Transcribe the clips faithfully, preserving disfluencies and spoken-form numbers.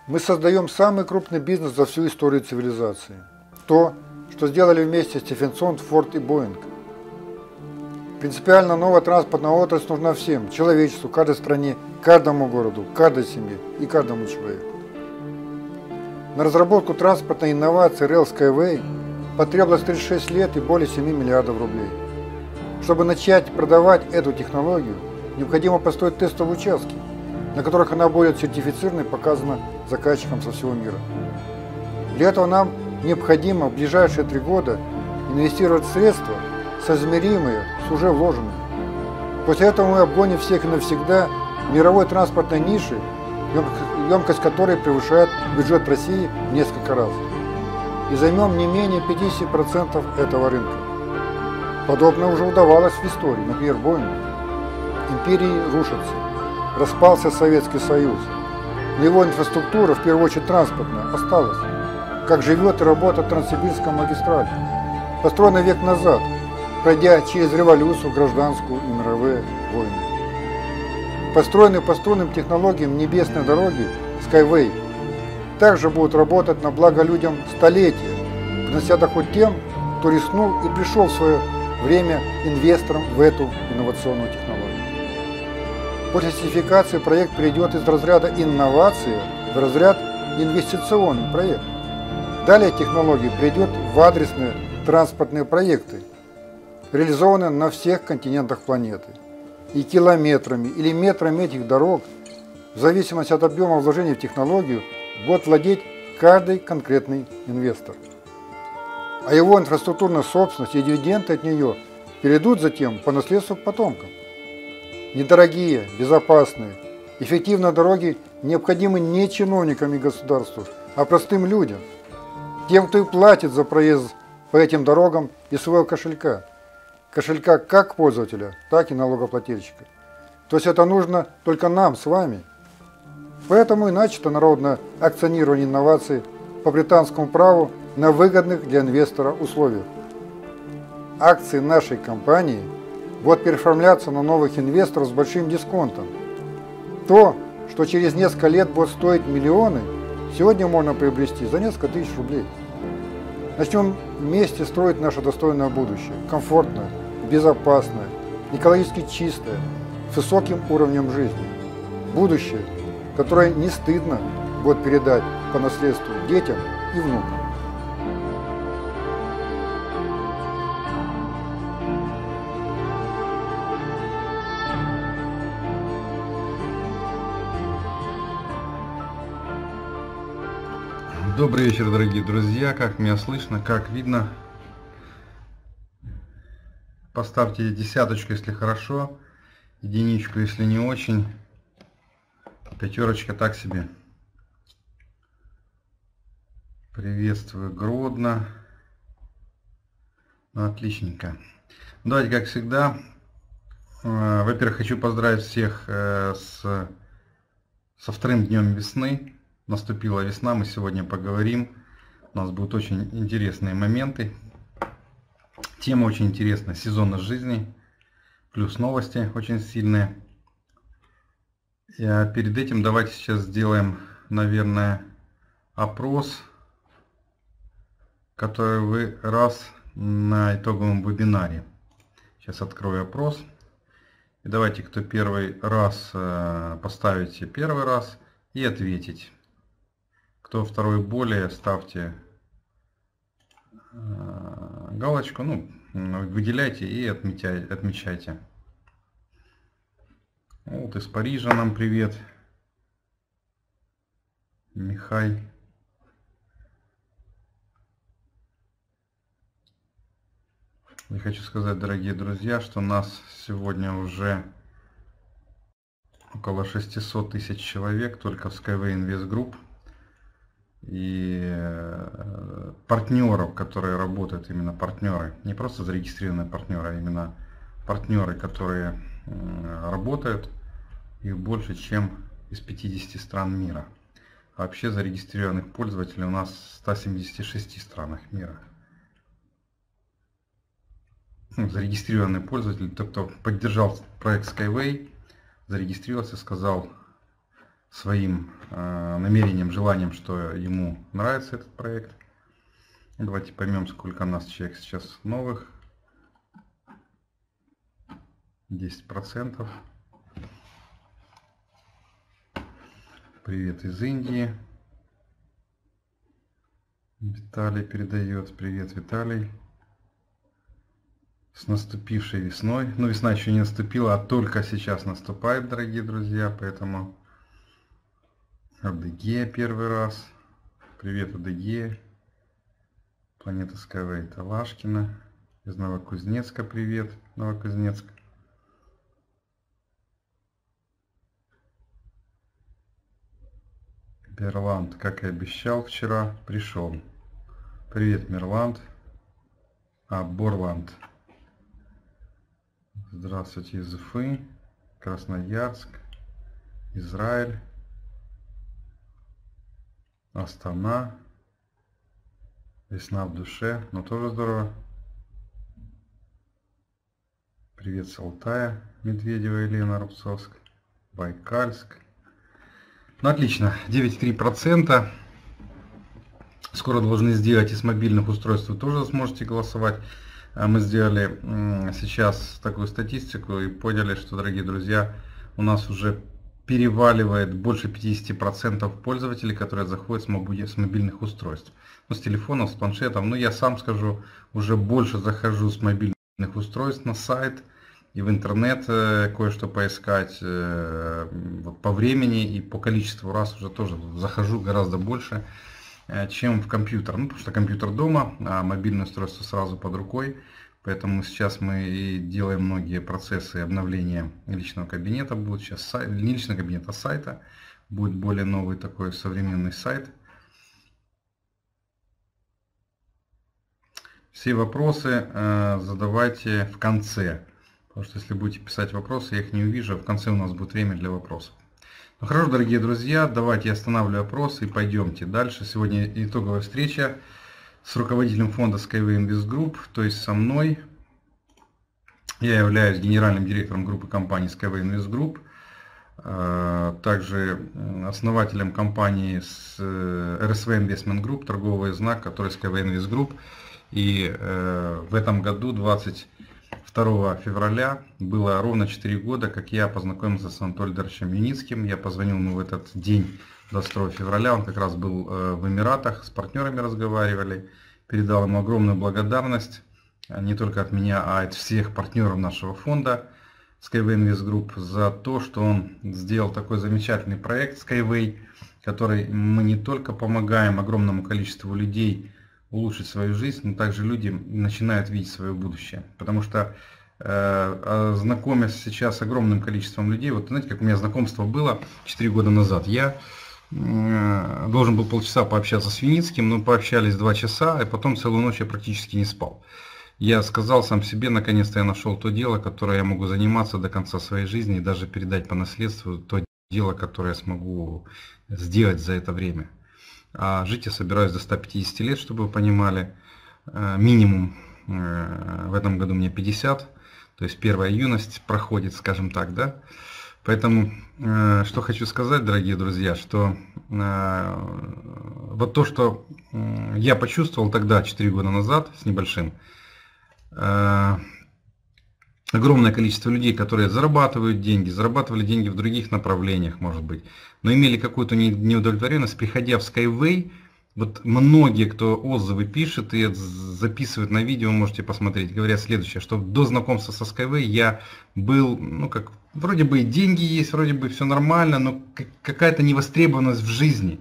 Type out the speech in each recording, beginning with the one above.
Мы создаем самый крупный бизнес за всю историю цивилизации. То, что сделали вместе Стефенсон, Форд и Боинг. Принципиально новая транспортная отрасль нужна всем, человечеству, каждой стране, каждому городу, каждой семье и каждому человеку. На разработку транспортной инновации Rail Skyway потребовалось тридцать шесть лет и более семи миллиардов рублей. Чтобы начать продавать эту технологию, необходимо построить тестовые участки, на которых она будет сертифицирована и показана заказчикам со всего мира. Для этого нам необходимо в ближайшие три года инвестировать средства, соизмеримые с уже вложенными. После этого мы обгоним всех и навсегда в мировой транспортной нише, емкость которой превышает бюджет России в несколько раз, и займем не менее пятидесяти процентов этого рынка. Подобное уже удавалось в истории, например, Боингу. Империи рушатся, распался Советский Союз, но его инфраструктура, в первую очередь транспортная, осталась. Как живет и работает Транссибирская магистраль, построена век назад, пройдя через революцию, гражданскую и мировые войны. Построенные по струнным технологиям небесной дороги Skyway также будут работать на благо людям столетия, принося доход тем, кто рискнул и пришел в свое время инвестором в эту инновационную технологию. После сертификации проект перейдет из разряда инновации в разряд инвестиционный проект. Далее технология перейдет в адресные транспортные проекты, реализованные на всех континентах планеты. И километрами или метрами этих дорог, в зависимости от объема вложений в технологию, будет владеть каждый конкретный инвестор. А его инфраструктурная собственность и дивиденды от нее перейдут затем по наследству к потомкам. Недорогие, безопасные, эффективные дороги необходимы не чиновникам и государству, а простым людям, тем, кто и платит за проезд по этим дорогам из своего кошелька. Кошелька как пользователя, так и налогоплательщика. То есть это нужно только нам с вами. Поэтому и начато народное акционирование инноваций по британскому праву на выгодных для инвестора условиях. Акции нашей компании будут переоформляться на новых инвесторов с большим дисконтом. То, что через несколько лет будет стоить миллионы, сегодня можно приобрести за несколько тысяч рублей. Начнем вместе строить наше достойное будущее, комфортное, безопасное, экологически чистое, с высоким уровнем жизни. Будущее, которое не стыдно будет передать по наследству детям и внукам. Добрый вечер, дорогие друзья. Как меня слышно, как видно? Поставьте десяточку, если хорошо, единичку, если не очень, пятерочка так себе. Приветствую Гродно. Ну, отличненько. Давайте, как всегда, во-первых, хочу поздравить всех с, со вторым днем весны. Наступила весна, мы сегодня поговорим. У нас будут очень интересные моменты. Тема очень интересная, сезонность жизни, плюс новости очень сильные. И перед этим давайте сейчас сделаем, наверное, опрос, который вы раз на итоговом вебинаре. Сейчас открою опрос. И давайте, кто первый раз, поставите первый раз и ответить. Кто второй более, ставьте галочку, ну, выделяйте и отмечайте. отмечайте. Вот из Парижа нам привет. Михай. Я хочу сказать, дорогие друзья, что нас сегодня уже около шестисот тысяч человек только в Skyway Invest Group. И партнеров, которые работают, именно партнеры, не просто зарегистрированные партнеры, а именно партнеры, которые работают, их больше, чем из пятидесяти стран мира. Вообще зарегистрированных пользователей у нас в ста семидесяти шести странах мира. Ну, зарегистрированный пользователь, тот, кто поддержал проект Skyway, зарегистрировался, сказал своим э, намерением, желанием, что ему нравится этот проект. Давайте поймем, сколько у нас человек сейчас новых. десять процентов. Привет из Индии. Виталий передает. Привет, Виталий. С наступившей весной. Ну, весна еще не наступила, а только сейчас наступает, дорогие друзья. Поэтому Адыгея первый раз. Привет, Адыгея. Планета Skyway Талашкина. Из Новокузнецка привет, Новокузнецк. Мерланд, как и обещал вчера, пришел. Привет, Мерланд. А, Борланд. Здравствуйте из Уфы, Красноярск, Израиль, Астана. Весна в душе, но тоже здорово. Привет с Алтая, Медведева Елена, Рубцовск, Байкальск. Ну отлично, девять целых три десятых процента. Скоро должны сделать и с мобильных устройств, вы тоже сможете голосовать. Мы сделали сейчас такую статистику и поняли, что, дорогие друзья, у нас уже переваливает больше пятидесяти процентов пользователей, которые заходят с мобильных устройств. Ну, с телефонов, с планшетом. Ну, я сам скажу, уже больше захожу с мобильных устройств на сайт и в интернет кое-что поискать. Вот по времени и по количеству раз уже тоже захожу гораздо больше, чем в компьютер. Ну, потому что компьютер дома, а мобильное устройство сразу под рукой. Поэтому сейчас мы и делаем многие процессы обновления личного кабинета. Будет сейчас сайт, не личного кабинета, а сайта. Будет более новый такой современный сайт. Все вопросы э, задавайте в конце. Потому что если будете писать вопросы, я их не увижу. В конце у нас будет время для вопросов. Ну хорошо, дорогие друзья, давайте я останавливаю вопросы и пойдемте дальше. Сегодня итоговая встреча с руководителем фонда Skyway Invest Group, то есть со мной. Я являюсь генеральным директором группы компаний Skyway Invest Group, также основателем компании эр эс ви Investment Group, торговый знак, который Skyway Invest Group. И в этом году, двадцать второго февраля, было ровно четыре года, как я познакомился с Анатолием Даровичем Юницким. Я позвонил ему в этот день, двадцать второго февраля, он как раз был в Эмиратах, с партнерами разговаривали, передал ему огромную благодарность, не только от меня, а от всех партнеров нашего фонда Skyway Invest Group за то, что он сделал такой замечательный проект Skyway, который мы не только помогаем огромному количеству людей улучшить свою жизнь, но также люди начинают видеть свое будущее. Потому что э, знакомясь сейчас с огромным количеством людей, вот знаете, как у меня знакомство было четыре года назад, я э, должен был полчаса пообщаться с Юницким, но пообщались два часа, и потом целую ночь я практически не спал. Я сказал сам себе, наконец-то я нашел то дело, которое я могу заниматься до конца своей жизни и даже передать по наследству то дело, которое я смогу сделать за это время. А жить я собираюсь до ста пятидесяти лет, чтобы вы понимали. Минимум в этом году мне пятьдесят. То есть первая юность проходит, скажем так, да. Поэтому, что хочу сказать, дорогие друзья, что вот то, что я почувствовал тогда, четыре года назад, с небольшим, огромное количество людей, которые зарабатывают деньги, зарабатывали деньги в других направлениях, может быть, но имели какую-то неудовлетворенность, приходя в Skyway. Вот многие, кто отзывы пишет и записывает на видео, можете посмотреть, говорят следующее, что до знакомства со Skyway я был, ну как, вроде бы и деньги есть, вроде бы все нормально, но какая-то невостребованность в жизни.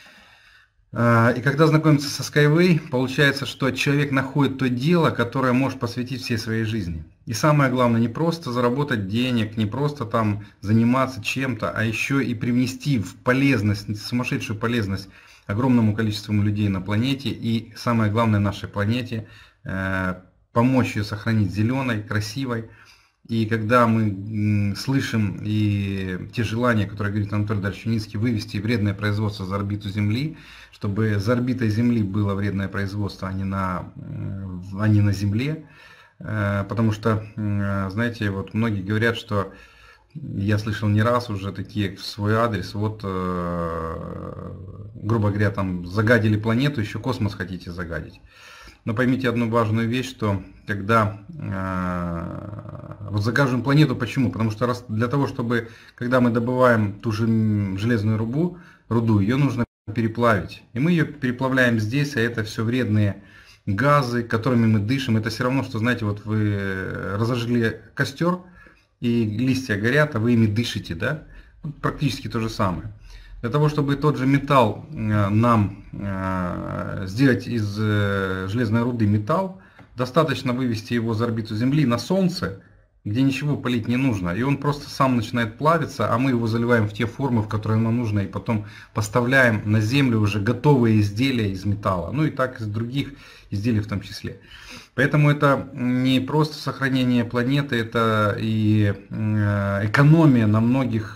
И когда знакомится со Skyway, получается, что человек находит то дело, которое может посвятить всей своей жизни. И самое главное, не просто заработать денег, не просто там заниматься чем-то, а еще и привнести в полезность, сумасшедшую полезность огромному количеству людей на планете. И самое главное, нашей планете, помочь ее сохранить зеленой, красивой. И когда мы слышим и те желания, которые говорит Анатолий Дарович Юницкий, вывести вредное производство за орбиту Земли, чтобы за орбитой Земли было вредное производство, а не на, а не на Земле. Потому что, знаете, вот многие говорят, что Я слышал не раз уже такие в свой адрес, вот, э, грубо говоря, там загадили планету, еще космос хотите загадить. Но поймите одну важную вещь, что когда э, вот загаживаем планету, почему? Потому что раз, для того, чтобы, когда мы добываем ту же железную руду, руду, ее нужно переплавить. И мы ее переплавляем здесь, а это все вредные газы, которыми мы дышим. Это все равно, что, знаете, вот вы разожгли костер, и листья горят, а вы ими дышите, да? Вот практически то же самое. Для того, чтобы тот же металл нам сделать из железной руды металл, достаточно вывести его за орбиту Земли на Солнце, где ничего палить не нужно, и он просто сам начинает плавиться, а мы его заливаем в те формы, в которые нам нужно, и потом поставляем на Землю уже готовые изделия из металла, ну и так из других изделий в том числе. Поэтому это не просто сохранение планеты, это и экономия на многих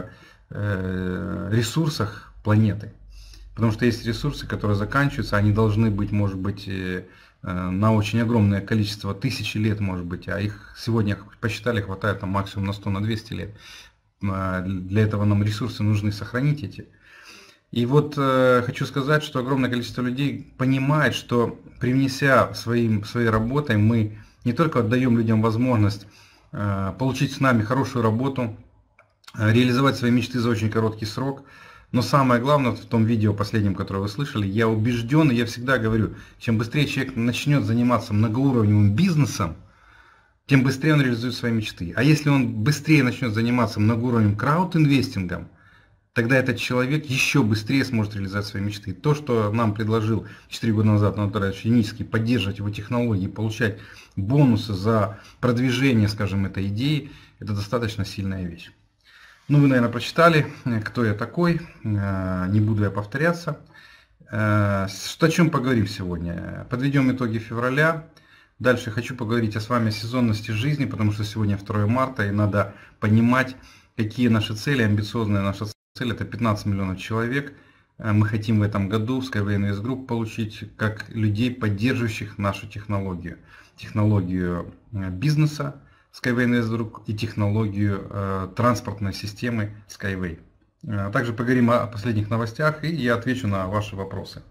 ресурсах планеты. Потому что есть ресурсы, которые заканчиваются, они должны быть, может быть, на очень огромное количество, тысячи лет, может быть, а их сегодня посчитали, хватает там максимум на сто, на двести лет. Для этого нам ресурсы нужны сохранить эти. И вот э, хочу сказать, что огромное количество людей понимает, что привнеся своим, своей работой, мы не только отдаем людям возможность э, получить с нами хорошую работу, э, реализовать свои мечты за очень короткий срок, но самое главное, в том видео последнем, которое вы слышали, я убежден, и я всегда говорю, чем быстрее человек начнет заниматься многоуровневым бизнесом, тем быстрее он реализует свои мечты. А если он быстрее начнет заниматься многоуровневым крауд-инвестингом, тогда этот человек еще быстрее сможет реализовать свои мечты. То, что нам предложил четыре года назад Анатолий Юнический, поддерживать его технологии, получать бонусы за продвижение, скажем, этой идеи, это достаточно сильная вещь. Ну, вы, наверное, прочитали, кто я такой, не буду я повторяться. Что, о чем поговорим сегодня? Подведем итоги февраля. Дальше хочу поговорить о с вами о сезонности жизни, потому что сегодня второе марта, и надо понимать, какие наши цели, амбициозная наша цель, это пятнадцать миллионов человек. Мы хотим в этом году в Skyway Invest Group получить как людей, поддерживающих нашу технологию. Технологию бизнеса Skyway Invest Group и технологию э, транспортной системы Skyway. Также поговорим о последних новостях, и я отвечу на ваши вопросы.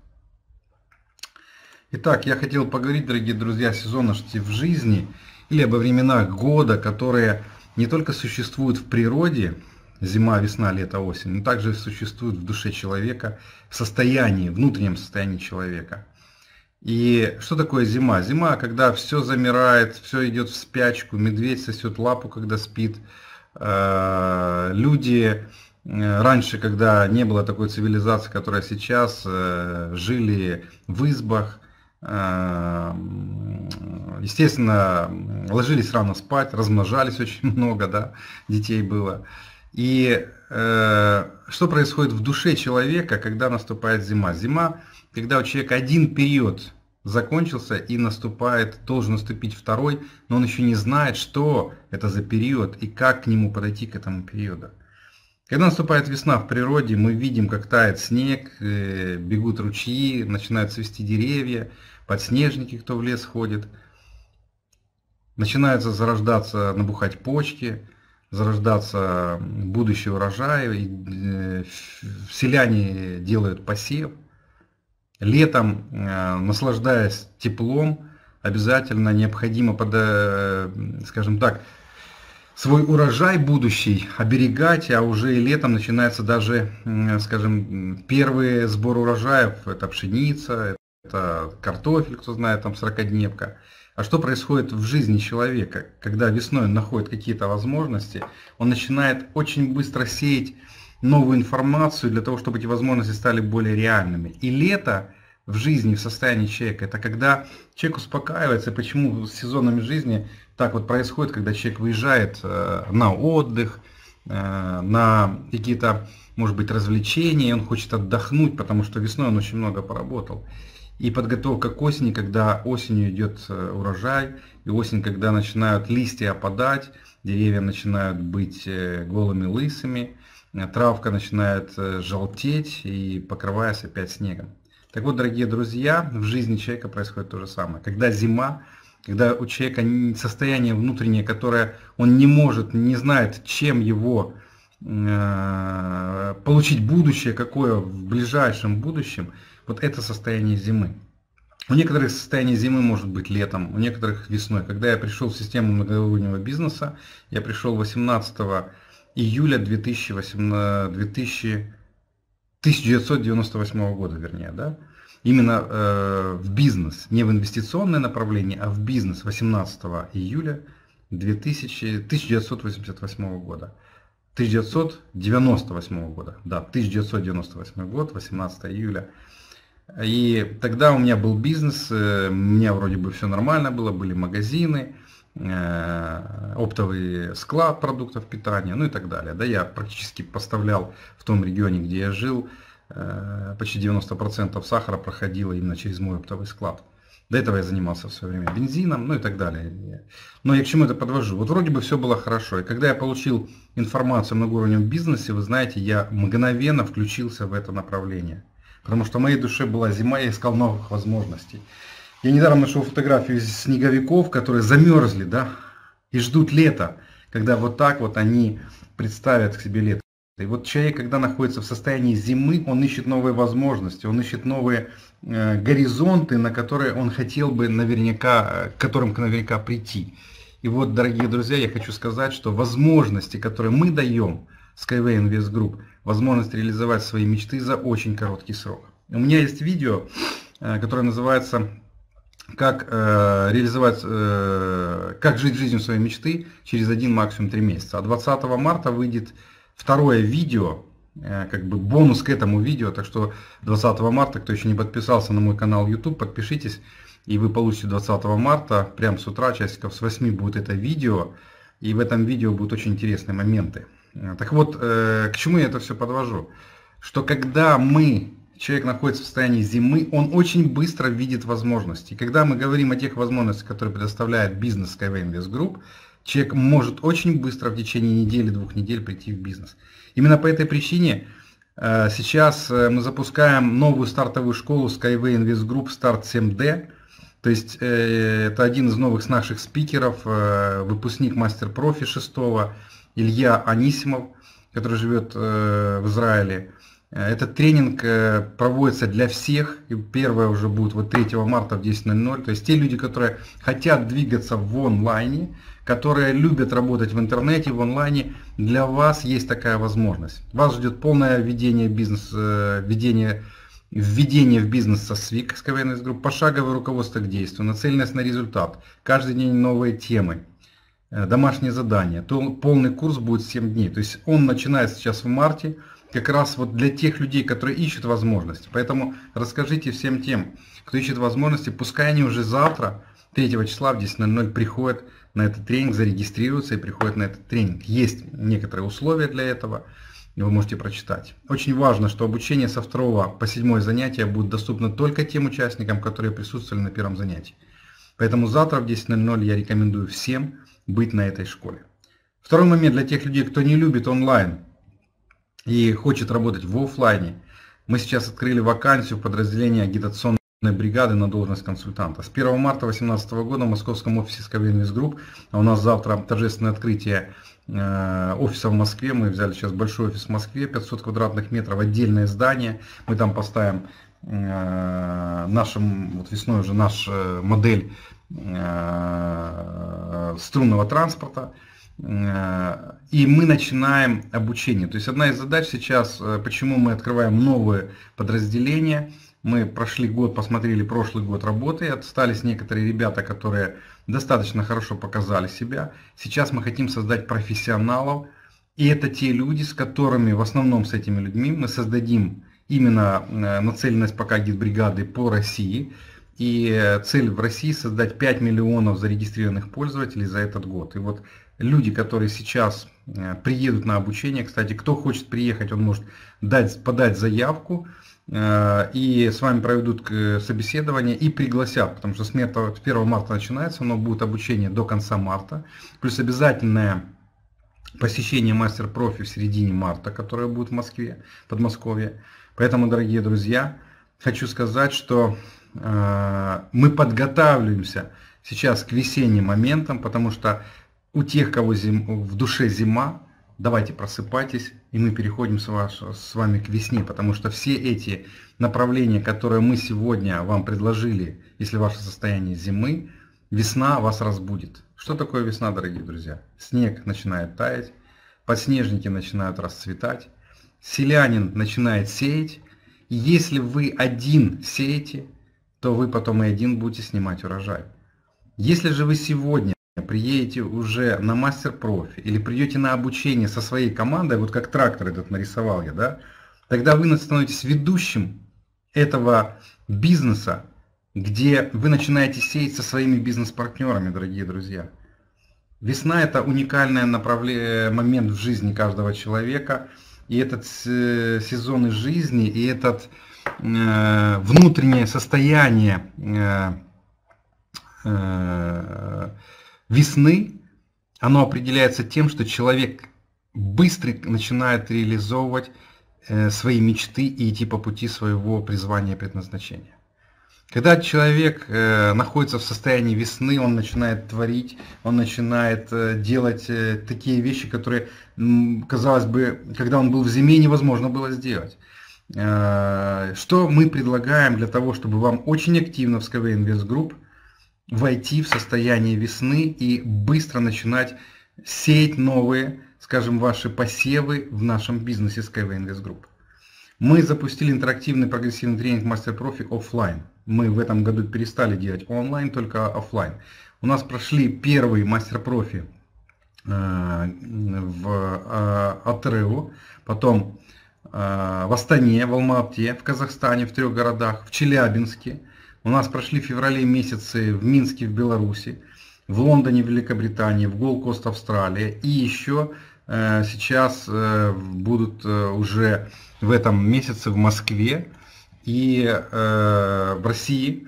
Итак, я хотел поговорить, дорогие друзья, о сезонности в жизни или об временах года, которые не только существуют в природе, зима, весна, лето, осень, но также существуют в душе человека, в состоянии, внутреннем состоянии человека. И что такое зима? Зима, когда все замирает, все идет в спячку, медведь сосет лапу, когда спит. Люди раньше, когда не было такой цивилизации, которая сейчас, жили в избах, естественно, ложились рано спать, размножались очень много, да, детей было. И э, что происходит в душе человека, когда наступает зима? Зима, когда у человека один период закончился и наступает, должен наступить второй, но он еще не знает, что это за период и как к нему подойти к этому периоду. Когда наступает весна в природе, мы видим, как тает снег, э, бегут ручьи, начинают цвести деревья, подснежники, кто в лес ходит, начинаются зарождаться, набухать почки, зарождаться будущий урожай, селяне делают посев. Летом, наслаждаясь теплом, обязательно необходимо, скажем так, свой урожай будущий оберегать, а уже и летом начинается даже, скажем, первый сбор урожаев, это пшеница, это картофель, кто знает, там сорокодневка. А что происходит в жизни человека, когда весной он находит какие-то возможности, он начинает очень быстро сеять новую информацию для того, чтобы эти возможности стали более реальными. И лето в жизни, в состоянии человека, это когда человек успокаивается. Почему с сезонами жизни так вот происходит, когда человек выезжает на отдых, на какие-то, может быть, развлечения, он хочет отдохнуть, потому что весной он очень много поработал. И подготовка к осени, когда осенью идет урожай, и осень, когда начинают листья опадать, деревья начинают быть голыми лысыми, травка начинает желтеть и покрываясь опять снегом. Так вот, дорогие друзья, в жизни человека происходит то же самое. Когда зима, когда у человека состояние внутреннее, которое он не может, не знает, чем его э, получить будущее, какое в ближайшем будущем, вот это состояние зимы. У некоторых состояние зимы может быть летом, у некоторых весной. Когда я пришел в систему многоуровневого бизнеса, я пришел восемнадцатого июля тысяча девятьсот девяносто восьмого года, вернее, да? Именно э, в бизнес, не в инвестиционное направление, а в бизнес восемнадцатого июля тысяча девятьсот восемьдесят восьмого года. тысяча девятьсот девяносто восьмого года, да, тысяча девятьсот девяносто восьмой год, восемнадцатого июля. И тогда у меня был бизнес, у меня вроде бы все нормально было, были магазины, оптовый склад продуктов питания, ну и так далее. Да, я практически поставлял в том регионе, где я жил, почти девяносто процентов сахара проходило именно через мой оптовый склад. До этого я занимался в свое время бензином, ну и так далее. Но я к чему это подвожу? Вот вроде бы все было хорошо. И когда я получил информацию о многоуровневом бизнесе, вы знаете, я мгновенно включился в это направление. Потому что в моей душе была зима, я искал новых возможностей. Я недаром нашел фотографию снеговиков, которые замерзли, да, и ждут лета, когда вот так вот они представят к себе лето. И вот человек, когда находится в состоянии зимы, он ищет новые возможности, он ищет новые э, горизонты, на которые он хотел бы наверняка, к которым наверняка прийти. И вот, дорогие друзья, я хочу сказать, что возможности, которые мы даем, Skyway Invest Group, возможность реализовать свои мечты за очень короткий срок. У меня есть видео, которое называется «Как э, реализовать, э, как жить жизнью своей мечты через один, максимум три месяца». А двадцатого марта выйдет второе видео, э, как бы бонус к этому видео. Так что двадцатого марта, кто еще не подписался на мой канал YouTube, подпишитесь, и вы получите двадцатого марта, прямо с утра, часиков с восьми будет это видео. И в этом видео будут очень интересные моменты. Так вот, к чему я это все подвожу? Что когда мы, человек находится в состоянии зимы, он очень быстро видит возможности. И когда мы говорим о тех возможностях, которые предоставляет бизнес Skyway Invest Group, человек может очень быстро в течение недели, двух недель прийти в бизнес. Именно по этой причине сейчас мы запускаем новую стартовую школу Skyway Invest Group Start семь дэ. То есть это один из новых наших спикеров, выпускник мастер-профи шестого, Илья Анисимов, который живет в Израиле. Этот тренинг проводится для всех. И первое уже будет вот третьего марта в десять ноль ноль. То есть те люди, которые хотят двигаться в онлайне, которые любят работать в интернете, в онлайне, для вас есть такая возможность. Вас ждет полное введение бизнес, введение, введение в бизнес со свик, Skyway Invest Group, пошаговое руководство к действию, нацеленность на результат, каждый день новые темы. Домашнее задание, то полный курс будет семь дней. То есть он начинается сейчас в марте, как раз вот для тех людей, которые ищут возможности. Поэтому расскажите всем тем, кто ищет возможности, пускай они уже завтра, третьего числа в десять ноль ноль приходят на этот тренинг, зарегистрируются и приходят на этот тренинг. Есть некоторые условия для этого, и вы можете прочитать. Очень важно, что обучение со второго по седьмое занятие будет доступно только тем участникам, которые присутствовали на первом занятии. Поэтому завтра в десять ноль ноль я рекомендую всем быть на этой школе. Второй момент для тех людей, кто не любит онлайн и хочет работать в офлайне. Мы сейчас открыли вакансию в подразделении агитационной бригады на должность консультанта. С первого марта две тысячи восемнадцатого года в московском офисе Skyway Invest Group, а у нас завтра торжественное открытие офиса в Москве. Мы взяли сейчас большой офис в Москве, пятьсот квадратных метров, отдельное здание. Мы там поставим нашим, вот весной уже наш модель струнного транспорта, и мы начинаем обучение. То есть одна из задач сейчас, почему мы открываем новые подразделения, мы прошли год, посмотрели прошлый год работы, остались некоторые ребята, которые достаточно хорошо показали себя. Сейчас мы хотим создать профессионалов, и это те люди, с которыми, в основном с этими людьми, мы создадим именно нацеленность пока агитбригады по России. И цель в России создать пять миллионов зарегистрированных пользователей за этот год. И вот люди, которые сейчас приедут на обучение, кстати, кто хочет приехать, он может дать, подать заявку, и с вами проведут собеседование и пригласят, потому что с первого марта начинается, но будет обучение до конца марта, плюс обязательное посещение мастер-профи в середине марта, которое будет в Москве, Подмосковье. Поэтому, дорогие друзья, хочу сказать, что мы подготавливаемся сейчас к весенним моментам, потому что у тех, кого зим, в душе зима, давайте просыпайтесь, и мы переходим с, ваш, с вами к весне, потому что все эти направления, которые мы сегодня вам предложили, если ваше состояние зимы, весна вас разбудит. Что такое весна, дорогие друзья? Снег начинает таять, подснежники начинают расцветать, селянин начинает сеять, и если вы один сеете, то вы потом и один будете снимать урожай. Если же вы сегодня приедете уже на мастер-профи или придете на обучение со своей командой, вот как трактор этот нарисовал я, да, тогда вы становитесь ведущим этого бизнеса, где вы начинаете сеять со своими бизнес-партнерами, дорогие друзья. Весна – это уникальный направление, момент в жизни каждого человека, и этот сезон из жизни, и этот э, внутреннее состояние э, э, весны, оно определяется тем, что человек быстро начинает реализовывать э, свои мечты и идти по пути своего призвания и предназначения. Когда человек э, находится в состоянии весны, он начинает творить, он начинает э, делать э, такие вещи, которые, м, казалось бы, когда он был в зиме, невозможно было сделать. Э, что мы предлагаем для того, чтобы вам очень активно в Skyway Invest Group войти в состояние весны и быстро начинать сеять новые, скажем, ваши посевы в нашем бизнесе Skyway Invest Group. Мы запустили интерактивный прогрессивный тренинг мастер-профи офлайн. Мы в этом году перестали делать онлайн, только офлайн. У нас прошли первый мастер-профи в Атрео, потом в Астане, в Алма-Ате, в Казахстане, в трех городах, в Челябинске. У нас прошли в феврале месяцы в Минске, в Беларуси, в Лондоне, в Великобритании, в Голд-Кост, Австралия. И еще сейчас будут уже в этом месяце в Москве и в России.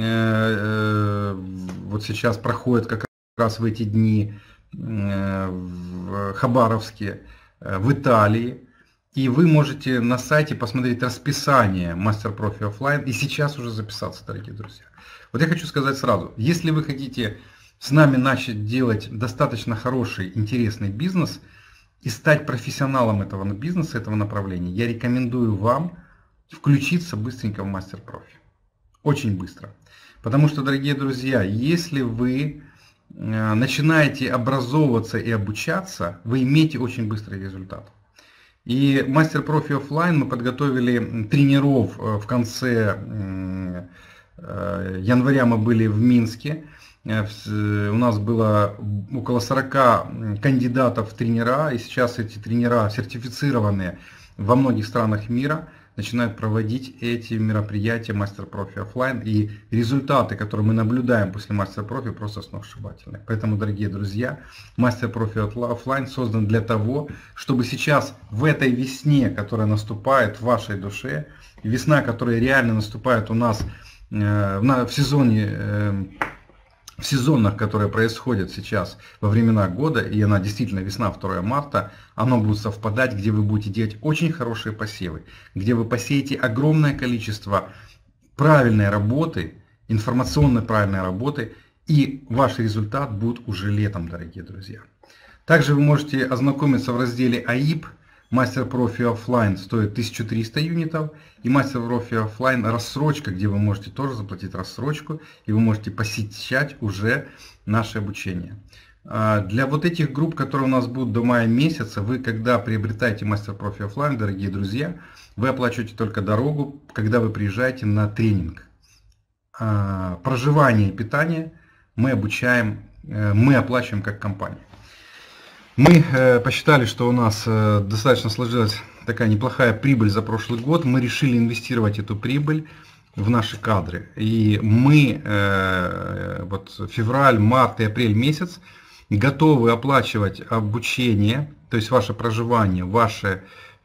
Вот сейчас проходит как раз в эти дни в Хабаровске, в Италии. И вы можете на сайте посмотреть расписание мастер-профи офлайн и сейчас уже записаться, дорогие друзья. Вот я хочу сказать сразу, если вы хотите с нами начать делать достаточно хороший, интересный бизнес и стать профессионалом этого бизнеса, этого направления, я рекомендую вам включиться быстренько в мастер-профи. Очень быстро. Потому что, дорогие друзья, если вы начинаете образовываться и обучаться, вы имеете очень быстрый результат. И мастер-профи офлайн мы подготовили тренеров в конце января, мы были в Минске. У нас было около сорока кандидатов в тренера, и сейчас эти тренера, сертифицированные во многих странах мира, начинают проводить эти мероприятия мастер-профи офлайн, и результаты, которые мы наблюдаем после мастер-профи, просто сногсшибательные. Поэтому, дорогие друзья, мастер-профи офлайн создан для того, чтобы сейчас в этой весне, которая наступает в вашей душе, весна, которая реально наступает у нас э, в сезоне, э, в сезонах, которые происходят сейчас во времена года, и она действительно весна, второе марта, оно будет совпадать, где вы будете делать очень хорошие посевы, где вы посеете огромное количество правильной работы, информационной правильной работы, и ваш результат будет уже летом, дорогие друзья. Также вы можете ознакомиться в разделе АИП. Мастер-профи офлайн стоит тысячу триста юнитов, и мастер-профи офлайн рассрочка, где вы можете тоже заплатить рассрочку, и вы можете посещать уже наше обучение. Для вот этих групп, которые у нас будут до мая месяца, вы, когда приобретаете мастер-профи офлайн, дорогие друзья, вы оплачиваете только дорогу, когда вы приезжаете на тренинг. Проживание и питание мы обучаем, мы оплачиваем как компания. Мы э, посчитали, что у нас э, достаточно сложилась такая неплохая прибыль за прошлый год. Мы решили инвестировать эту прибыль в наши кадры. И мы э, вот февраль, март и апрель месяц готовы оплачивать обучение, то есть ваше проживание, ваше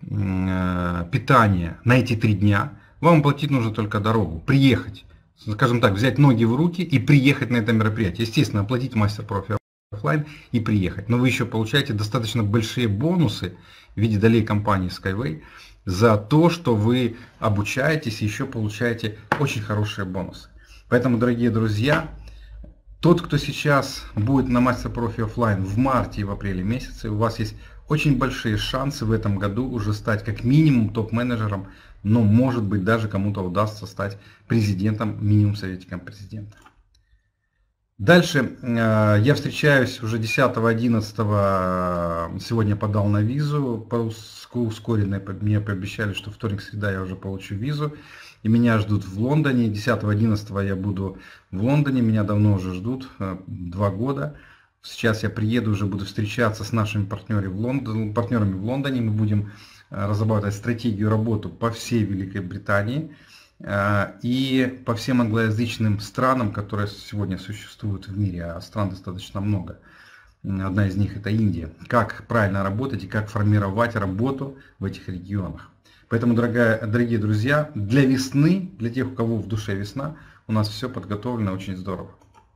э, питание на эти три дня. Вам платить нужно только дорогу, приехать, скажем так, взять ноги в руки и приехать на это мероприятие. Естественно, оплатить мастер-профи офлайн и приехать. Но вы еще получаете достаточно большие бонусы в виде долей компании Skyway за то, что вы обучаетесь и еще получаете очень хорошие бонусы. Поэтому, дорогие друзья, Тот, кто сейчас будет на мастер-профи офлайн в марте и в апреле месяце, у вас есть очень большие шансы в этом году уже стать как минимум топ-менеджером, но может быть даже кому-то удастся стать президентом, минимум советником президента. Дальше э, я встречаюсь уже десятого одиннадцатого, сегодня подал на визу, по ускоренной, мне пообещали, что вторник, среда я уже получу визу. И меня ждут в Лондоне, десятого одиннадцатого я буду в Лондоне, меня давно уже ждут, два года. Сейчас я приеду, уже буду встречаться с нашими партнерами в Лондоне, партнерами в Лондоне. Мы будем разрабатывать стратегию работы по всей Великой Британии и по всем англоязычным странам, которые сегодня существуют в мире, а стран достаточно много. Одна из них это Индия. Как правильно работать и как формировать работу в этих регионах. Поэтому, дорогая, дорогие друзья, для весны, для тех, у кого в душе весна, у нас все подготовлено очень здорово.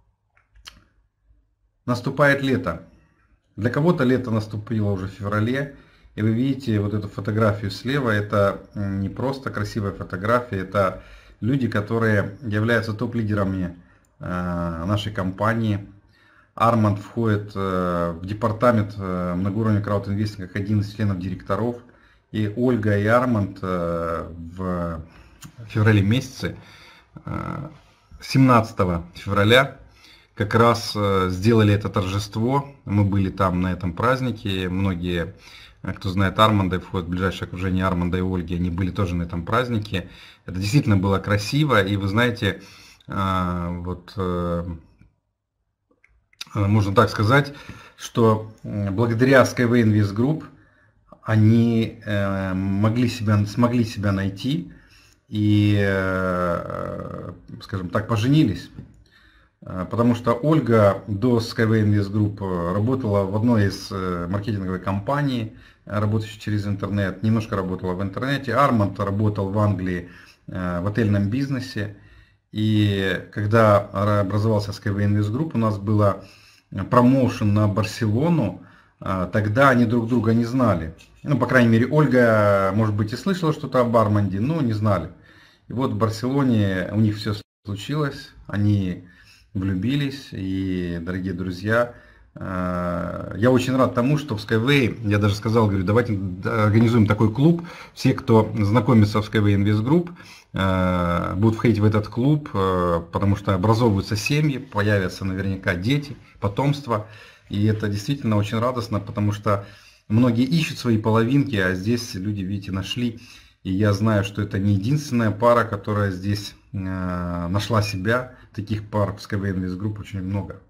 Наступает лето. Для кого-то лето наступило уже в феврале. И вы видите вот эту фотографию слева. Это не просто красивая фотография. Это люди, которые являются топ-лидерами нашей компании. Арманд входит в департамент многоуровневого краудинвестинга как один из членов директоров. И Ольга и Арманд в феврале месяце, семнадцатого февраля, как раз сделали это торжество. Мы были там на этом празднике. Многие, кто знает Арманда и входит в ближайшее окружение Арманда и Ольги, они были тоже на этом празднике. Это действительно было красиво. И вы знаете, вот можно так сказать, что благодаря Skyway Invest Group они э, могли себя, смогли себя найти и, э, скажем так, поженились. Потому что Ольга до Skyway Invest Group работала в одной из маркетинговых компаний, работающей через интернет, немножко работала в интернете. Арманд работал в Англии э, в отельном бизнесе. И когда образовался Skyway Invest Group, у нас было промоушен на Барселону. Тогда они друг друга не знали. Ну, по крайней мере, Ольга, может быть, и слышала что-то об Арманде, но не знали. И вот в Барселоне у них все случилось, они влюбились. И, дорогие друзья, я очень рад тому, что в Skyway, я даже сказал, говорю, давайте организуем такой клуб. Все, кто знакомится в Skyway Invest Group, будут входить в этот клуб, потому что образовываются семьи, появятся наверняка дети, потомство. И это действительно очень радостно, потому что многие ищут свои половинки, а здесь люди, видите, нашли. И я знаю, что это не единственная пара, которая здесь э, нашла себя. Таких пар в Skyway Invest Group очень много.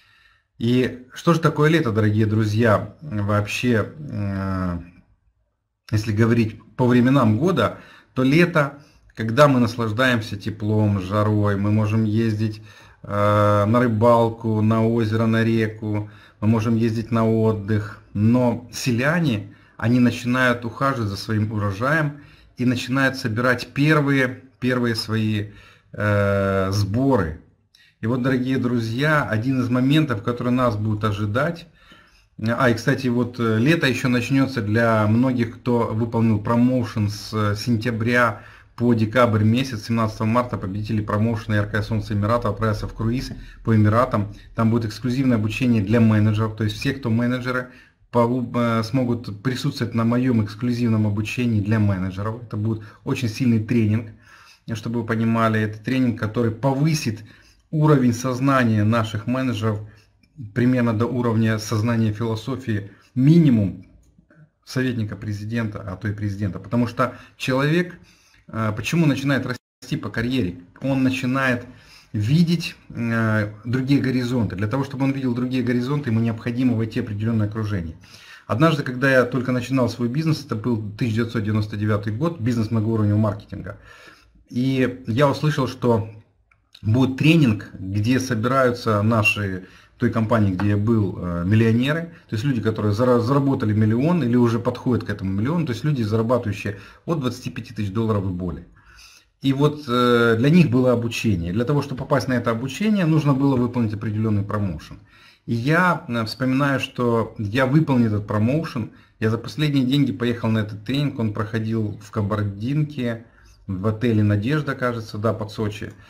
И что же такое лето, дорогие друзья? Вообще, э, если говорить по временам года, то лето, когда мы наслаждаемся теплом, жарой, мы можем ездить э, на рыбалку, на озеро, на реку. Мы можем ездить на отдых, но селяне, они начинают ухаживать за своим урожаем и начинают собирать первые, первые свои э, сборы. И вот, дорогие друзья, один из моментов, который нас будет ожидать, а и, кстати, вот лето еще начнется для многих, кто выполнил промоушен с сентября по декабрь месяц, семнадцатого марта победители промоушена «Яркое солнце Эмирата» отправятся в круиз по Эмиратам. Там будет эксклюзивное обучение для менеджеров, то есть все, кто менеджеры, смогут присутствовать на моем эксклюзивном обучении для менеджеров. Это будет очень сильный тренинг, чтобы вы понимали, это тренинг, который повысит уровень сознания наших менеджеров примерно до уровня сознания философии минимум советника президента, а то и президента. Потому что человек, почему начинает расти по карьере? Он начинает видеть другие горизонты. Для того, чтобы он видел другие горизонты, ему необходимо войти в определенное окружение. Однажды, когда я только начинал свой бизнес, это был тысяча девятьсот девяносто девятый год, бизнес многоуровневого маркетинга. И я услышал, что будет тренинг, где собираются наши, той компании, где я был, миллионеры, то есть люди, которые заработали миллион или уже подходят к этому миллиону, то есть люди, зарабатывающие от двадцати пяти тысяч долларов и более. И вот для них было обучение. Для того, чтобы попасть на это обучение, нужно было выполнить определенный промоушен. И я вспоминаю, что я выполнил этот промоушен, я за последние деньги поехал на этот тренинг, он проходил в Кабардинке, в отеле «Надежда», кажется, да, под Сочи.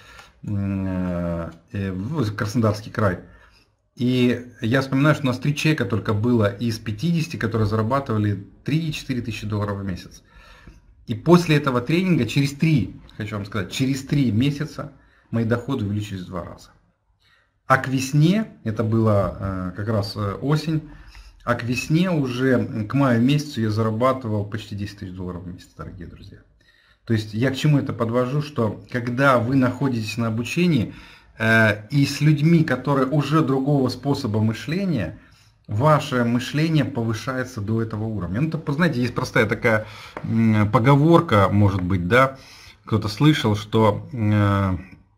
в Краснодарский край. И я вспоминаю, что у нас три человека только было из пятидесяти, которые зарабатывали три-четыре тысячи долларов в месяц. И после этого тренинга, через три, хочу вам сказать, через три месяца мои доходы увеличились в два раза. А к весне, это было как раз осень, а к весне уже, к маю месяцу я зарабатывал почти десять тысяч долларов в месяц, дорогие друзья. То есть я к чему это подвожу, что когда вы находитесь на обучении э, и с людьми, которые уже другого способа мышления, ваше мышление повышается до этого уровня. Ну, так, знаете, есть простая такая э, поговорка, может быть, да, кто-то слышал, что э,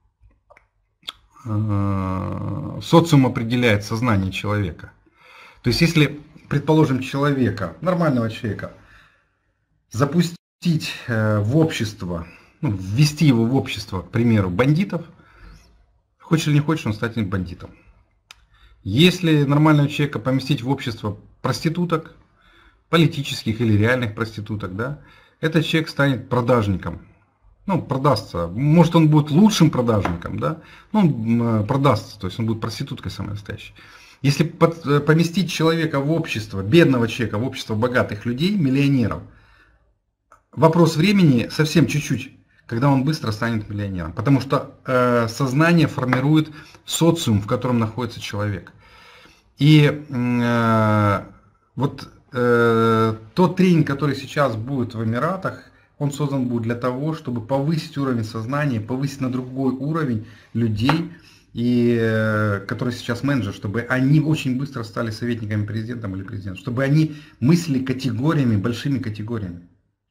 э, социум определяет сознание человека. То есть если, предположим, человека, нормального человека, запустить в общество, ну, ввести его в общество, к примеру, бандитов, хочешь или не хочешь, он станет бандитом. Если нормального человека поместить в общество проституток, политических или реальных проституток, да, этот человек станет продажником. Ну, продастся. Может, он будет лучшим продажником, да, но он продастся, то есть он будет проституткой самой настоящей. Если под, поместить человека в общество, бедного человека, в общество богатых людей, миллионеров, вопрос времени совсем чуть-чуть, когда он быстро станет миллионером. Потому что э, сознание формирует социум, в котором находится человек. И э, вот э, тот тренинг, который сейчас будет в Эмиратах, он создан будет для того, чтобы повысить уровень сознания, повысить на другой уровень людей, и, э, которые сейчас менеджеры, чтобы они очень быстро стали советниками президента или президента, чтобы они мыслили категориями, большими категориями.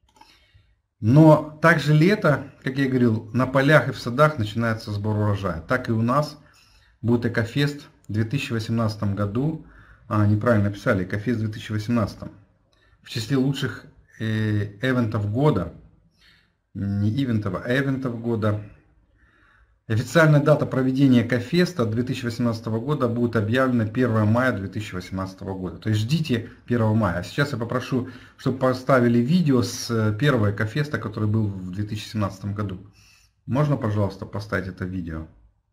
Но также лето, как я говорил, на полях и в садах начинается сбор урожая. Так и у нас будет Экофест в две тысячи восемнадцатом году. А, неправильно написали, Экофест в две тысячи восемнадцатом. В числе лучших э, эвентов года, не ивентов, а эвентов года. Официальная дата проведения Экофеста две тысячи восемнадцатого года будет объявлена первого мая две тысячи восемнадцатого года. То есть ждите первого мая. А сейчас я попрошу, чтобы поставили видео с первого Экофеста, который был в две тысячи семнадцатом году. Можно, пожалуйста, поставить это видео?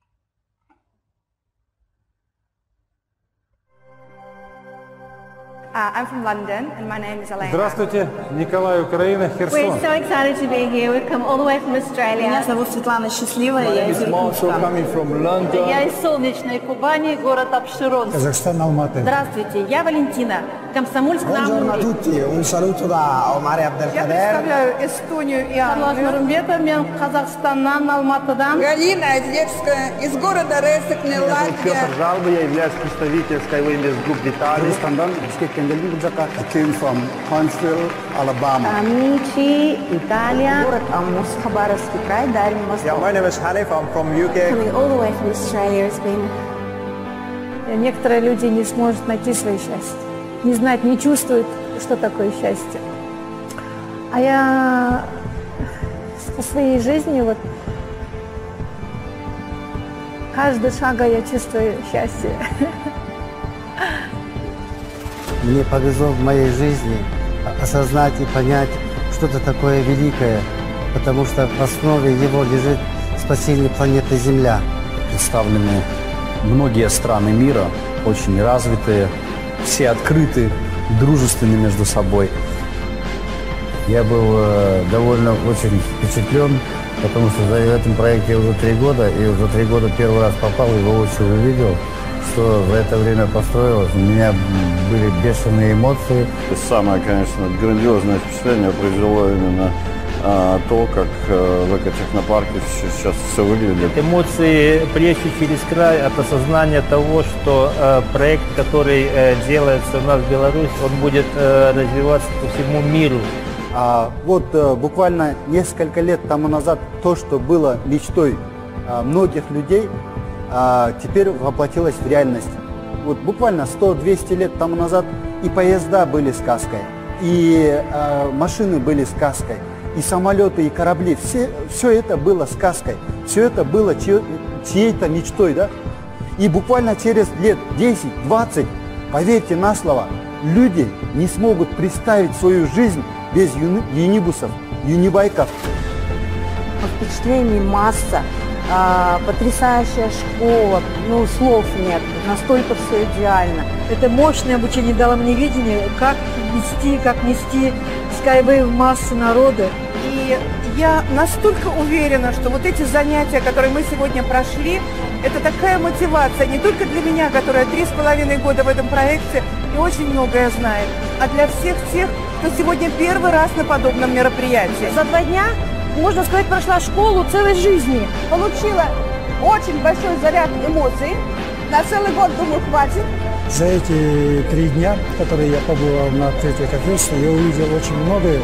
Uh, I'm from London and my name is Elena. Здравствуйте, Николай, Украина, Херсон. We're so excited to be here. We've come all the way from Australia. Меня зовут Светлана Счастливая, я из Иркутска. Я из солнечной Кубани, город Апшеронск. Казахстан, Алматы. Здравствуйте, я Валентина, комсомольск на Buongiorno a tutti, un saluto da Omar Я Abdelkader. представляю Эстонию и Англию. Нурмбетов, мен Казахстаннан, Алматыдан. Галина Озерская, из города Ресекне, Латвия. Жалба, я являюсь представителем Skyway Group Детали. I came from Huntsville, Alabama. Amici, Italia, город Амурск, Хабаровский край, Дальний Yeah, my Восток. name is Hanif, I'm from U K. Coming all the way from Australia has been... Некоторые люди не смогут найти свое счастье, не знать, не чувствуют, что такое счастье. А я по своей жизни, вот, каждый шаг я чувствую счастье. Мне повезло в моей жизни осознать и понять что-то такое великое, потому что в основе его лежит спасение планеты Земля. Представлены многие страны мира, очень развитые, все открыты, дружественны между собой. Я был э, довольно очень впечатлен, потому что за этим проекте уже три года, и уже три года первый раз попал, его очень увидел. Что за это время построилось, у меня были бешеные эмоции. Самое, конечно, грандиозное впечатление произвело именно а, то, как а, в экотехнопарке сейчас все выглядит. Эмоции прежде через край от осознания того, что э, проект, который э, делается у нас в Беларуси, он будет э, развиваться по всему миру. А, вот э, буквально несколько лет тому назад то, что было мечтой э, многих людей, а теперь воплотилось в реальность. Вот буквально сто-двести лет тому назад и поезда были сказкой, и э, машины были сказкой, и самолеты, и корабли. Все, все это было сказкой, все это было чьей-то мечтой, да? И буквально через лет десять-двадцать, поверьте на слово, люди не смогут представить свою жизнь без юни, юнибусов, юнибайков. Впечатлений масса. а, потрясающая школа, ну, слов нет, настолько все идеально. Это мощное обучение дало мне видение, как нести, как нести Skyway в массы народа. И я настолько уверена, что вот эти занятия, которые мы сегодня прошли, это такая мотивация не только для меня, которая три с половиной года в этом проекте и очень многое знает, а для всех тех, кто сегодня первый раз на подобном мероприятии. За два дня, можно сказать, прошла школу целой жизни. Получила очень большой заряд эмоций. На целый год, думаю, хватит. За эти три дня, которые я побывал на открытии конференции, я увидел очень многое,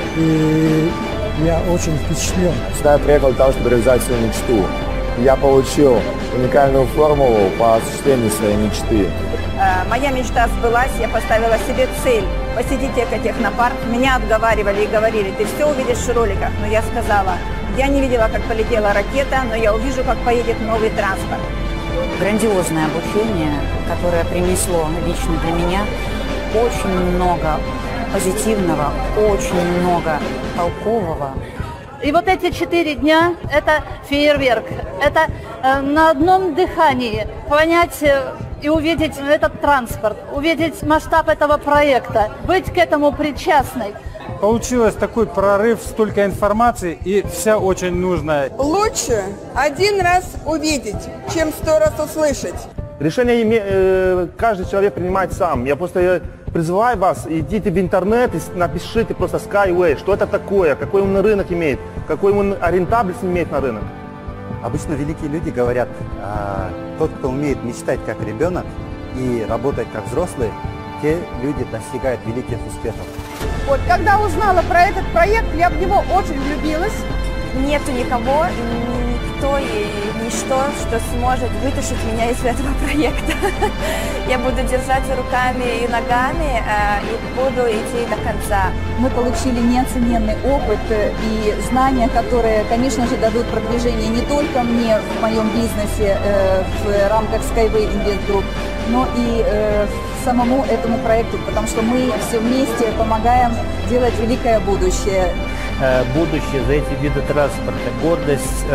и я очень впечатлен. Сюда я приехал для того, чтобы реализовать свою мечту. Я получил уникальную формулу по осуществлению своей мечты. Моя мечта сбылась, я поставила себе цель посетить экотехнопарк. Меня отговаривали и говорили, ты все увидишь в роликах, но я сказала, я не видела, как полетела ракета, но я увижу, как поедет новый транспорт. Грандиозное обучение, которое принесло лично для меня очень много позитивного, очень много толкового. И вот эти четыре дня – это фейерверк, это э, на одном дыхании понять э, и увидеть этот транспорт, увидеть масштаб этого проекта, быть к этому причастной. Получилось такой прорыв, столько информации и вся очень нужная. Лучше один раз увидеть, чем сто раз услышать. Решение э, каждый человек принимает сам. Я просто призываю вас, идите в интернет и напишите просто Skyway, что это такое, какой он рынок имеет, какой он рентабельность имеет на рынок. Обычно великие люди говорят, а, тот, кто умеет мечтать как ребенок и работать как взрослый, те люди достигают великих успехов. Вот, когда узнала про этот проект, я в него очень влюбилась. Нету никого, никто и ничто, что сможет вытащить меня из этого проекта. Я буду держать руками и ногами и буду идти до конца. Мы получили неоцененный опыт и знания, которые, конечно же, дадут продвижение не только мне в моем бизнесе в рамках Skyway Invest Group, но и самому этому проекту, потому что мы все вместе помогаем делать великое будущее. Будущее за эти виды транспорта, гордость,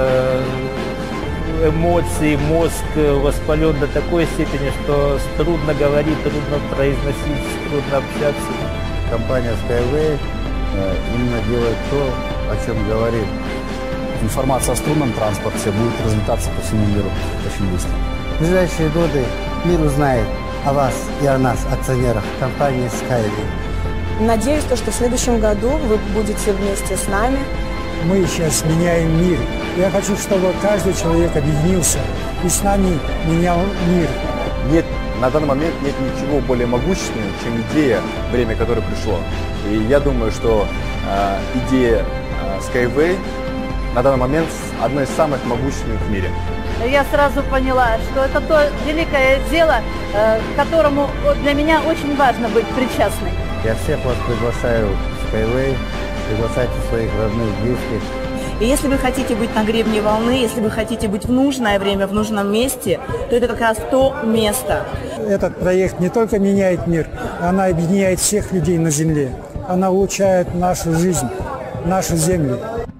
эмоции, мозг воспален до такой степени, что трудно говорить, трудно произносить, трудно общаться. Компания Skyway именно делает то, о чем говорит. Информация о струнном транспорте будет разлетаться по всему миру очень быстро. В ближайшие годы мир узнает о вас и о нас, акционерах компании Skyway. Надеюсь, что в следующем году вы будете вместе с нами. Мы сейчас меняем мир. Я хочу, чтобы каждый человек объединился и с нами менял мир. Нет, на данный момент нет ничего более могущественного, чем идея, время которой пришло. И я думаю, что э, идея э, Skyway на данный момент одна из самых могущественных в мире. Я сразу поняла, что это то великое дело, к которому для меня очень важно быть причастной. Я всех вас приглашаю в Skyway, приглашайте своих родных, близких. И если вы хотите быть на гребне волны, если вы хотите быть в нужное время, в нужном месте, то это как раз то место. Этот проект не только меняет мир, она объединяет всех людей на Земле. Она улучшает нашу жизнь, нашу Землю.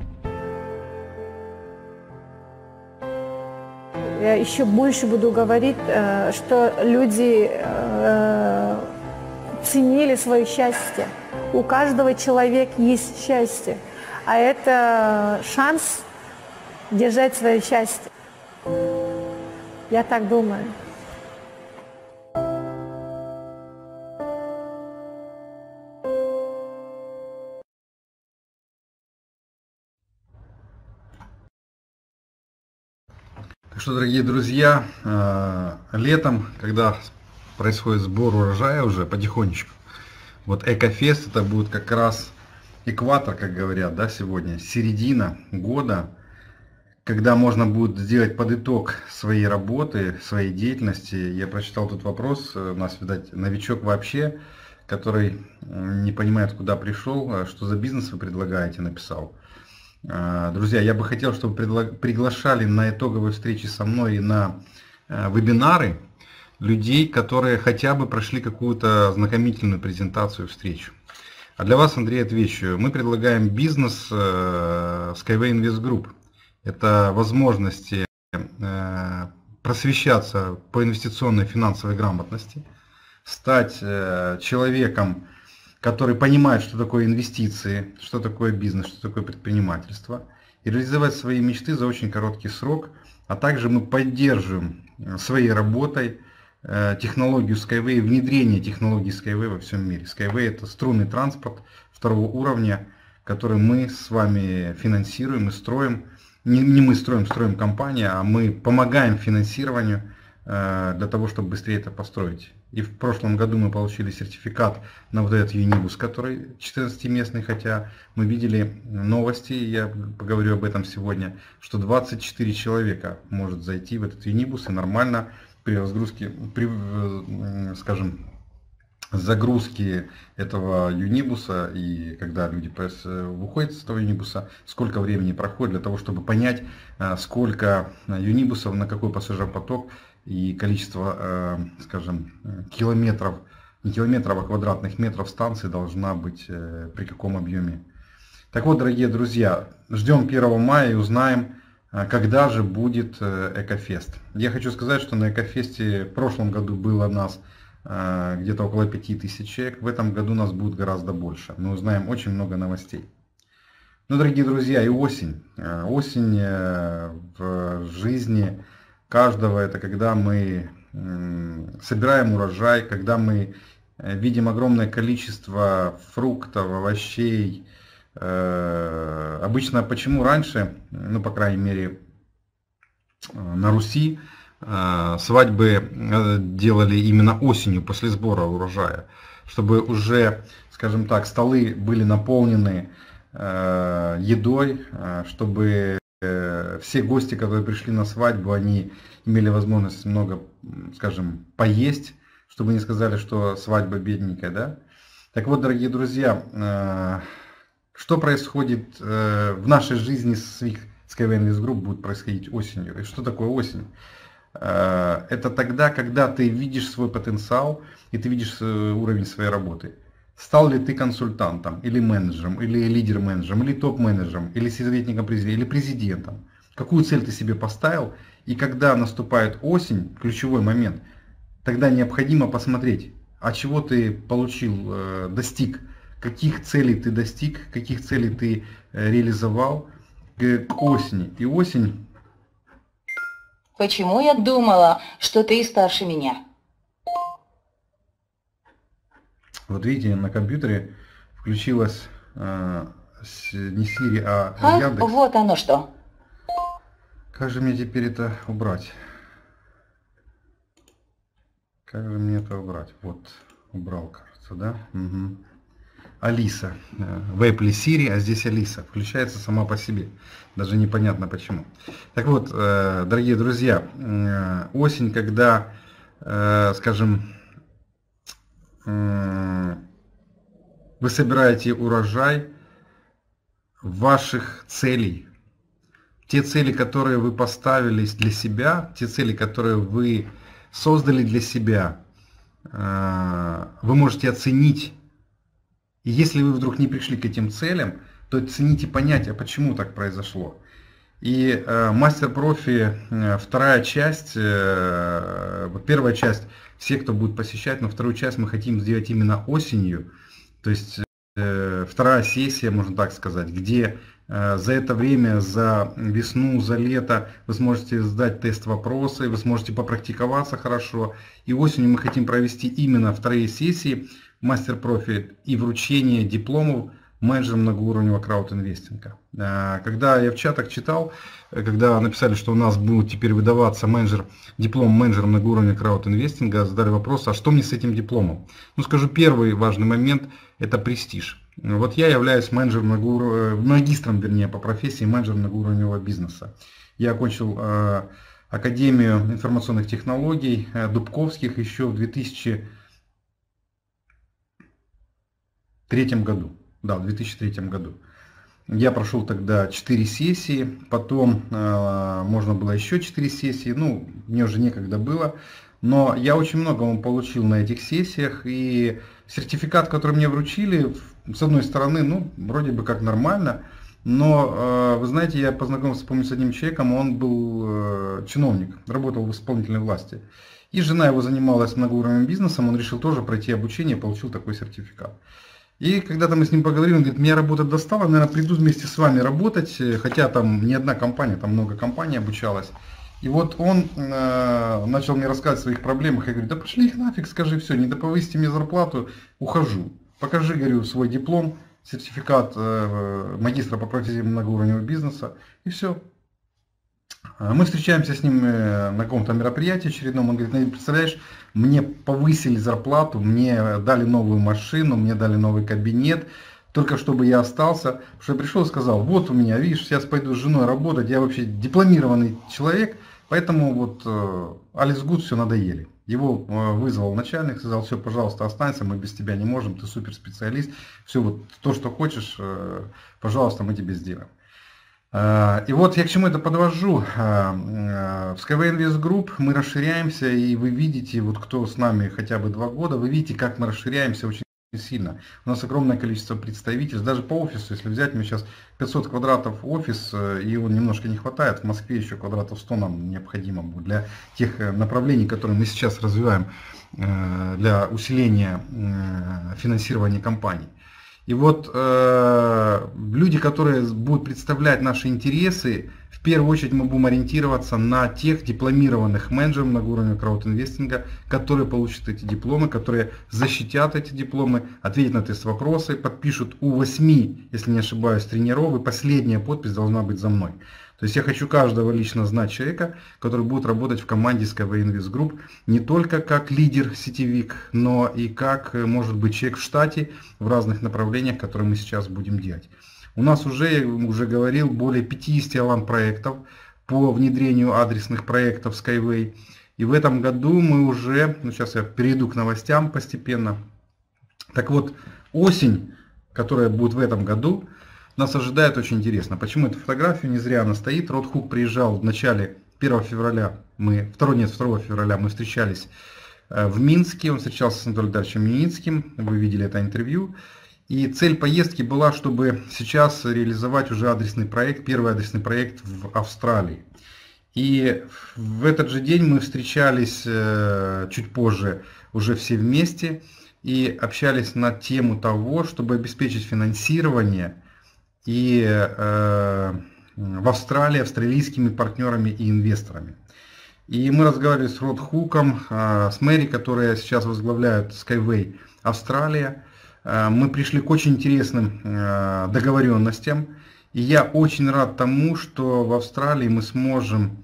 Я еще больше буду говорить, что люди ценили свое счастье. У каждого человека есть счастье, а это шанс держать свое счастье. Я так думаю. Так что, дорогие друзья, летом, когда происходит сбор урожая уже потихонечку, вот Экофест это будет как раз экватор, как говорят, да, сегодня, середина года, когда можно будет сделать подыток своей работы, своей деятельности. Я прочитал тут вопрос, у нас, видать, новичок вообще, который не понимает, куда пришел, что за бизнес вы предлагаете, написал. Друзья, я бы хотел, чтобы приглашали на итоговые встречи со мной и на вебинары людей, которые хотя бы прошли какую-то ознакомительную презентацию, встречу. А для вас, Андрей, отвечу. Мы предлагаем бизнес Skyway Invest Group. это возможности э, просвещаться по инвестиционной и финансовой грамотности, стать э, человеком, который понимает, что такое инвестиции, что такое бизнес, что такое предпринимательство, и реализовать свои мечты за очень короткий срок. А также мы поддерживаем своей работой э, технологию Skyway, внедрение технологии Skyway во всем мире. Skyway — это струнный транспорт второго уровня, который мы с вами финансируем и строим. Не, не мы строим, строим компания, а мы помогаем финансированию э, для того, чтобы быстрее это построить. И в прошлом году мы получили сертификат на вот этот Юнибус, который четырнадцатиместный, хотя мы видели новости, я поговорю об этом сегодня, что двадцать четыре человека может зайти в этот Юнибус и нормально при разгрузке, при, скажем, загрузке этого Юнибуса, и когда люди выходят с этого Юнибуса, сколько времени проходит для того, чтобы понять, сколько Юнибусов, на какой пассажиропоток и количество, скажем, километров, не километров, а квадратных метров станции должна быть при каком объеме. Так вот, дорогие друзья, ждем первого мая и узнаем, когда же будет Экофест. Я хочу сказать, что на Экофесте в прошлом году было нас где-то около пяти тысяч человек, в этом году нас будет гораздо больше. Мы узнаем очень много новостей. Ну, дорогие друзья, и осень. Осень в жизни каждого — это когда мы собираем урожай, когда мы видим огромное количество фруктов, овощей. Обычно почему раньше, ну по крайней мере на Руси, свадьбы делали именно осенью, после сбора урожая, чтобы уже, скажем так, столы были наполнены едой, чтобы все гости, которые пришли на свадьбу, они имели возможность много, скажем, поесть, чтобы не сказали, что свадьба бедненькая, да? Так вот, дорогие друзья, что происходит в нашей жизни с Skyway Invest Group будет происходить осенью? И что такое осень? Это тогда, когда ты видишь свой потенциал и ты видишь уровень своей работы. Стал ли ты консультантом, или менеджером, или лидер-менеджером, или топ-менеджером, или советником президента, или президентом. Какую цель ты себе поставил, и когда наступает осень, ключевой момент, тогда необходимо посмотреть, а чего ты получил, достиг, каких целей ты достиг, каких целей ты реализовал к осени. И осень... Почему я думала, что ты старше меня? Вот видите, на компьютере включилась э, не Siri, а, а Яндекс. Вот оно что. Как же мне теперь это убрать? Как же мне это убрать? Вот, убрал, кажется, да? Угу. Алиса. В Apple Siri, а здесь Алиса. Включается сама по себе. Даже непонятно почему. Так вот, э, дорогие друзья, э, осень, когда, э, скажем, вы собираете урожай ваших целей. Те цели, которые вы поставили для себя, те цели, которые вы создали для себя, вы можете оценить. И если вы вдруг не пришли к этим целям, то оцените, понять, а почему так произошло. И Мастер Профи, вторая часть, первая часть, все, кто будет посещать, но вторую часть мы хотим сделать именно осенью, то есть э, вторая сессия, можно так сказать, где э, за это время, за весну, за лето вы сможете сдать тест-вопросы, вы сможете попрактиковаться хорошо. И осенью мы хотим провести именно вторые сессии Мастер Профи и вручение дипломов менеджером многоуровневого краудинвестинга. Когда я в чатах читал, когда написали, что у нас будет теперь выдаваться менеджер, диплом менеджера многоуровневого краудинвестинга, задали вопрос, а что мне с этим дипломом? Ну, скажу, первый важный момент – это престиж. Вот я являюсь менеджером, магистром, вернее, по профессии менеджер многоуровневого бизнеса. Я окончил э, Академию информационных технологий э, Дубковских еще в две тысячи третьем году. Да, в две тысячи третьем году. Я прошел тогда четыре сессии, потом э, можно было еще четыре сессии, ну, мне уже некогда было, но я очень многого получил на этих сессиях, и сертификат, который мне вручили, с одной стороны, ну, вроде бы как нормально, Но, вы знаете, я познакомился, помню, с одним человеком, он был чиновник, работал в исполнительной власти. И жена его занималась многоуровневым бизнесом, он решил тоже пройти обучение, получил такой сертификат. И когда-то мы с ним поговорили, он говорит, меня работа достала, наверное, приду вместе с вами работать, хотя там не одна компания, там много компаний обучалась. И вот он э, начал мне рассказывать о своих проблемах, я говорю, да пошли их нафиг, скажи все, не доповысите мне зарплату, ухожу. Покажи, говорю, свой диплом, сертификат э, магистра по профессии многоуровневого бизнеса, и все. Мы встречаемся с ним на каком-то мероприятии очередном, он говорит, представляешь, мне повысили зарплату, мне дали новую машину, мне дали новый кабинет, только чтобы я остался, потому что я пришел и сказал, вот у меня, видишь, сейчас пойду с женой работать, я вообще дипломированный человек, поэтому вот Alice Good все надоели. Его вызвал начальник, сказал, все, пожалуйста, останься, мы без тебя не можем, ты суперспециалист, все вот то, что хочешь, пожалуйста, мы тебе сделаем. И вот я к чему это подвожу. В Skyway Invest Group мы расширяемся, и вы видите, вот кто с нами хотя бы два года, вы видите, как мы расширяемся очень сильно. У нас огромное количество представительств, даже по офису, если взять, мы сейчас пятьсот квадратов офис, и его немножко не хватает, в Москве еще квадратов сто нам необходимо будет для тех направлений, которые мы сейчас развиваем для усиления финансирования компаний. И вот э, люди, которые будут представлять наши интересы, в первую очередь мы будем ориентироваться на тех дипломированных менеджеров многоуровневого краудинвестинга, которые получат эти дипломы, которые защитят эти дипломы, ответят на тест-вопросы, подпишут у восьми, если не ошибаюсь, тренеров, и последняя подпись должна быть за мной. То есть я хочу каждого лично знать человека, который будет работать в команде Skyway Invest Group не только как лидер сетевик, но и как, может быть, человек в штате в разных направлениях, которые мы сейчас будем делать. У нас уже, я уже говорил, более пятидесяти проектов по внедрению адресных проектов Skyway. И в этом году мы уже, ну сейчас я перейду к новостям постепенно. Так вот, осень, которая будет в этом году, нас ожидает очень интересно. Почему эту фотографию? Не зря она стоит. Род Хук приезжал в начале первого февраля, мы, второго, нет, второго февраля мы встречались в Минске. Он встречался с Анатолием Даровичем Яницким. Вы видели это интервью. И цель поездки была, чтобы сейчас реализовать уже адресный проект, первый адресный проект в Австралии. И в этот же день мы встречались чуть позже уже все вместе и общались на тему того, чтобы обеспечить финансирование и э, в Австралии австралийскими партнерами и инвесторами. И мы разговаривали с Род Хуком, э, с Мэри, которая сейчас возглавляет Skyway Австралия. Э, мы пришли к очень интересным э, договоренностям. И я очень рад тому, что в Австралии мы сможем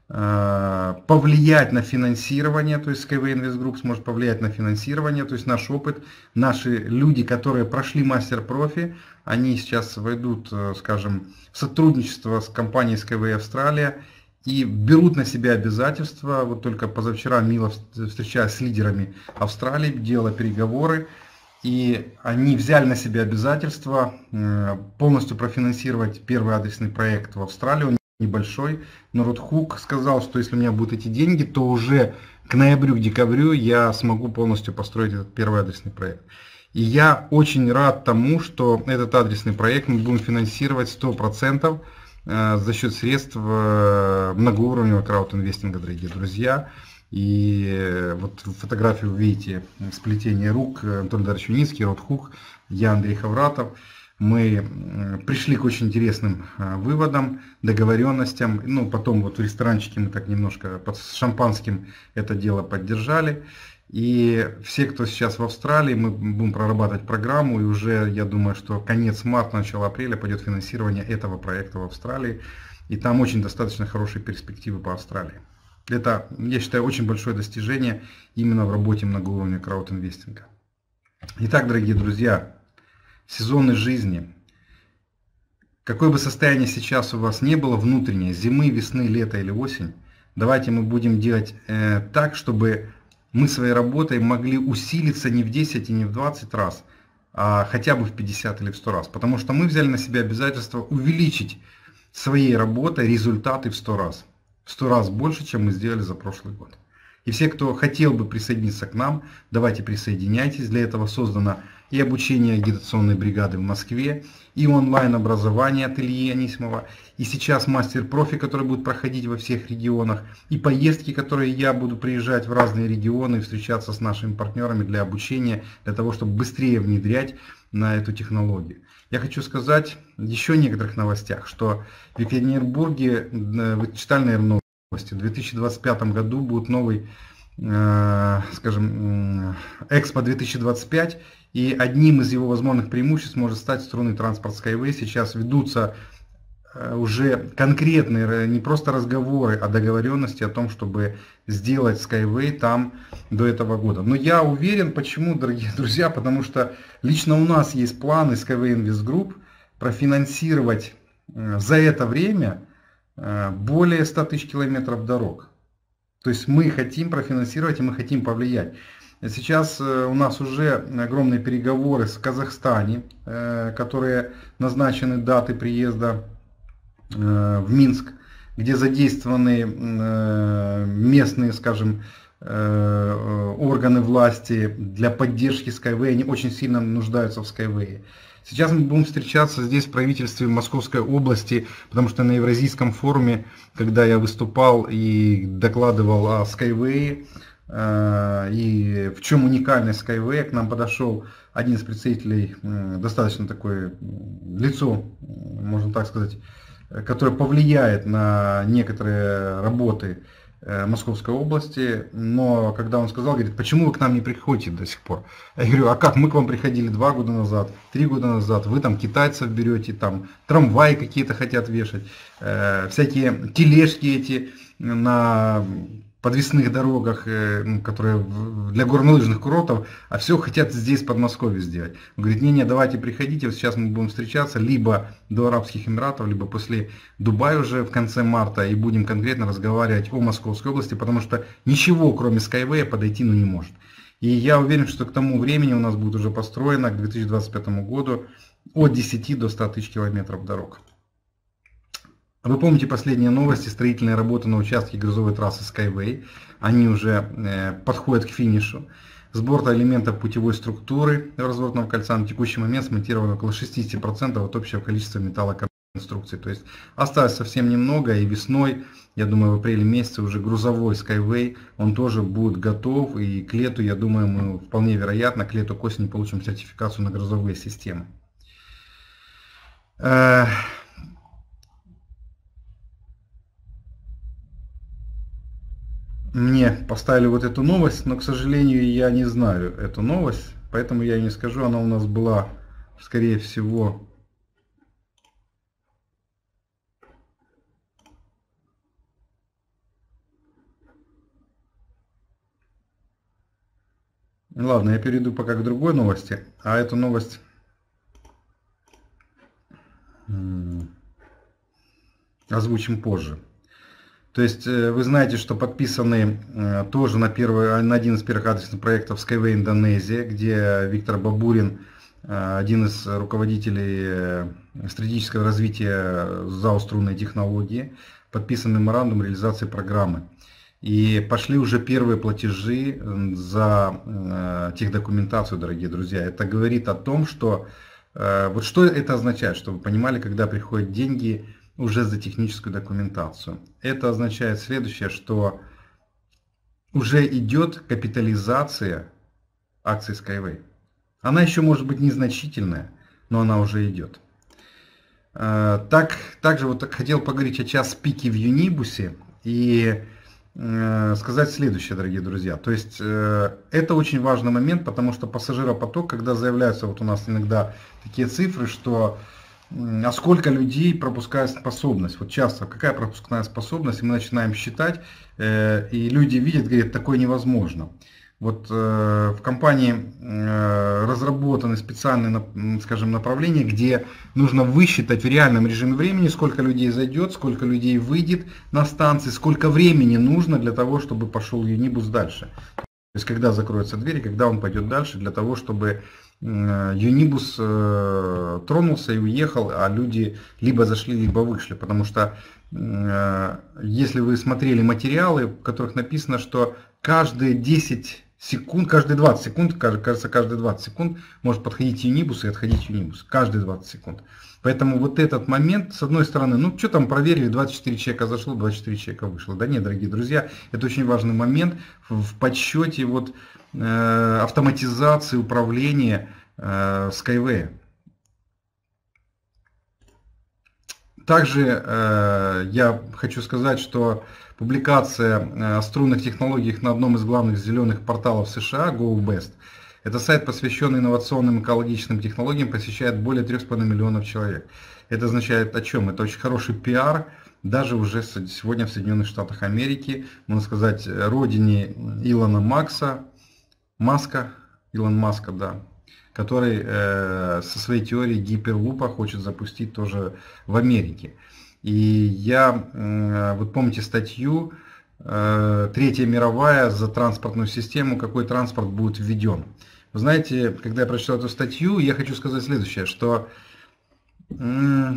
э, повлиять на финансирование, то есть Skyway Invest Group сможет повлиять на финансирование, то есть наш опыт, наши люди, которые прошли мастер-профи, они сейчас войдут, скажем, в сотрудничество с компанией Skyway Австралия и берут на себя обязательства. Вот только позавчера Мила, встречаясь с лидерами Австралии, делала переговоры, и они взяли на себя обязательства полностью профинансировать первый адресный проект в Австралии. Он небольшой, но Род Хук сказал, что если у меня будут эти деньги, то уже к ноябрю, к декабрю я смогу полностью построить этот первый адресный проект. И я очень рад тому, что этот адресный проект мы будем финансировать сто процентов за счет средств многоуровневого краудинвестинга, дорогие друзья. И вот фотографию вы видите, сплетение рук, Анатолий Дарович Яницкий, Род Хук, я Андрей Хавратов. Мы пришли к очень интересным выводам, договоренностям. Ну, потом вот в ресторанчике мы так немножко под шампанским это дело поддержали. И все, кто сейчас в Австралии, мы будем прорабатывать программу, и уже, я думаю, что конец марта, начало апреля пойдет финансирование этого проекта в Австралии. И там очень достаточно хорошие перспективы по Австралии. Это, я считаю, очень большое достижение именно в работе многоуровневого краудинвестинга. Итак, дорогие друзья, сезоны жизни. Какое бы состояние сейчас у вас не было, внутреннее, зимы, весны, лета или осень, давайте мы будем делать э, так, чтобы мы своей работой могли усилиться не в десять и не в двадцать раз, а хотя бы в пятьдесят или в сто раз. Потому что мы взяли на себя обязательство увеличить своей работой результаты в сто раз. В сто раз больше, чем мы сделали за прошлый год. И все, кто хотел бы присоединиться к нам, давайте присоединяйтесь. Для этого создано и обучение агитационной бригады в Москве, и онлайн-образование от Ильи Анисимова, и сейчас мастер-профи, который будет проходить во всех регионах, и поездки, которые я буду приезжать в разные регионы, встречаться с нашими партнерами для обучения, для того, чтобы быстрее внедрять на эту технологию. Я хочу сказать еще о некоторых новостях, что в Екатеринбурге, вы читали, наверное, новости, в две тысячи двадцать пятом году будет новый, э, скажем, Экспо две тысячи двадцать пять, и одним из его возможных преимуществ может стать струнный транспорт Skyway. Сейчас ведутся уже конкретные, не просто разговоры, а договоренности о том, чтобы сделать Skyway там до этого года. Но я уверен, почему, дорогие друзья, потому что лично у нас есть планы Skyway Invest Group профинансировать за это время более ста тысяч километров дорог. То есть мы хотим профинансировать и мы хотим повлиять. Сейчас у нас уже огромные переговоры с Казахстаном, которые назначены даты приезда в Минск, где задействованы местные, скажем, органы власти для поддержки Skyway. Они очень сильно нуждаются в Skyway. Сейчас мы будем встречаться здесь в правительстве Московской области, потому что на Евразийском форуме, когда я выступал и докладывал о Skyway, и в чем уникальность Skyway, к нам подошел один из представителей, достаточно такое лицо, можно так сказать, которое повлияет на некоторые работы Московской области, но когда он сказал, говорит, почему вы к нам не приходите до сих пор? Я говорю, а как, мы к вам приходили два года назад, три года назад, вы там китайцев берете, там трамваи какие-то хотят вешать, э, всякие тележки эти на подвесных дорогах, э, которые для горнолыжных курортов, а все хотят здесь, в Подмосковье сделать. Он говорит, не-не, давайте приходите, вот сейчас мы будем встречаться либо до Арабских Эмиратов, либо после Дубая уже в конце марта, и будем конкретно разговаривать о Московской области, потому что ничего, кроме Skyway, подойти ну, не может. И я уверен, что к тому времени у нас будет уже построено, к две тысячи двадцать пятому году, от десяти до ста тысяч километров дорог. Вы помните последние новости, строительные работы на участке грузовой трассы Skyway, они уже э, подходят к финишу. С борта элементов путевой структуры разворотного кольца на текущий момент смонтировано около шестидесяти процентов от общего количества металлоконструкций. То есть осталось совсем немного, и весной, я думаю, в апреле месяце уже грузовой Skyway, он тоже будет готов, и к лету, я думаю, мы вполне вероятно, к лету, к осени получим сертификацию на грузовые системы. Э Мне поставили вот эту новость, но, к сожалению, я не знаю эту новость, поэтому я не скажу. Она у нас была, скорее всего, ладно, я перейду пока к другой новости, а эту новость озвучим позже. То есть вы знаете, что подписаны тоже на, первый, на один из первых адресных проектов Skyway Индонезия, где Виктор Бабурин, один из руководителей стратегического развития ЗАО «Струнные технологии», подписан меморандум реализации программы. И пошли уже первые платежи за техдокументацию, дорогие друзья. Это говорит о том, что... Вот что это означает, чтобы вы понимали, когда приходят деньги уже за техническую документацию. Это означает следующее, что уже идет капитализация акций Skyway. Она еще может быть незначительная, но она уже идет. Так, также вот хотел поговорить о час пике в Юнибусе и сказать следующее, дорогие друзья. То есть это очень важный момент, потому что пассажиропоток, когда заявляются, вот у нас иногда такие цифры, что а сколько людей пропускает способность? Вот часто, какая пропускная способность? И мы начинаем считать, э, и люди видят, говорят, такое невозможно. Вот э, в компании э, разработаны специальные, скажем, направления, где нужно высчитать в реальном режиме времени, сколько людей зайдет, сколько людей выйдет на станции, сколько времени нужно для того, чтобы пошел Юнибус дальше. То есть, когда закроются двери, когда он пойдет дальше, для того, чтобы Юнибус э, тронулся и уехал, а люди либо зашли, либо вышли. Потому что э, если вы смотрели материалы, в которых написано, что каждые десять секунд, каждые двадцать секунд, кажется, каждые двадцать секунд может подходить Юнибус и отходить Юнибус. Каждые двадцать секунд. Поэтому вот этот момент, с одной стороны, ну что там проверили, двадцать четыре человека зашло, двадцать четыре человека вышло. Да нет, дорогие друзья, это очень важный момент в подсчете вот, э, автоматизации управления э, Skyway. Также э, я хочу сказать, что публикация о струнных технологиях на одном из главных зеленых порталов США, GoBest, это сайт, посвященный инновационным экологичным технологиям, посещает более трёх с половиной миллионов человек. Это означает о чем? Это очень хороший пиар, даже уже сегодня в Соединенных Штатах Америки, можно сказать, родине Илона Макса, Маска, Илон Маска, да, который э, со своей теорией гиперлупа хочет запустить тоже в Америке. И я, э, вот помните статью, э, Третья мировая за транспортную систему, какой транспорт будет введен. Вы знаете, когда я прочитал эту статью, я хочу сказать следующее, что э,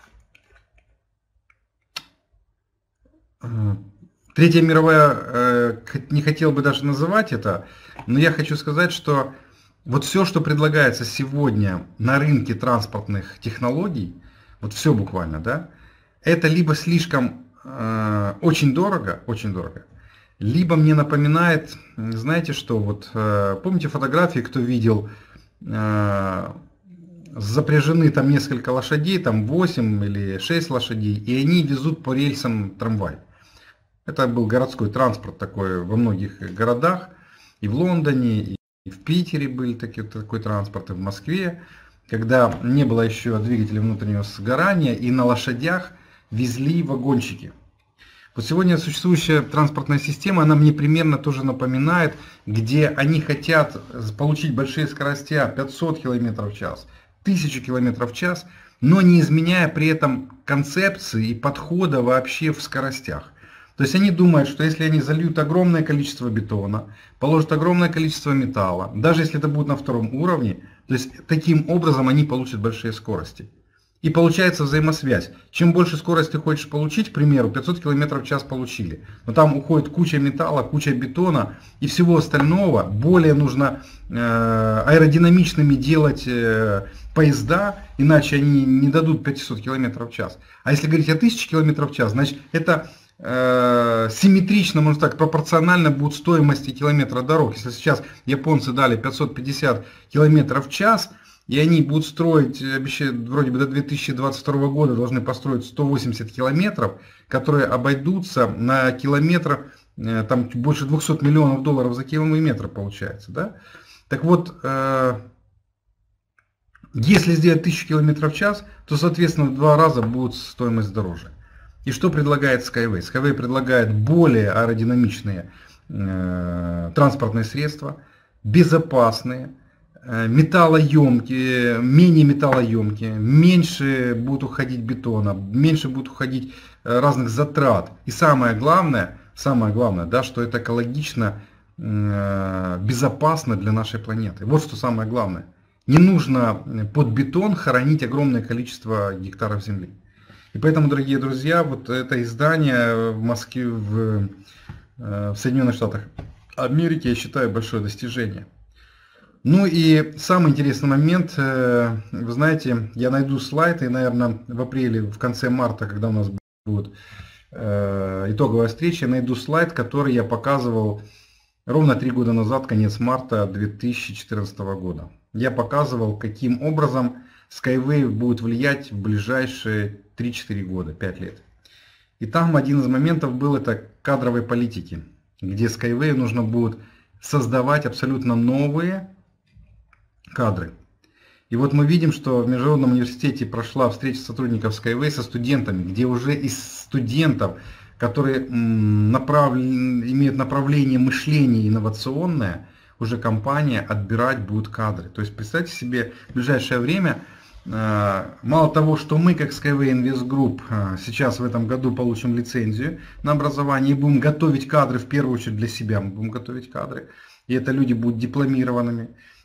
Третья мировая, э, не хотел бы даже называть это, но я хочу сказать, что вот все, что предлагается сегодня на рынке транспортных технологий, вот все буквально, да, это либо слишком э, очень дорого, очень дорого, либо мне напоминает, знаете что, вот э, помните фотографии, кто видел, э, запряжены там несколько лошадей, там восемь или шесть лошадей, и они везут по рельсам трамвай. Это был городской транспорт такой во многих городах, и в Лондоне, и в Питере были такие, такой транспорт, и в Москве, когда не было еще двигателя внутреннего сгорания, и на лошадях везли вагончики. Вот сегодня существующая транспортная система, она мне примерно тоже напоминает, где они хотят получить большие скорости, пятьсот километров в час, тысячу километров в час, но не изменяя при этом концепции и подхода вообще в скоростях. То есть они думают, что если они зальют огромное количество бетона, положат огромное количество металла, даже если это будет на втором уровне, то есть таким образом они получат большие скорости. И получается взаимосвязь. Чем больше скорость ты хочешь получить, к примеру, пятьсот километров в час получили. Но там уходит куча металла, куча бетона и всего остального. Более нужно э, аэродинамичными делать э, поезда, иначе они не дадут пятьсот километров в час. А если говорить о тысяче километров в час, значит это э, симметрично, можно так, пропорционально будет стоимости километра дорог. Если сейчас японцы дали пятьсот пятьдесят километров в час, и они будут строить, обещают, вроде бы до две тысячи двадцать второго года должны построить сто восемьдесят километров, которые обойдутся на километр, там больше двухсот миллионов долларов за километр получается. Да? Так вот, если сделать тысячу километров в час, то, соответственно, в два раза будет стоимость дороже. И что предлагает Skyway? Skyway предлагает более аэродинамичные транспортные средства, безопасные, металлоемкие, менее металлоемкие, меньше будет уходить бетона, меньше будет уходить разных затрат. И самое главное, самое главное, да, что это экологично, безопасно для нашей планеты. Вот что самое главное. Не нужно под бетон хоронить огромное количество гектаров земли. И поэтому, дорогие друзья, вот это издание в Москве, в, в Соединенных Штатах Америки, я считаю, большое достижение. Ну и самый интересный момент, вы знаете, я найду слайд, и, наверное, в апреле, в конце марта, когда у нас будет итоговая встреча, я найду слайд, который я показывал ровно три года назад, конец марта две тысячи четырнадцатого года. Я показывал, каким образом Skyway будет влиять в ближайшие три-четыре года, пять лет. И там один из моментов был это кадровой политики, где Skyway нужно будет создавать абсолютно новые кадры. И вот мы видим, что в Международном университете прошла встреча сотрудников Skyway со студентами, где уже из студентов, которые направ... имеют направление мышления инновационное, уже компания отбирать будет кадры. То есть представьте себе, в ближайшее время, мало того, что мы как Skyway Invest Group сейчас в этом году получим лицензию на образование и будем готовить кадры, в первую очередь для себя мы будем готовить кадры, и это люди будут дипломированными.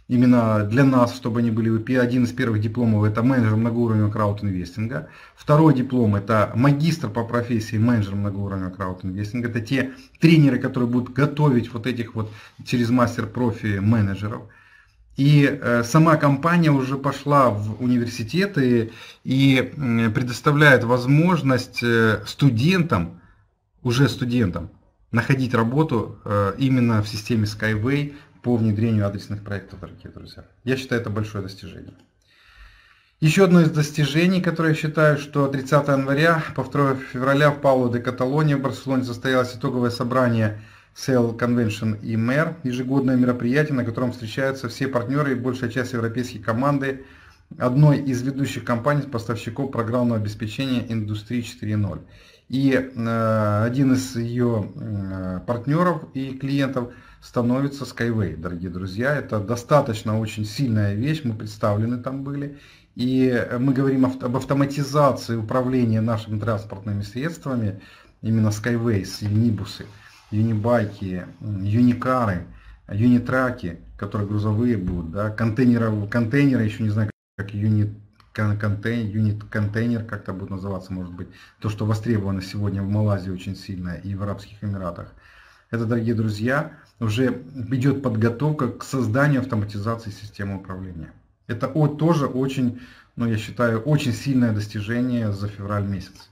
именно для нас, чтобы они были. Один из первых дипломов — это менеджер многоуровневого краудинвестинга. Второй диплом — это магистр по профессии менеджер многоуровневого краудинвестинга. Это те тренеры, которые будут готовить вот этих вот через мастер-профи менеджеров. И э, сама компания уже пошла в университеты и э, предоставляет возможность э, студентам, уже студентам, находить работу э, именно в системе Skyway по внедрению адресных проектов, дорогие друзья. Я считаю, это большое достижение. Еще одно из достижений, которое я считаю, что тридцатого января по второго февраля в Пауло де Каталоне в Барселоне состоялось итоговое собрание Sale Convention и Mer, ежегодное мероприятие, на котором встречаются все партнеры и большая часть европейской команды одной из ведущих компаний-поставщиков программного обеспечения индустрии четыре ноль. И э, один из ее э, партнеров и клиентов становится Skyway, дорогие друзья. Это достаточно очень сильная вещь, мы представлены там были. И мы говорим об автоматизации управления нашими транспортными средствами, именно Skyway, юнибусы, юнибайки, юникары, юнитраки, которые грузовые будут, да, контейнеры, контейнеры, еще не знаю, как юнит, контейнер, юнит контейнер как-то будет называться, может быть, то, что востребовано сегодня в Малайзии очень сильно и в Арабских Эмиратах. Это, дорогие друзья, уже идет подготовка к созданию автоматизации системы управления. Это тоже очень, ну, я считаю, очень сильное достижение за февраль месяц.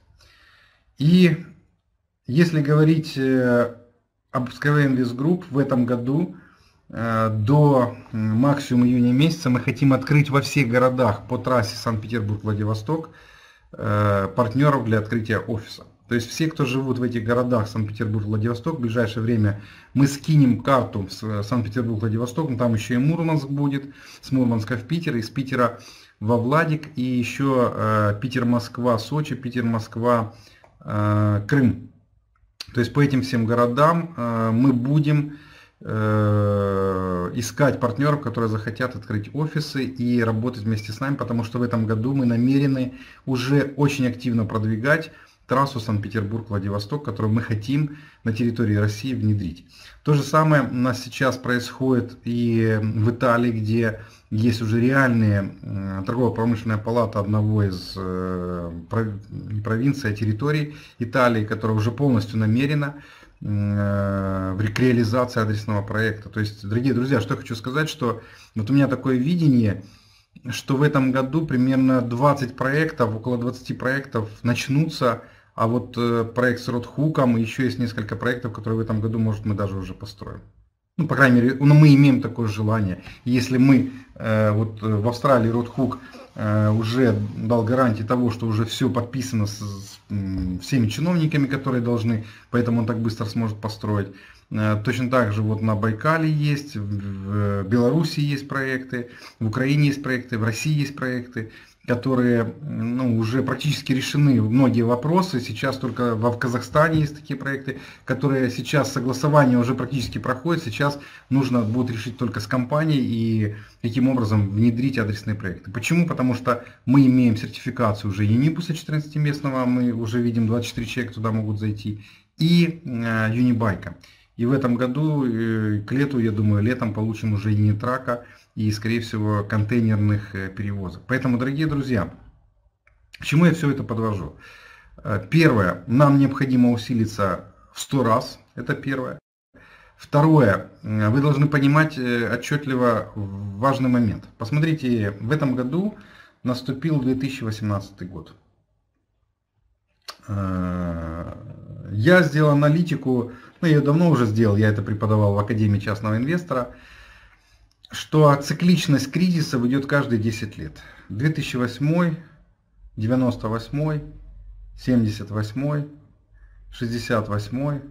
И если говорить об Skyway Invest Group, в этом году до максимум июня месяца мы хотим открыть во всех городах по трассе Санкт-Петербург-Владивосток партнеров для открытия офиса. То есть все, кто живут в этих городах Санкт-Петербург-Владивосток, в ближайшее время мы скинем карту с Санкт-Петербург-Владивосток, там еще и Мурманск будет, с Мурманска в Питер, из Питера во Владик, и еще э, Питер-Москва-Сочи, Питер-Москва-Крым. То есть по этим всем городам э, мы будем э, искать партнеров, которые захотят открыть офисы и работать вместе с нами, потому что в этом году мы намерены уже очень активно продвигать трассу Санкт-Петербург-Владивосток, которую мы хотим на территории России внедрить. То же самое у нас сейчас происходит и в Италии, где есть уже реальные торгово-промышленная палата одного из не провинций, а территорий Италии, которая уже полностью намерена в реализации адресного проекта. То есть, дорогие друзья, что я хочу сказать, что вот у меня такое видение, что в этом году примерно двадцать проектов, около двадцати проектов начнутся. А вот проект с Ротхуком, и еще есть несколько проектов, которые в этом году, может, мы даже уже построим. Ну, по крайней мере, ну, мы имеем такое желание. Если мы э, вот в Австралии Ротхук э, уже дал гарантии того, что уже все подписано с, с э, всеми чиновниками, которые должны, поэтому он так быстро сможет построить. Э, точно так же вот на Байкале есть, в, в Беларуси есть проекты, в Украине есть проекты, в России есть проекты, которые, ну, уже практически решены многие вопросы. Сейчас только в Казахстане есть такие проекты, которые сейчас согласование уже практически проходит. Сейчас нужно будет решить только с компанией и таким образом внедрить адресные проекты. Почему? Потому что мы имеем сертификацию уже юнибуса четырнадцатиместного, мы уже видим двадцать четыре человека туда могут зайти, и э, юнибайка. И в этом году, э, к лету, я думаю, летом получим уже юнитрака и, скорее всего, контейнерных перевозок. Поэтому, дорогие друзья, к чему я все это подвожу? Первое, нам необходимо усилиться в сто раз, это первое. Второе, вы должны понимать отчетливо важный момент. Посмотрите, в этом году наступил две тысячи восемнадцатый год. Я сделал аналитику, ну, я ее давно уже сделал, я это преподавал в Академии частного инвестора, что цикличность кризисов идет каждые десять лет. две тысячи восьмой, девяносто восьмой, семьдесят восьмой, шестьдесят восьмой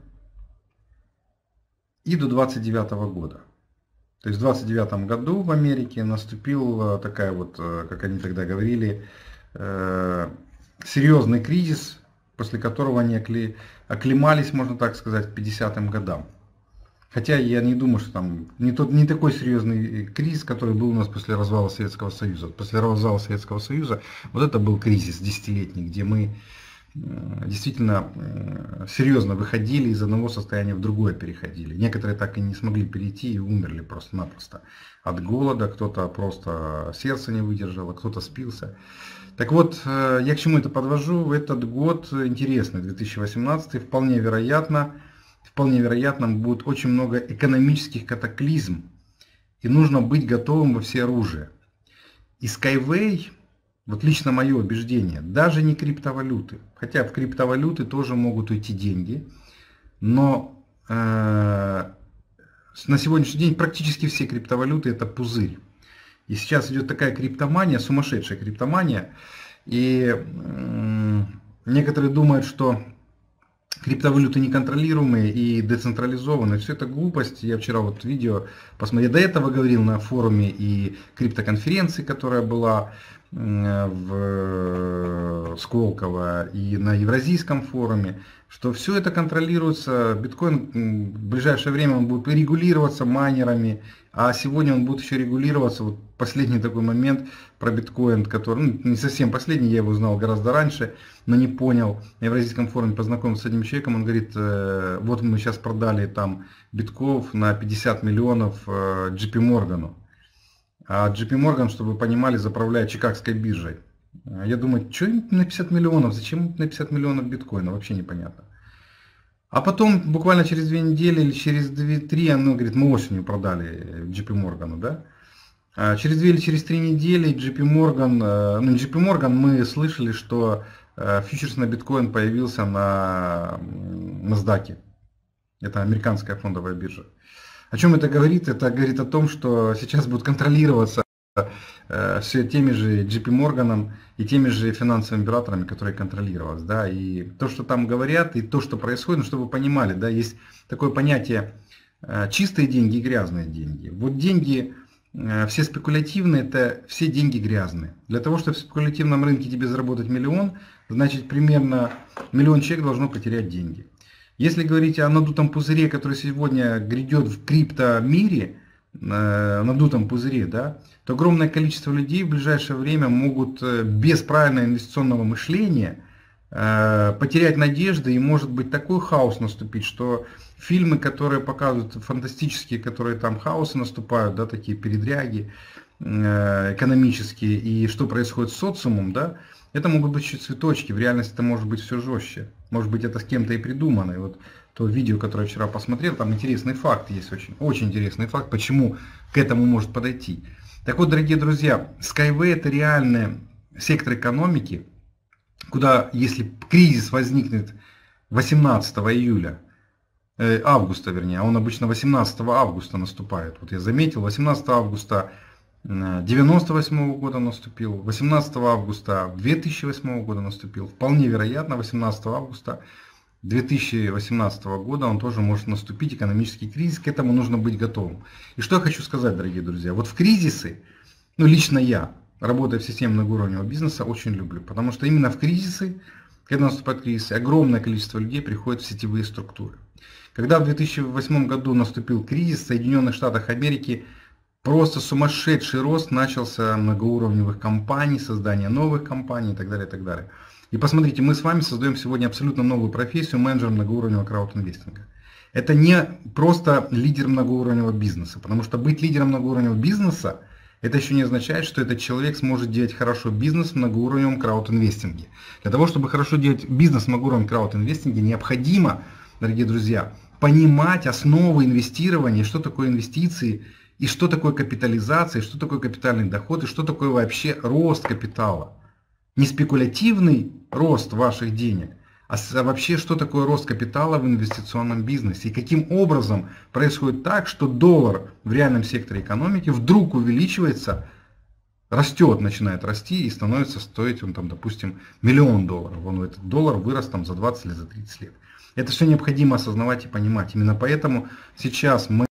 и до двадцать девятого года. То есть в двадцать девятом году в Америке наступил такая вот, как они тогда говорили, серьезный кризис, после которого они оклемались, можно так сказать, к пятидесятым годам. Хотя я не думаю, что там не, тот, не такой серьезный кризис, который был у нас после развала Советского Союза. После развала Советского Союза вот это был кризис десятилетний, где мы действительно серьезно выходили из одного состояния в другое, переходили. Некоторые так и не смогли перейти и умерли просто-напросто от голода, кто-то просто сердце не выдержало, кто-то спился. Так вот, я к чему это подвожу? Этот год интересный, две тысячи восемнадцатый, вполне вероятно, вполне вероятно будет очень много экономических катаклизм, и нужно быть готовым во всеоружие. И Skyway, вот лично мое убеждение, даже не криптовалюты, хотя в криптовалюты тоже могут уйти деньги, но э, на сегодняшний день практически все криптовалюты это пузырь. И сейчас идет такая криптомания, сумасшедшая криптомания, и э, некоторые думают, что криптовалюты неконтролируемые и децентрализованные, все это глупость. Я вчера вот видео посмотрел, я до этого говорил на форуме и криптоконференции, которая была в Сколково и на Евразийском форуме, что все это контролируется. Биткоин в ближайшее время он будет регулироваться майнерами, а сегодня он будет еще регулироваться. Вот последний такой момент про биткоин, который, ну, не совсем последний, я его узнал гораздо раньше, но не понял. На Евразийском форуме познакомился с одним человеком, он говорит, вот мы сейчас продали там битков на пятьдесят миллионов джей пи Моргану. А джей пи Морган, чтобы вы понимали, заправляет Чикагской биржей. Я думаю, что на пятьдесят миллионов, зачем на пятьдесят миллионов биткоина, вообще непонятно. А потом, буквально через две недели или через две-три, он говорит, мы осенью продали джей пи Моргану, да? А через две или через три недели джей пи Морган, ну джей пи Морган, мы слышали, что фьючерс на биткоин появился на NASDAQ. Это американская фондовая биржа. О чем это говорит? Это говорит о том, что сейчас будут контролироваться э, все теми же джей пи Морганом и теми же финансовыми операторами, которые контролировались. Да? И то, что там говорят, и то, что происходит, ну, чтобы вы понимали, да, есть такое понятие э, чистые деньги и грязные деньги. Вот деньги э, все спекулятивные, это все деньги грязные. Для того, чтобы в спекулятивном рынке тебе заработать миллион, значит примерно миллион человек должно потерять деньги. Если говорить о надутом пузыре, который сегодня грядет в криптомире, э, надутом пузыре, да, то огромное количество людей в ближайшее время могут без правильного инвестиционного мышления э, потерять надежды, и может быть такой хаос наступить, что фильмы, которые показывают фантастические, которые там хаосы наступают, да, такие передряги э, экономические, и что происходит с социумом, да, это могут быть еще цветочки, в реальности это может быть все жестче. Может быть это с кем-то и придумано. И вот то видео, которое я вчера посмотрел, там интересный факт есть, очень, очень интересный факт, почему к этому может подойти. Так вот, дорогие друзья, Skyway это реальный сектор экономики, куда, если кризис возникнет восемнадцатого июля, э, августа вернее, а он обычно восемнадцатого августа наступает. Вот я заметил, восемнадцатого августа девяносто восьмого года наступил, восемнадцатого августа две тысячи восьмого года наступил. Вполне вероятно, восемнадцатого августа две тысячи восемнадцатого года он тоже может наступить, экономический кризис, к этому нужно быть готовым. И что я хочу сказать, дорогие друзья, вот в кризисы, ну лично я, работая в системе многоуровневого бизнеса, очень люблю, потому что именно в кризисы, когда наступает кризис, огромное количество людей приходит в сетевые структуры. Когда в две тысячи восьмом году наступил кризис в Соединенных Штатах Америки, просто сумасшедший рост начался многоуровневых компаний, создания новых компаний и так далее, и так далее. И посмотрите, мы с вами создаем сегодня абсолютно новую профессию менеджер многоуровневого краудинвестинга. Это не просто лидер многоуровневого бизнеса, потому что быть лидером многоуровневого бизнеса, это еще не означает, что этот человек сможет делать хорошо бизнес в многоуровневом краудинвестинге. Для того, чтобы хорошо делать бизнес в многоуровневом краудинвестинге, необходимо, дорогие друзья, понимать основы инвестирования, что такое инвестиции, и что такое капитализация, что такое капитальный доход, и что такое вообще рост капитала. Не спекулятивный рост ваших денег, а вообще что такое рост капитала в инвестиционном бизнесе. И каким образом происходит так, что доллар в реальном секторе экономики вдруг увеличивается, растет, начинает расти и становится стоить, он там, допустим, миллион долларов. Он этот доллар вырос там за двадцать или за тридцать лет. Это все необходимо осознавать и понимать. Именно поэтому сейчас мы...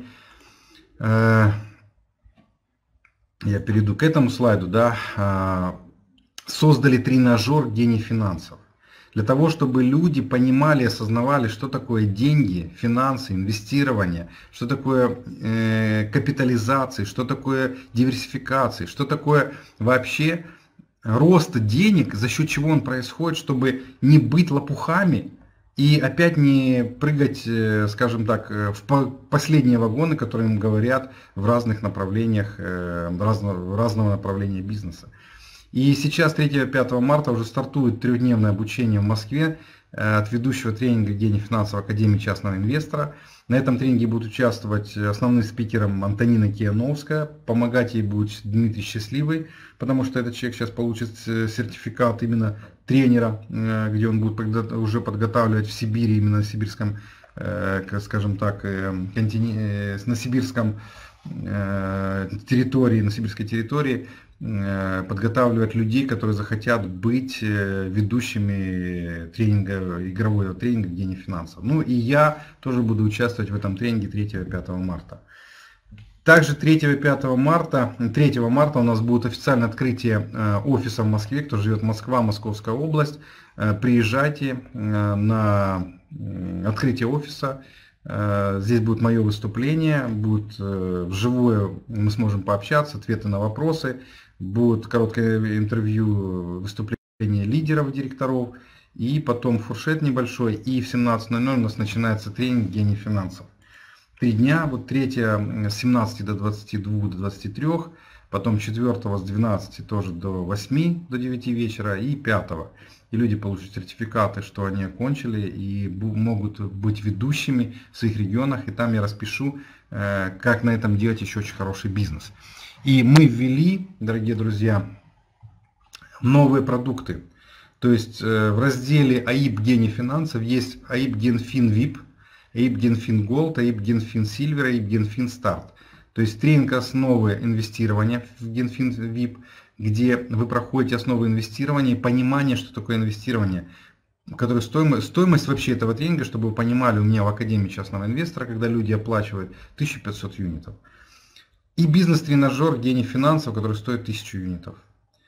Я перейду к этому слайду, да, создали тренажер гений финансов. Для того, чтобы люди понимали и осознавали, что такое деньги, финансы, инвестирование, что такое э, капитализация, что такое диверсификация, что такое вообще роста денег, за счет чего он происходит, чтобы не быть лопухами и опять не прыгать, скажем так, в последние вагоны, которые им говорят в разных направлениях, разного, разного направления бизнеса. И сейчас третьего-пятого марта уже стартует трехдневное обучение в Москве от ведущего тренинга Гений финансовой академии частного инвестора. На этом тренинге будут участвовать основным спикером Антонина Кияновская, помогать ей будет Дмитрий Счастливый, потому что этот человек сейчас получит сертификат именно тренера, где он будет уже подготавливать в Сибири, именно на сибирском, скажем так, на сибирском территории, на сибирской территории, подготавливать людей, которые захотят быть ведущими тренинга, игрового тренинга Гений финансов. Ну и я тоже буду участвовать в этом тренинге третьего-пятого марта. Также третьего-пятого марта, третьего марта у нас будет официальное открытие офиса в Москве. Кто живет Москва, Московская область, приезжайте на открытие офиса. Здесь будет мое выступление, будет вживую, мы сможем пообщаться, ответы на вопросы, будет короткое интервью, выступление лидеров, директоров, и потом фуршет небольшой, и в семнадцать ноль ноль у нас начинается тренинг Гений финансов. Три дня, вот третьего с семнадцати до двадцати двух, до двадцати трёх, потом четвёртого с двенадцати тоже до восьми, до девяти вечера, и пятого. И люди получат сертификаты, что они окончили и могут быть ведущими в своих регионах. И там я распишу, как на этом делать еще очень хороший бизнес. И мы ввели, дорогие друзья, новые продукты. То есть в разделе АИП Гений финансов есть АИП Генфин вип, АИП Генфин Голд, АИП Генфин Сильвер, АИП Генфин Старт. То есть тренинг основы инвестирования в Генфин вип, где вы проходите основы инвестирования и понимание, что такое инвестирование. Которая стоимость, стоимость вообще этого тренинга, чтобы вы понимали, у меня в Академии частного инвестора, когда люди оплачивают тысячу пятьсот юнитов. И бизнес-тренажер Гений финансов, который стоит тысячу юнитов.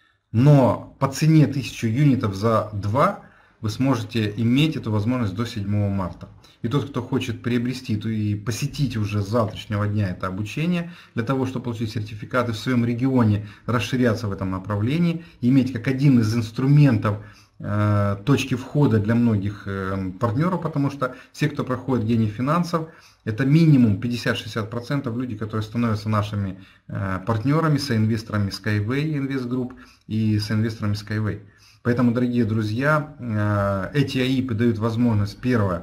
Но по цене тысячи юнитов за два вы сможете иметь эту возможность до седьмого марта. И тот, кто хочет приобрести и посетить уже с завтрашнего дня это обучение, для того, чтобы получить сертификаты в своем регионе, расширяться в этом направлении, иметь как один из инструментов э, точки входа для многих э, партнеров, потому что все, кто проходит Гений финансов, это минимум пятьдесят-шестьдесят процентов люди, которые становятся нашими э, партнерами, соинвесторами Skyway Invest Group и соинвесторами Skyway. Поэтому, дорогие друзья, э, эти АИПы дают возможность, первое,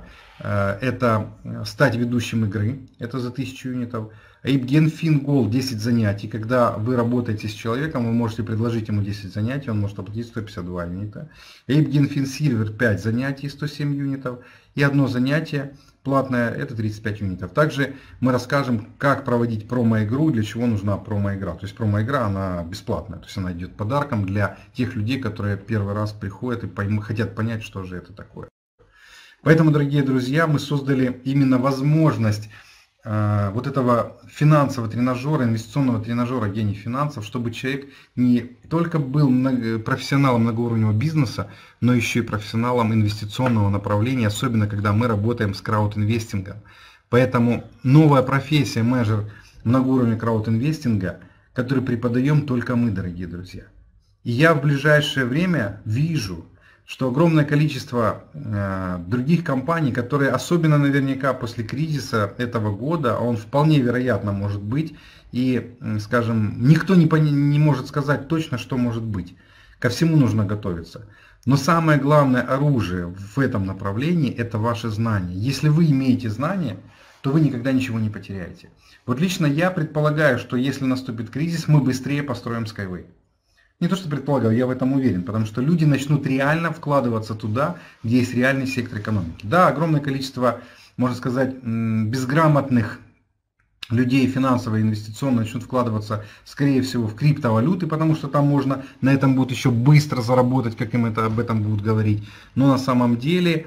это стать ведущим игры, это за тысячу юнитов. АИП Генфин Голд десять занятий, когда вы работаете с человеком, вы можете предложить ему десять занятий, он может оплатить сто пятьдесят два юнита. АИП Генфин Сильвер пять занятий, сто семь юнитов. И одно занятие платное, это тридцать пять юнитов. Также мы расскажем, как проводить промо-игру, для чего нужна промо-игра. То есть промо-игра, она бесплатная, то есть она идет подарком для тех людей, которые первый раз приходят и пойм- хотят понять, что же это такое. Поэтому, дорогие друзья, мы создали именно возможность э, вот этого финансового тренажера, инвестиционного тренажера Гений финансов, чтобы человек не только был много, профессионалом многоуровневого бизнеса, но еще и профессионалом инвестиционного направления, особенно когда мы работаем с краудинвестингом. Поэтому новая профессия менеджер многоуровневого краудинвестинга, который преподаем только мы, дорогие друзья. И я в ближайшее время вижу, что огромное количество э, других компаний, которые особенно наверняка после кризиса этого года, а он вполне вероятно может быть, и, э, скажем, никто не, не может сказать точно, что может быть. Ко всему нужно готовиться. Но самое главное оружие в этом направлении – это ваши знания. Если вы имеете знания, то вы никогда ничего не потеряете. Вот лично я предполагаю, что если наступит кризис, мы быстрее построим Skyway. Не то, что предполагаю, я в этом уверен, потому что люди начнут реально вкладываться туда, где есть реальный сектор экономики. Да, огромное количество, можно сказать, безграмотных людей финансово и инвестиционно начнут вкладываться, скорее всего, в криптовалюты, потому что там можно на этом будет еще быстро заработать, как им это об этом будут говорить. Но на самом деле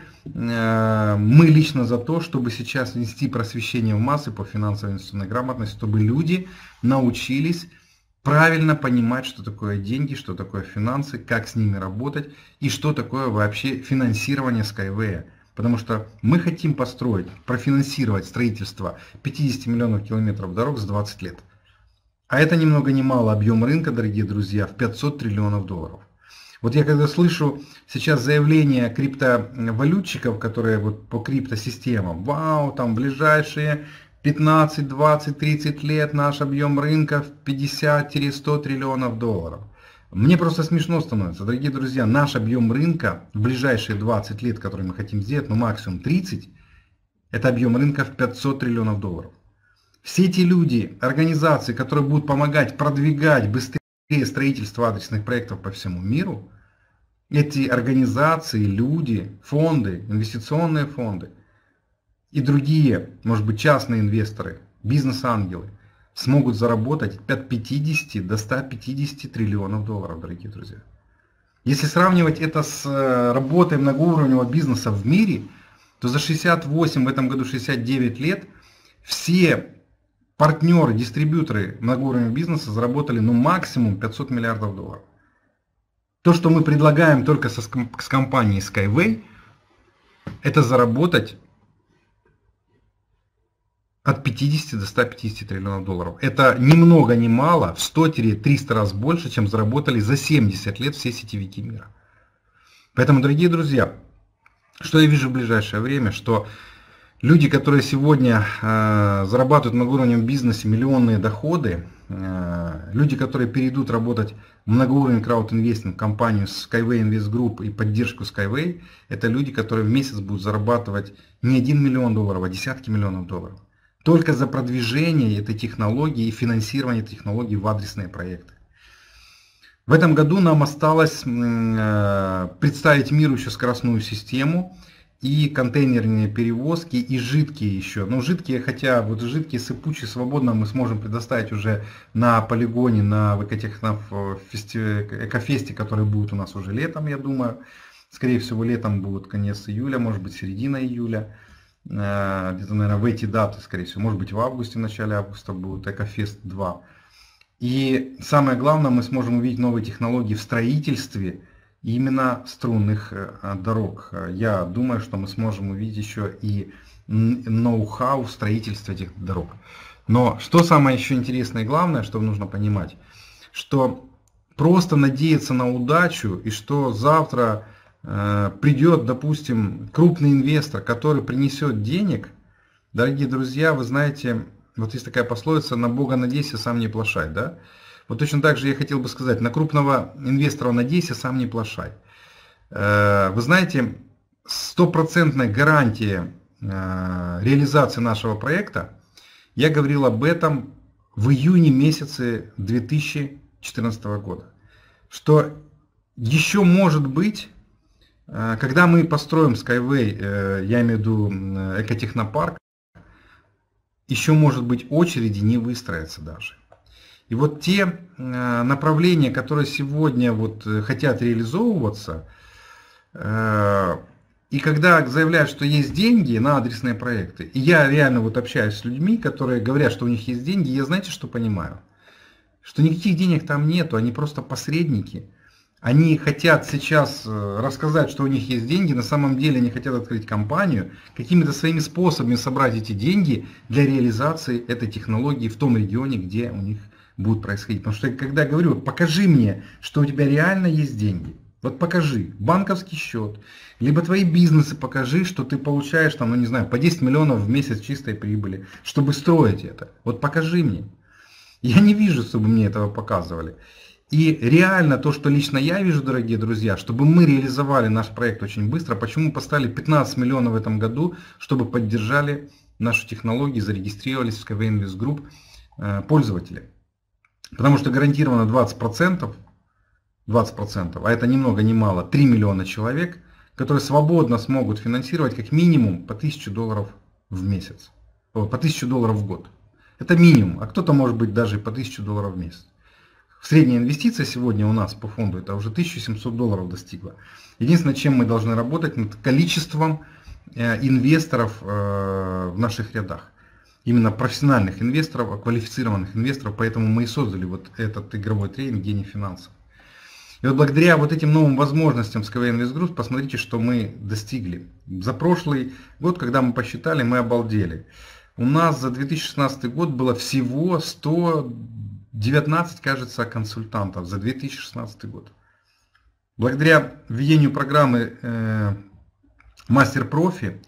э, мы лично за то, чтобы сейчас нести просвещение в массы по финансовой и инвестиционной грамотности, чтобы люди научились правильно понимать, что такое деньги, что такое финансы, как с ними работать и что такое вообще финансирование Skyway. Потому что мы хотим построить, профинансировать строительство пятьдесят миллионов километров дорог за двадцать лет. А это ни много ни мало объем рынка, дорогие друзья, в пятьсот триллионов долларов. Вот я когда слышу сейчас заявления криптовалютчиков, которые вот по криптосистемам, вау, там ближайшие пятнадцать, двадцать, тридцать лет наш объем рынка в пятьдесят - сто триллионов долларов. Мне просто смешно становится. Дорогие друзья, наш объем рынка в ближайшие двадцать лет, который мы хотим сделать, ну максимум тридцать, это объем рынка в пятьсот триллионов долларов. Все эти люди, организации, которые будут помогать продвигать быстрее строительство адресных проектов по всему миру, эти организации, люди, фонды, инвестиционные фонды и другие, может быть, частные инвесторы, бизнес-ангелы, смогут заработать от пятидесяти до ста пятидесяти триллионов долларов, дорогие друзья. Если сравнивать это с работой многоуровневого бизнеса в мире, то за шестьдесят восемь, в этом году шестьдесят девять лет, все партнеры, дистрибьюторы многоуровневого бизнеса заработали ну максимум пятьсот миллиардов долларов. То, что мы предлагаем только со, с компанией Skyway, это заработать от пятидесяти до ста пятидесяти триллионов долларов. Это ни много ни мало, в сто - триста раз больше, чем заработали за семьдесят лет все сетевики мира. Поэтому, дорогие друзья, что я вижу в ближайшее время, что люди, которые сегодня э, зарабатывают в многоуровневом бизнесе миллионные доходы, э, люди, которые перейдут работать в многоуровневый краудинвестинг в компанию Skyway Invest Group и поддержку Skyway, это люди, которые в месяц будут зарабатывать не один миллион долларов, а десятки миллионов долларов. Только за продвижение этой технологии и финансирование технологий в адресные проекты. В этом году нам осталось э, представить миру еще скоростную систему и контейнерные перевозки, и жидкие еще. Но жидкие, хотя вот жидкие, сыпучие, свободно мы сможем предоставить уже на полигоне, на Экофесте, который будет у нас уже летом, я думаю. Скорее всего, летом будет конец июля, может быть, середина июля. Где-то, наверное, в эти даты, скорее всего. Может быть, в августе, в начале августа будет Экофест два. И самое главное, мы сможем увидеть новые технологии в строительстве именно струнных дорог. Я думаю, что мы сможем увидеть еще и ноу-хау в строительстве этих дорог. Но что самое еще интересное и главное, что нужно понимать, что просто надеяться на удачу и что завтра э, придет, допустим, крупный инвестор, который принесет денег, дорогие друзья, вы знаете, вот есть такая пословица: на Бога надейся, сам не плашай, да? Вот точно так же я хотел бы сказать: на крупного инвестора надейся, сам не плашай. Вы знаете, стопроцентная гарантия реализации нашего проекта, я говорил об этом в июне месяце две тысячи четырнадцатого года, что еще может быть, когда мы построим Skyway, я имею в виду экотехнопарк, еще может быть очереди не выстроятся даже. И вот те направления, которые сегодня вот хотят реализовываться, и когда заявляют, что есть деньги на адресные проекты, и я реально вот общаюсь с людьми, которые говорят, что у них есть деньги, я знаете, что понимаю? Что никаких денег там нету, они просто посредники. Они хотят сейчас рассказать, что у них есть деньги, на самом деле они хотят открыть компанию, какими-то своими способами собрать эти деньги для реализации этой технологии в том регионе, где у них будет происходить. Потому что когда я говорю, покажи мне, что у тебя реально есть деньги, вот покажи банковский счет, либо твои бизнесы покажи, что ты получаешь там, ну не знаю, по десять миллионов в месяц чистой прибыли, чтобы строить это. Вот покажи мне. Я не вижу, чтобы мне этого показывали. И реально то, что лично я вижу, дорогие друзья, чтобы мы реализовали наш проект очень быстро, почему поставили пятнадцать миллионов в этом году, чтобы поддержали нашу технологию, зарегистрировались в Skyway Invest Group пользователи. Потому что гарантировано двадцать процентов, двадцать процентов, а это ни много ни мало, три миллиона человек, которые свободно смогут финансировать как минимум по тысяче долларов в месяц, по тысяче долларов в год. Это минимум, а кто-то может быть даже по тысяче долларов в месяц. Средняя инвестиция сегодня у нас по фонду это уже тысяча семьсот долларов достигла. Единственное, чем мы должны работать, над количеством инвесторов в наших рядах. Именно профессиональных инвесторов, квалифицированных инвесторов, поэтому мы и создали вот этот игровой тренинг «Гений финансов». И вот благодаря вот этим новым возможностям Skyway Invest Group, посмотрите, что мы достигли. За прошлый год, когда мы посчитали, мы обалдели. У нас за две тысячи шестнадцатый год было всего сто девятнадцать, кажется, консультантов за две тысячи шестнадцатый год. Благодаря введению программы э, Мастер-профи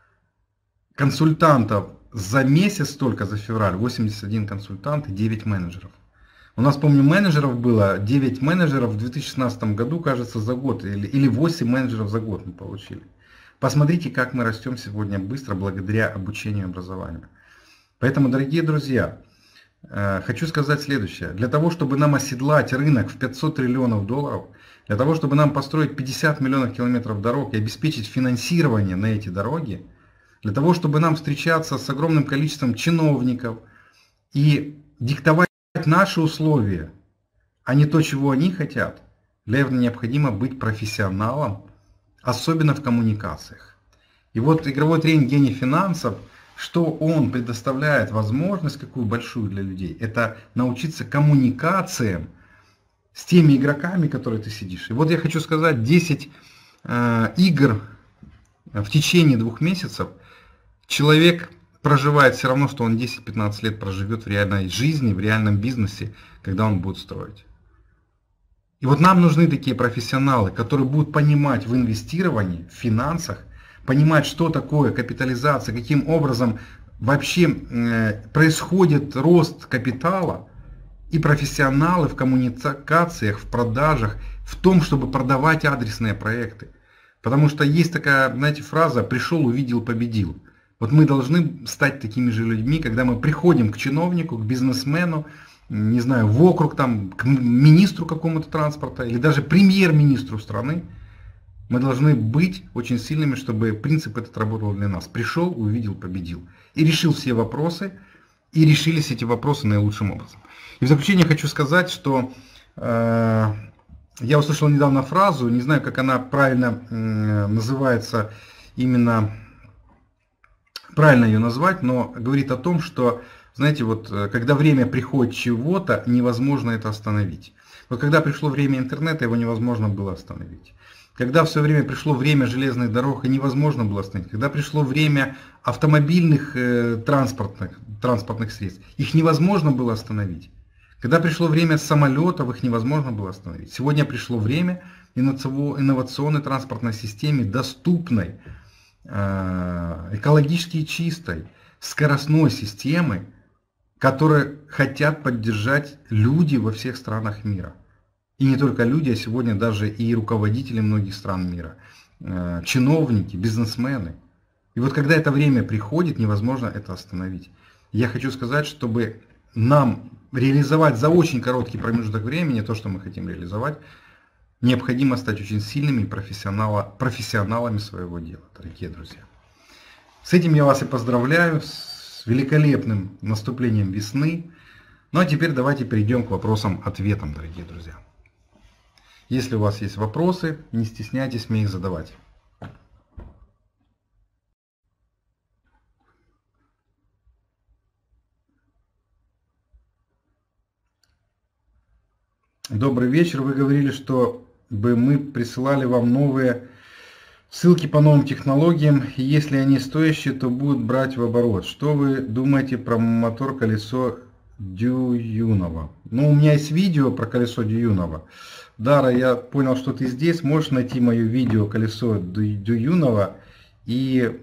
консультантов за месяц только, за февраль, восемьдесят один консультант и девять менеджеров. У нас, помню, менеджеров было девять менеджеров в две тысячи шестнадцатом году, кажется, за год, или, или восемь менеджеров за год мы получили. Посмотрите, как мы растем сегодня быстро благодаря обучению и образованию. Поэтому, дорогие друзья, хочу сказать следующее. Для того, чтобы нам оседлать рынок в пятьсот триллионов долларов, для того, чтобы нам построить пятьдесят миллионов километров дорог и обеспечить финансирование на эти дороги, для того, чтобы нам встречаться с огромным количеством чиновников и диктовать наши условия, а не то, чего они хотят, для этого необходимо быть профессионалом, особенно в коммуникациях. И вот игровой тренинг «Гений финансов», что он предоставляет возможность, какую большую для людей, это научиться коммуникациям с теми игроками, которые ты сидишь. И вот я хочу сказать, десять э, игр в течение двух месяцев человек проживает все равно, что он десять-пятнадцать лет проживет в реальной жизни, в реальном бизнесе, когда он будет строить. И вот нам нужны такие профессионалы, которые будут понимать в инвестировании, в финансах, понимать, что такое капитализация, каким образом вообще э, происходит рост капитала, и профессионалы в коммуникациях, в продажах, в том, чтобы продавать адресные проекты. Потому что есть такая, знаете, фраза «пришел, увидел, победил». Вот мы должны стать такими же людьми, когда мы приходим к чиновнику, к бизнесмену, не знаю, в округ, там, к министру какому-то транспорта или даже премьер-министру страны. Мы должны быть очень сильными, чтобы принцип этот работал для нас. Пришел, увидел, победил. И решил все вопросы, и решились эти вопросы наилучшим образом. И в заключение хочу сказать, что э, я услышал недавно фразу, не знаю, как она правильно э, называется, именно правильно ее назвать, но говорит о том, что, знаете, вот когда время приходит чего-то, невозможно это остановить. Вот когда пришло время интернета, его невозможно было остановить. Когда в свое время пришло время железных дорог, и невозможно было остановить. Когда пришло время автомобильных э, транспортных, транспортных средств, их невозможно было остановить. Когда пришло время самолетов, их невозможно было остановить. Сегодня пришло время инновационной транспортной системе, доступной, э, экологически чистой, скоростной системы, которые хотят поддержать люди во всех странах мира. И не только люди, а сегодня даже и руководители многих стран мира, чиновники, бизнесмены. И вот когда это время приходит, невозможно это остановить. Я хочу сказать, чтобы нам реализовать за очень короткий промежуток времени то, что мы хотим реализовать, необходимо стать очень сильными профессионала, профессионалами своего дела, дорогие друзья. С этим я вас и поздравляю, с великолепным наступлением весны. Ну а теперь давайте перейдем к вопросам-ответам, дорогие друзья. Если у вас есть вопросы, не стесняйтесь мне их задавать. Добрый вечер. Вы говорили, что бы мы присылали вам новые ссылки по новым технологиям. И если они стоящие, то будут брать в оборот. Что вы думаете про мотор колесо Дьюнова? Ну, у меня есть видео про колесо Дьюнова. Дара, я понял, что ты здесь. Можешь найти мое видео «Колесо Дьюнова» и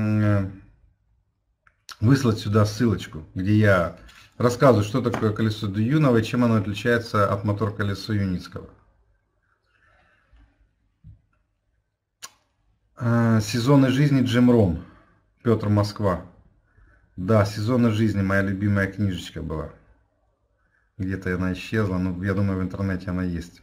выслать сюда ссылочку, где я рассказываю, что такое колесо Дьюнова и чем оно отличается от мотор-колесо Юницкого. Сезоны жизни Джим Рон. Петр, Москва. Да, «Сезоны жизни» моя любимая книжечка была. Где-то она исчезла, но я думаю, в интернете она есть.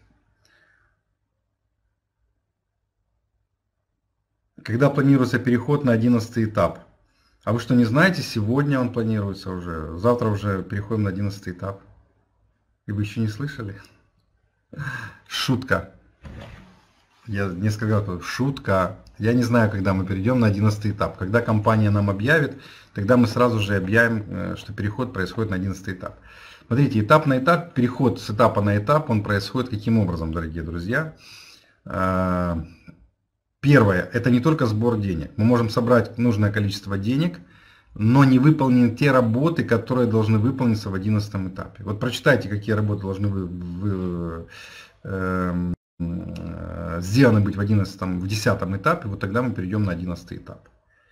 Когда планируется переход на одиннадцатый этап? А вы что, не знаете, сегодня он планируется уже, завтра уже переходим на одиннадцатый этап. И вы еще не слышали? Шутка. Я несколько раз говорю, шутка. Я не знаю, когда мы перейдем на одиннадцатый этап. Когда компания нам объявит, тогда мы сразу же объявим, что переход происходит на одиннадцатый этап. Смотрите, этап на этап, переход с этапа на этап, он происходит каким образом, дорогие друзья? Первое, это не только сбор денег. Мы можем собрать нужное количество денег, но не выполнены те работы, которые должны выполниться в одиннадцатом этапе. Вот прочитайте, какие работы должны вы, вы, э, э, сделаны быть в одиннадцатом, в десятом этапе, вот тогда мы перейдем на одиннадцатый этап.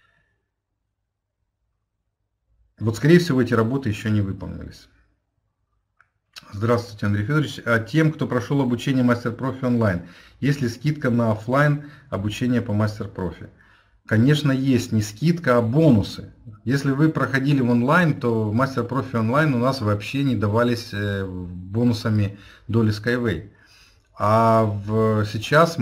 Вот, скорее всего, эти работы еще не выполнились. Здравствуйте, Андрей Федорович. А тем, кто прошел обучение мастер-профи онлайн, есть ли скидка на офлайн обучение по мастер-профи? Конечно, есть не скидка, а бонусы. Если вы проходили в онлайн, то в мастер-профи онлайн у нас вообще не давались бонусами доли Skyway. А в, сейчас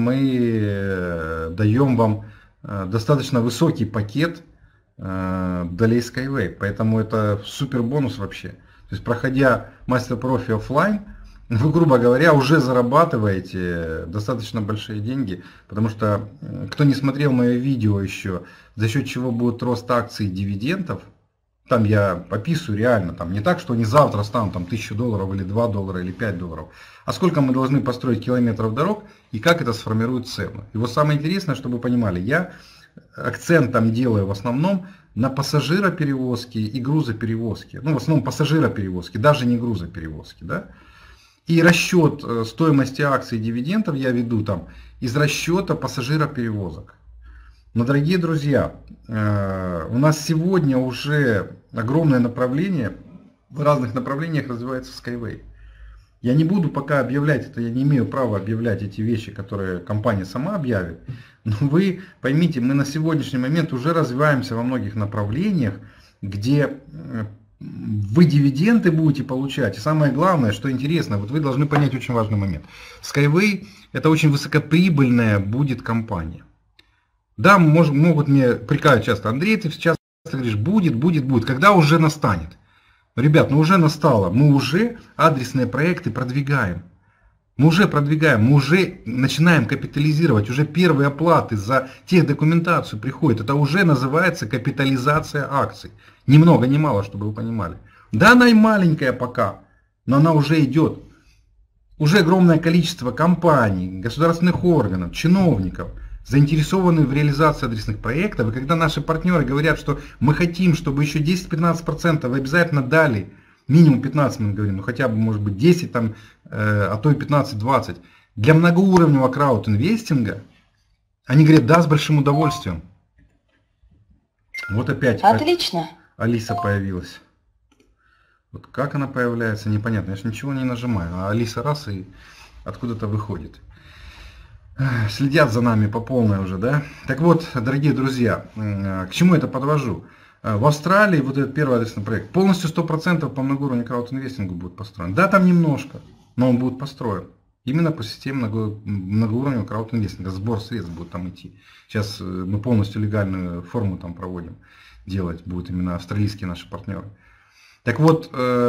мы даем вам достаточно высокий пакет долей Skyway, поэтому это супер бонус вообще. То есть, проходя мастер-профи офлайн, вы, грубо говоря, уже зарабатываете достаточно большие деньги, потому что, кто не смотрел мое видео еще, за счет чего будет рост акций и дивидендов, там я описываю реально, там не так, что они завтра станут там тысячу долларов или два доллара или пять долларов, а сколько мы должны построить километров дорог и как это сформирует цену. И вот самое интересное, чтобы вы понимали, я акцент там делаю в основном на пассажироперевозки и грузоперевозки. Ну, в основном пассажироперевозки, даже не грузоперевозки, да. И расчет стоимости акций и дивидендов я веду там из расчета пассажироперевозок. Но, дорогие друзья, у нас сегодня уже огромное направление, в разных направлениях развивается Skyway. Я не буду пока объявлять это, я не имею права объявлять эти вещи, которые компания сама объявит. Но вы поймите, мы на сегодняшний момент уже развиваемся во многих направлениях, где вы дивиденды будете получать. И самое главное, что интересно, вот вы должны понять очень важный момент. Skyway это очень высокоприбыльная будет компания. Да, может, могут мне прикалывать часто: Андрей, ты сейчас говоришь, будет, будет, будет. Когда уже настанет? Ребят, ну уже настало. Мы уже адресные проекты продвигаем. Мы уже продвигаем, мы уже начинаем капитализировать. Уже первые оплаты за техдокументацию приходят. Это уже называется капитализация акций. Ни много, ни мало, чтобы вы понимали. Да, она и маленькая пока, но она уже идет. Уже огромное количество компаний, государственных органов, чиновников заинтересованы в реализации адресных проектов. И когда наши партнеры говорят, что мы хотим, чтобы еще десять-пятнадцать процентов вы обязательно дали, минимум пятнадцать мы говорим, ну хотя бы может быть десять, там, э, а то и пятнадцать-двадцать, для многоуровневого краудинвестинга, они говорят, да, с большим удовольствием. Вот опять Отлично. Алиса появилась. Вот как она появляется, непонятно. Я же ничего не нажимаю, а Алиса раз и откуда-то выходит. Следят за нами по полной уже, да? Так вот, дорогие друзья, к чему это подвожу? В Австралии вот этот первый адресный проект полностью сто процентов по многоуровневому краудинвестингу будет построен. Да, там немножко, но он будет построен. Именно по системе многоуровневого краудинвестинга. Сбор средств будет там идти. Сейчас мы полностью легальную форму там проводим. Делать будут именно австралийские наши партнеры. Так вот,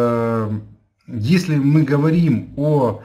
если мы говорим о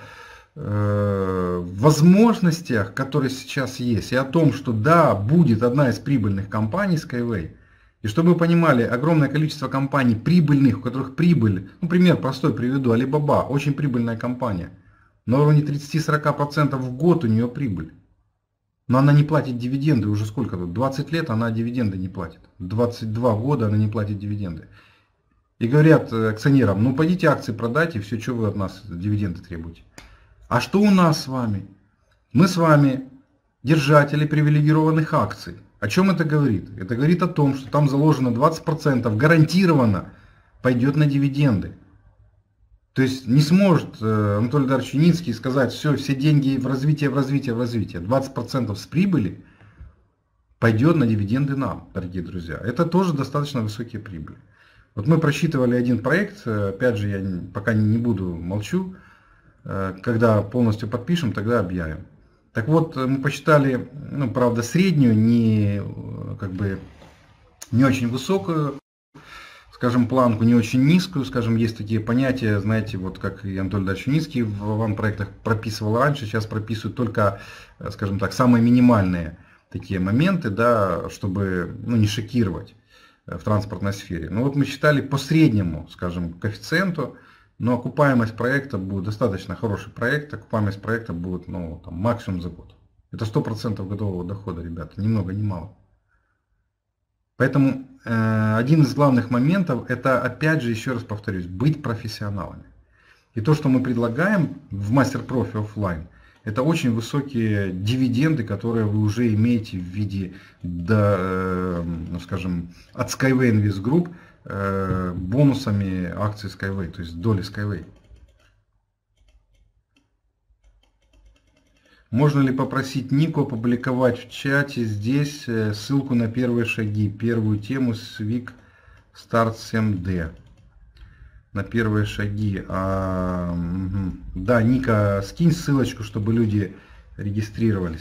возможностях, которые сейчас есть, и о том, что да, будет одна из прибыльных компаний Skyway, и чтобы вы понимали, огромное количество компаний прибыльных, у которых прибыль, ну пример простой приведу, Alibaba, очень прибыльная компания, на уровне тридцать-сорок процентов в год у нее прибыль, но она не платит дивиденды уже сколько тут, двадцать лет она дивиденды не платит, двадцать два года она не платит дивиденды. И говорят акционерам, ну пойдите акции продайте, все, что вы от нас дивиденды требуете. А что у нас с вами? Мы с вами держатели привилегированных акций. О чем это говорит? Это говорит о том, что там заложено двадцать процентов гарантированно пойдет на дивиденды. То есть не сможет Анатолий Дарович Юницкий сказать, все, все деньги в развитие, в развитие, в развитие. двадцать процентов с прибыли пойдет на дивиденды нам, дорогие друзья. Это тоже достаточно высокие прибыли. Вот мы просчитывали один проект, опять же, я пока не буду, молчу. Когда полностью подпишем, тогда объявим. Так вот, мы посчитали, ну, правда, среднюю, не, как бы, не очень высокую, скажем, планку, не очень низкую, скажем, есть такие понятия, знаете, вот как и Анатолий Дарович Юницкий в ван-проектах прописывал раньше, сейчас прописывают только, скажем так, самые минимальные такие моменты, да, чтобы, ну, не шокировать в транспортной сфере. Но вот мы считали по среднему, скажем, коэффициенту. Но окупаемость проекта будет достаточно хороший проект, окупаемость проекта будет, ну, там, максимум за год. Это сто процентов годового дохода, ребята, ни много ни мало. Поэтому э, один из главных моментов, это, опять же, еще раз повторюсь, быть профессионалами. И то, что мы предлагаем в мастер-профи офлайн, Это очень высокие дивиденды, которые вы уже имеете в виде, да, ну, скажем, от Skyway Invest Group э, бонусами акций Skyway, то есть доли Skyway. Можно ли попросить Нику опубликовать в чате здесь ссылку на первые шаги, первую тему с Вик Старт семь дэ? На первые шаги. А, угу. Да, Ника, скинь ссылочку, чтобы люди регистрировались.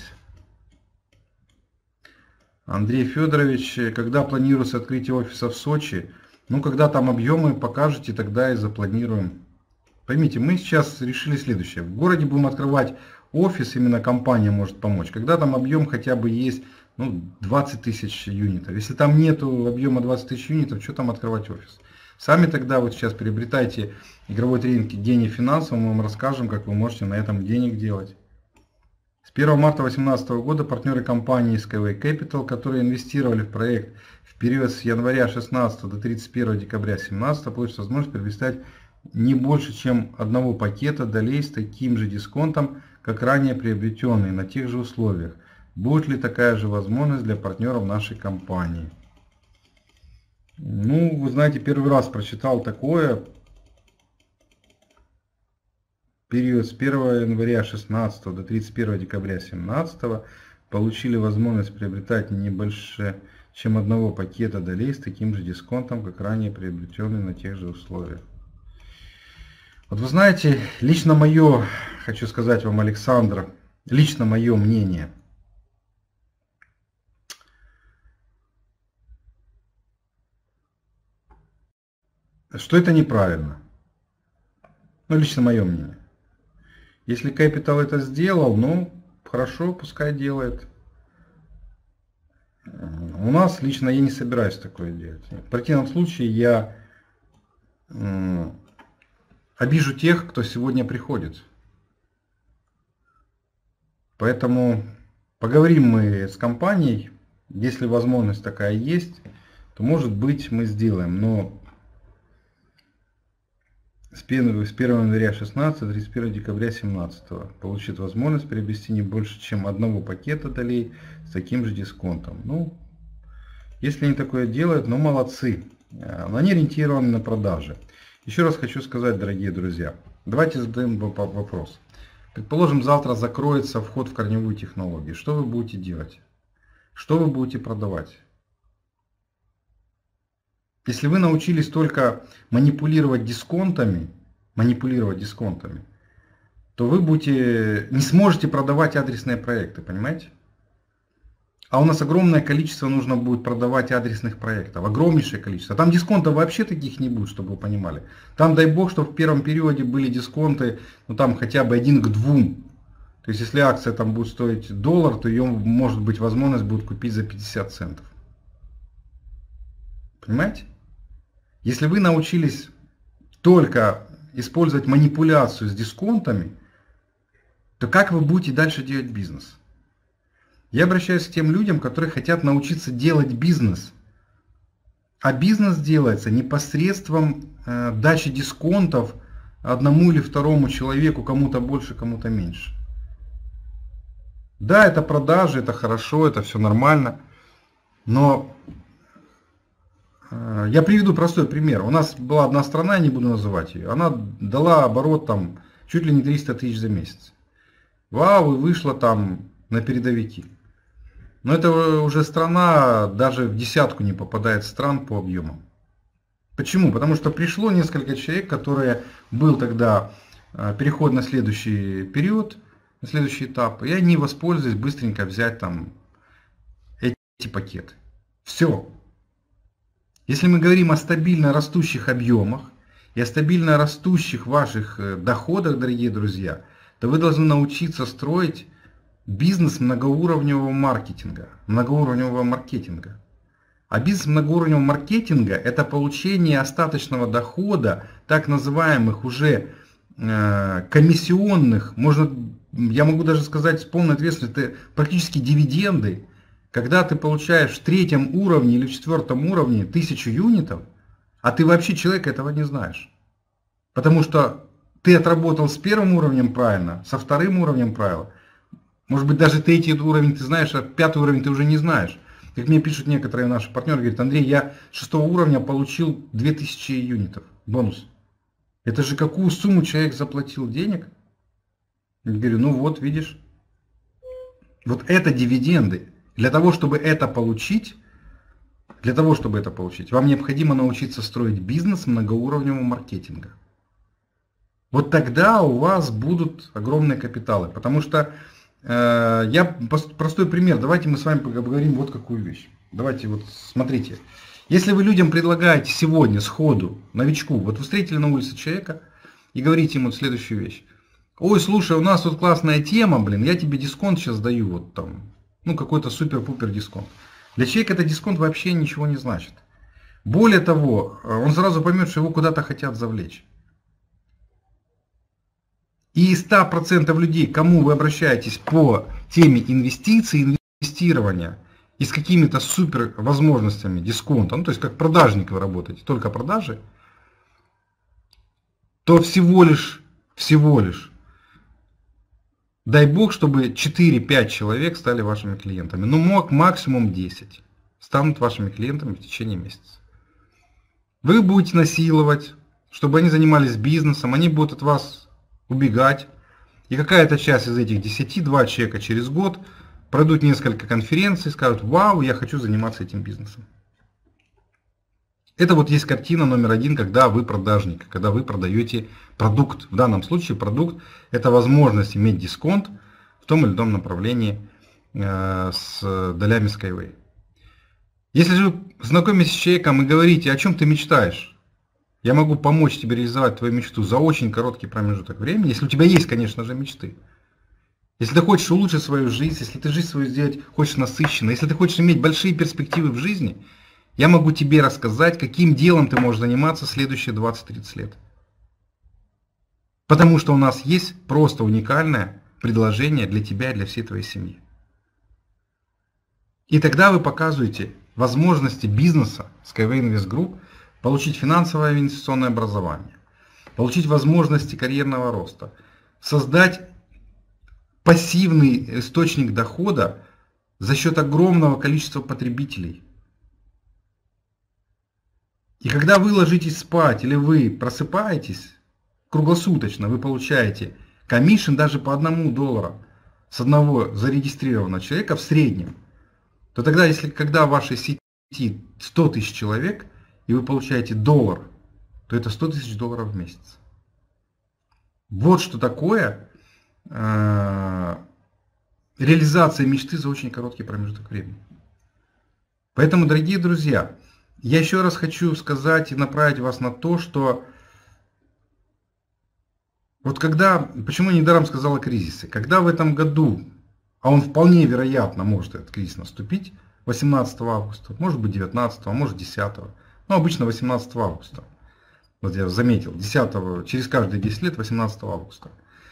Андрей Федорович, когда планируется открытие офиса в Сочи? Ну, когда там объемы покажете, тогда и запланируем. Поймите, мы сейчас решили следующее. В городе будем открывать офис, именно компания может помочь. Когда там объем хотя бы есть, ну, двадцать тысяч юнитов. Если там нету объема двадцать тысяч юнитов, что там открывать офис? Сами тогда вот сейчас приобретайте игровой тренинг «Гений финансов», мы вам расскажем, как вы можете на этом денег делать. С первого марта две тысячи восемнадцатого года партнеры компании Skyway Capital, которые инвестировали в проект в период с января две тысячи шестнадцатого до тридцать первого декабря две тысячи семнадцатого, получат возможность приобретать не больше, чем одного пакета долей с таким же дисконтом, как ранее приобретенные, на тех же условиях. Будет ли такая же возможность для партнеров нашей компании? Ну, вы знаете, первый раз прочитал такое. Период с первого января две тысячи шестнадцатого до тридцать первого декабря две тысячи семнадцатого получили возможность приобретать не больше, чем одного пакета долей с таким же дисконтом, как ранее приобретенные на тех же условиях. Вот вы знаете, лично мое, хочу сказать вам, Александр, лично мое мнение. Что это неправильно. Ну, лично мое мнение. Если Capital это сделал, ну, хорошо, пускай делает. У нас лично я не собираюсь такое делать. В противном случае я э, обижу тех, кто сегодня приходит. Поэтому поговорим мы с компанией. Если возможность такая есть, то, может быть, мы сделаем. Но с первого января две тысячи шестнадцатого до тридцать первого декабря две тысячи семнадцатого получит возможность приобрести не больше, чем одного пакета долей с таким же дисконтом. Ну, если они такое делают, ну, молодцы. Они ориентированы на продажи. Еще раз хочу сказать, дорогие друзья, давайте задаем вопрос. Предположим, завтра закроется вход в корневую технологию. Что вы будете делать? Что вы будете продавать? Если вы научились только манипулировать дисконтами, манипулировать дисконтами, то вы будете, не сможете продавать адресные проекты, понимаете? А у нас огромное количество нужно будет продавать адресных проектов, огромнейшее количество. Там дисконтов вообще таких не будет, чтобы вы понимали. Там, дай бог, что в первом периоде были дисконты, ну там хотя бы один к двум. То есть, если акция там будет стоить доллар, то ее, может быть, возможность будет купить за пятьдесят центов. Понимаете? Если вы научились только использовать манипуляцию с дисконтами, то как вы будете дальше делать бизнес? Я обращаюсь к тем людям, которые хотят научиться делать бизнес. А бизнес делается не посредством э, дачи дисконтов одному или второму человеку, кому-то больше, кому-то меньше. Да, это продажи, это хорошо, это все нормально. Но э, я приведу простой пример. У нас была одна страна, я не буду называть ее. Она дала оборот там чуть ли не триста тысяч за месяц. Вау, и вышла там на передовики. Но это уже страна даже в десятку не попадает стран по объемам. Почему? Потому что пришло несколько человек, которые был тогда переход на следующий период, на следующий этап, и они воспользовались быстренько взять там эти пакеты. Все. Если мы говорим о стабильно растущих объемах и о стабильно растущих ваших доходах, дорогие друзья, то вы должны научиться строить бизнес многоуровневого маркетинга, многоуровневого маркетинга. А бизнес многоуровневого маркетинга – это получение остаточного дохода, так называемых уже э, комиссионных, можно, я могу даже сказать с полной ответственностью, это практически дивиденды, когда ты получаешь в третьем уровне или в четвертом уровне тысячу юнитов, а ты вообще человек этого не знаешь. Потому что ты отработал с первым уровнем правильно, со вторым уровнем правильно, Может быть, даже третий уровень ты знаешь, а пятый уровень ты уже не знаешь. Как мне пишут некоторые наши партнеры, говорят: Андрей, я шестого уровня получил две тысячи юнитов, бонус. Это же какую сумму человек заплатил денег? Я говорю: ну вот, видишь. Вот это дивиденды. Для того, чтобы это получить, для того, чтобы это получить, вам необходимо научиться строить бизнес многоуровневого маркетинга. Вот тогда у вас будут огромные капиталы. Потому что э, я простой пример. Давайте мы с вами поговорим вот какую вещь. Давайте вот смотрите. Если вы людям предлагаете сегодня сходу, новичку, вот вы встретили на улице человека и говорите ему следующую вещь. Ой, слушай, у нас тут классная тема, блин, я тебе дисконт сейчас даю, вот там, ну какой-то супер-пупер дисконт. Для человека этот дисконт вообще ничего не значит. Более того, он сразу поймет, что его куда-то хотят завлечь. И из ста процентов людей, к кому вы обращаетесь по теме инвестиций, инвестирования и с какими-то супер возможностями дисконта, ну то есть как продажник вы работаете, только продажи, то всего лишь, всего лишь, дай бог, чтобы четыре-пять человек стали вашими клиентами. Ну мог максимум десять станут вашими клиентами в течение месяца. Вы будете насиловать, чтобы они занимались бизнесом, они будут от вас убегать. И какая-то часть из этих десяти, два человека через год пройдут несколько конференций и скажут: вау, я хочу заниматься этим бизнесом. Это вот есть картина номер один, когда вы продажник, когда вы продаете продукт. В данном случае продукт — это возможность иметь дисконт в том или ином направлении э, с долями Skyway. Если же вы знакомитесь с человеком и говорите: о чем ты мечтаешь? Я могу помочь тебе реализовать твою мечту за очень короткий промежуток времени, если у тебя есть, конечно же, мечты. Если ты хочешь улучшить свою жизнь, если ты жизнь свою сделать хочешь насыщенной, если ты хочешь иметь большие перспективы в жизни, я могу тебе рассказать, каким делом ты можешь заниматься следующие двадцать-тридцать лет. Потому что у нас есть просто уникальное предложение для тебя и для всей твоей семьи. И тогда вы показываете возможности бизнеса Skyway Invest Group, получить финансовое и инвестиционное образование, получить возможности карьерного роста, создать пассивный источник дохода за счет огромного количества потребителей. И когда вы ложитесь спать или вы просыпаетесь, круглосуточно вы получаете комиссион даже по одному доллару с одного зарегистрированного человека в среднем, то тогда, если когда в вашей сети сто тысяч человек, и вы получаете доллар, то это сто тысяч долларов в месяц. Вот что такое э, реализация мечты за очень короткий промежуток времени. Поэтому, дорогие друзья, я еще раз хочу сказать и направить вас на то, что вот когда, почему я недаром сказал о кризисе, когда в этом году, а он вполне вероятно может этот кризис наступить, восемнадцатого августа, может быть девятнадцатого, может десятого, ну, обычно восемнадцатого августа. Вот я заметил, десятого, через каждые десять лет восемнадцатого августа.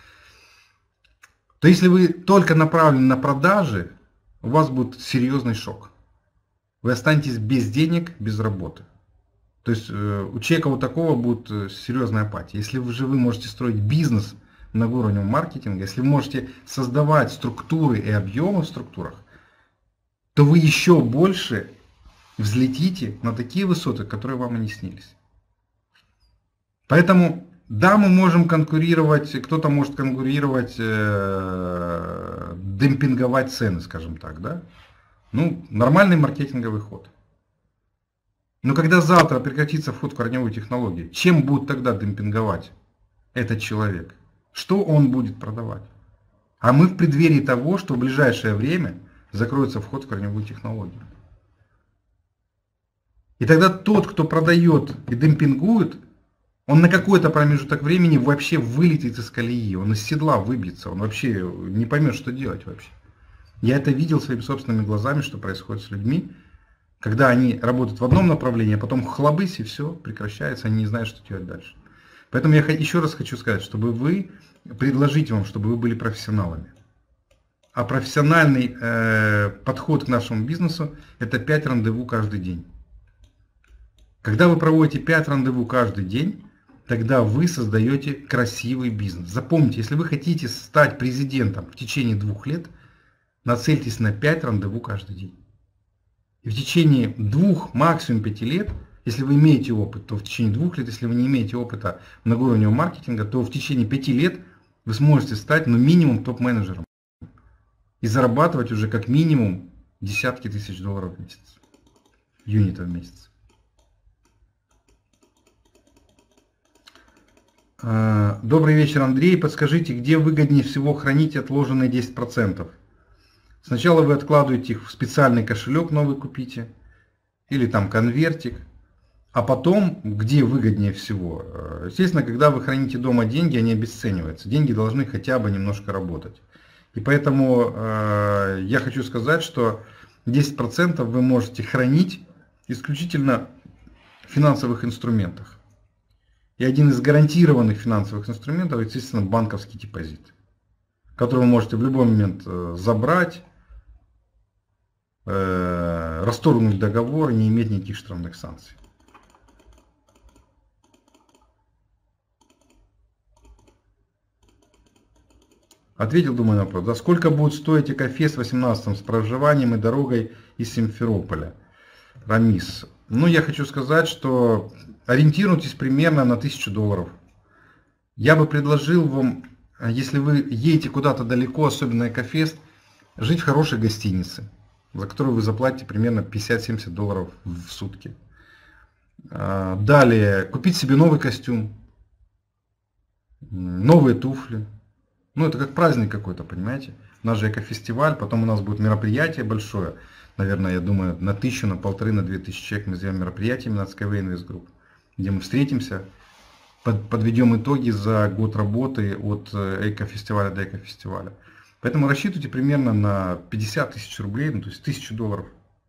То если вы только направлены на продажи, у вас будет серьезный шок. Вы останетесь без денег, без работы. То есть у человека вот такого будет серьезная апатия. Если вы же вы можете строить бизнес многоуровневого маркетинга, если вы можете создавать структуры и объемы в структурах, то вы еще больше взлетите на такие высоты, которые вам и не снились. Поэтому, да, мы можем конкурировать, кто-то может конкурировать, э, демпинговать цены, скажем так, да? Ну, нормальный маркетинговый ход. Но когда завтра прекратится вход в корневую технологию, чем будет тогда демпинговать этот человек? Что он будет продавать? А мы в преддверии того, что в ближайшее время закроется вход в корневую технологию. И тогда тот, кто продает и демпингует, он на какой-то промежуток времени вообще вылетит из колеи, он из седла выбьется, он вообще не поймет, что делать вообще. Я это видел своими собственными глазами, что происходит с людьми, когда они работают в одном направлении, а потом хлобысь, и все, прекращается, они не знают, что делать дальше. Поэтому я еще раз хочу сказать, чтобы вы, предложить вам, чтобы вы были профессионалами. А профессиональный э, подход к нашему бизнесу – это пять рандеву каждый день. Когда вы проводите пять рандеву каждый день, тогда вы создаете красивый бизнес. Запомните, если вы хотите стать президентом в течение двух лет, нацельтесь на пять рандеву каждый день. И в течение двух, максимум пяти лет, если вы имеете опыт, то в течение двух лет, если вы не имеете опыта многоуровневого маркетинга, то в течение пяти лет вы сможете стать, ну, минимум топ-менеджером. И зарабатывать уже как минимум десятки тысяч долларов в месяц. Юнитов в месяц. Добрый вечер, Андрей. Подскажите, где выгоднее всего хранить отложенные десять процентов? Сначала вы откладываете их в специальный кошелек, новый купите. Или там конвертик. А потом, где выгоднее всего? Естественно, когда вы храните дома деньги, они обесцениваются. Деньги должны хотя бы немножко работать. И поэтому э, я хочу сказать, что десять процентов вы можете хранить исключительно в финансовых инструментах. И один из гарантированных финансовых инструментов, естественно, банковский депозит, который вы можете в любой момент забрать, э, расторгнуть договор и не иметь никаких штрафных санкций. Ответил, думаю, на вопрос. Да, сколько будет стоить Экофест восемнадцатом с проживанием и дорогой из Симферополя? Рамис. Ну, я хочу сказать, что ориентируйтесь примерно на тысячу долларов. Я бы предложил вам, если вы едете куда-то далеко, особенно Экофест, жить в хорошей гостинице, за которую вы заплатите примерно пятьдесят-семьдесят долларов в сутки. Далее, купить себе новый костюм, новые туфли. Ну, это как праздник какой-то, понимаете? У нас же экофестиваль, потом у нас будет мероприятие большое. Наверное, я думаю, на тысячу, на полторы, на две тысячи человек мы сделаем мероприятие именно от Skyway Invest Group, где мы встретимся, под, подведем итоги за год работы от экофестиваля до экофестиваля. Поэтому рассчитывайте примерно на пятьдесят тысяч рублей, ну, то есть тысячу долларов.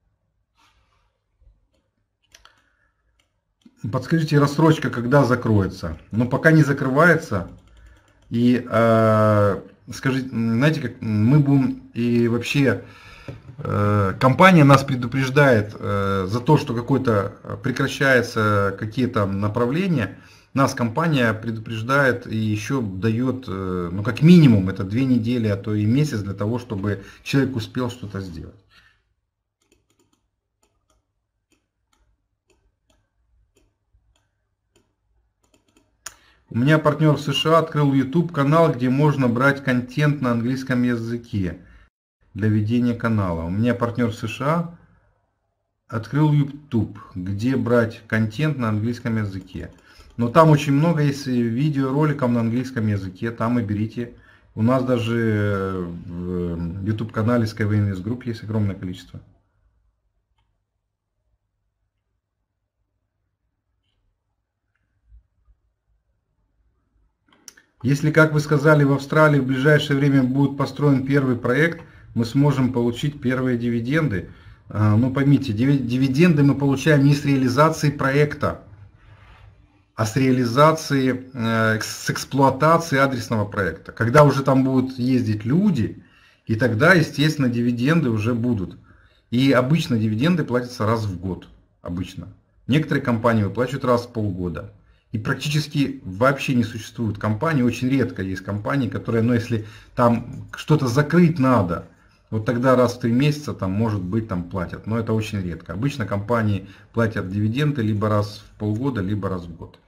Подскажите, рассрочка когда закроется? Но пока не закрывается. И э, скажите, знаете, как мы будем, и вообще э, компания нас предупреждает э, за то, что какой-то прекращается какие-то направления, нас компания предупреждает и еще дает, э, ну как минимум, это две недели, а то и месяц для того, чтобы человек успел что-то сделать. У меня партнер в США открыл YouTube канал, где можно брать контент на английском языке для ведения канала. У меня партнер в США открыл YouTube, где брать контент на английском языке. Но там очень много есть видеороликов на английском языке, там и берите. У нас даже в YouTube канале Skyway Invest Group есть огромное количество. Если, как вы сказали, в Австралии в ближайшее время будет построен первый проект, мы сможем получить первые дивиденды. Ну поймите, дивиденды мы получаем не с реализации проекта, а с реализации, с эксплуатации адресного проекта. Когда уже там будут ездить люди, и тогда, естественно, дивиденды уже будут. И обычно дивиденды платятся раз в год. Обычно. Некоторые компании выплачивают раз в полгода. И практически вообще не существует компаний, очень редко есть компании, которые, ну если там что-то закрыть надо, вот тогда раз в три месяца там может быть там платят, но это очень редко. Обычно компании платят дивиденды либо раз в полгода, либо раз в год.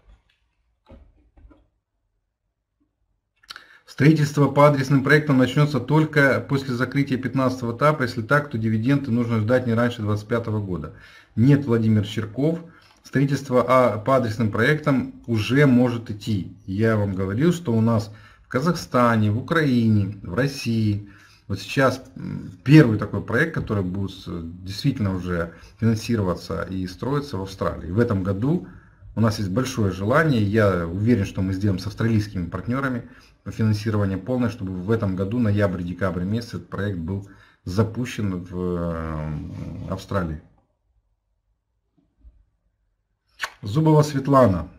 Строительство по адресным проектам начнется только после закрытия пятнадцатого этапа, если так, то дивиденды нужно ждать не раньше двадцать пятого года. Нет, Владимир Черков. Строительство по адресным проектам уже может идти. Я вам говорил, что у нас в Казахстане, в Украине, в России, вот сейчас первый такой проект, который будет действительно уже финансироваться и строиться в Австралии. В этом году у нас есть большое желание, я уверен, что мы сделаем с австралийскими партнерами финансирование полное, чтобы в этом году, ноябрь-декабрь месяц, этот проект был запущен в Австралии. Зубова Светлана.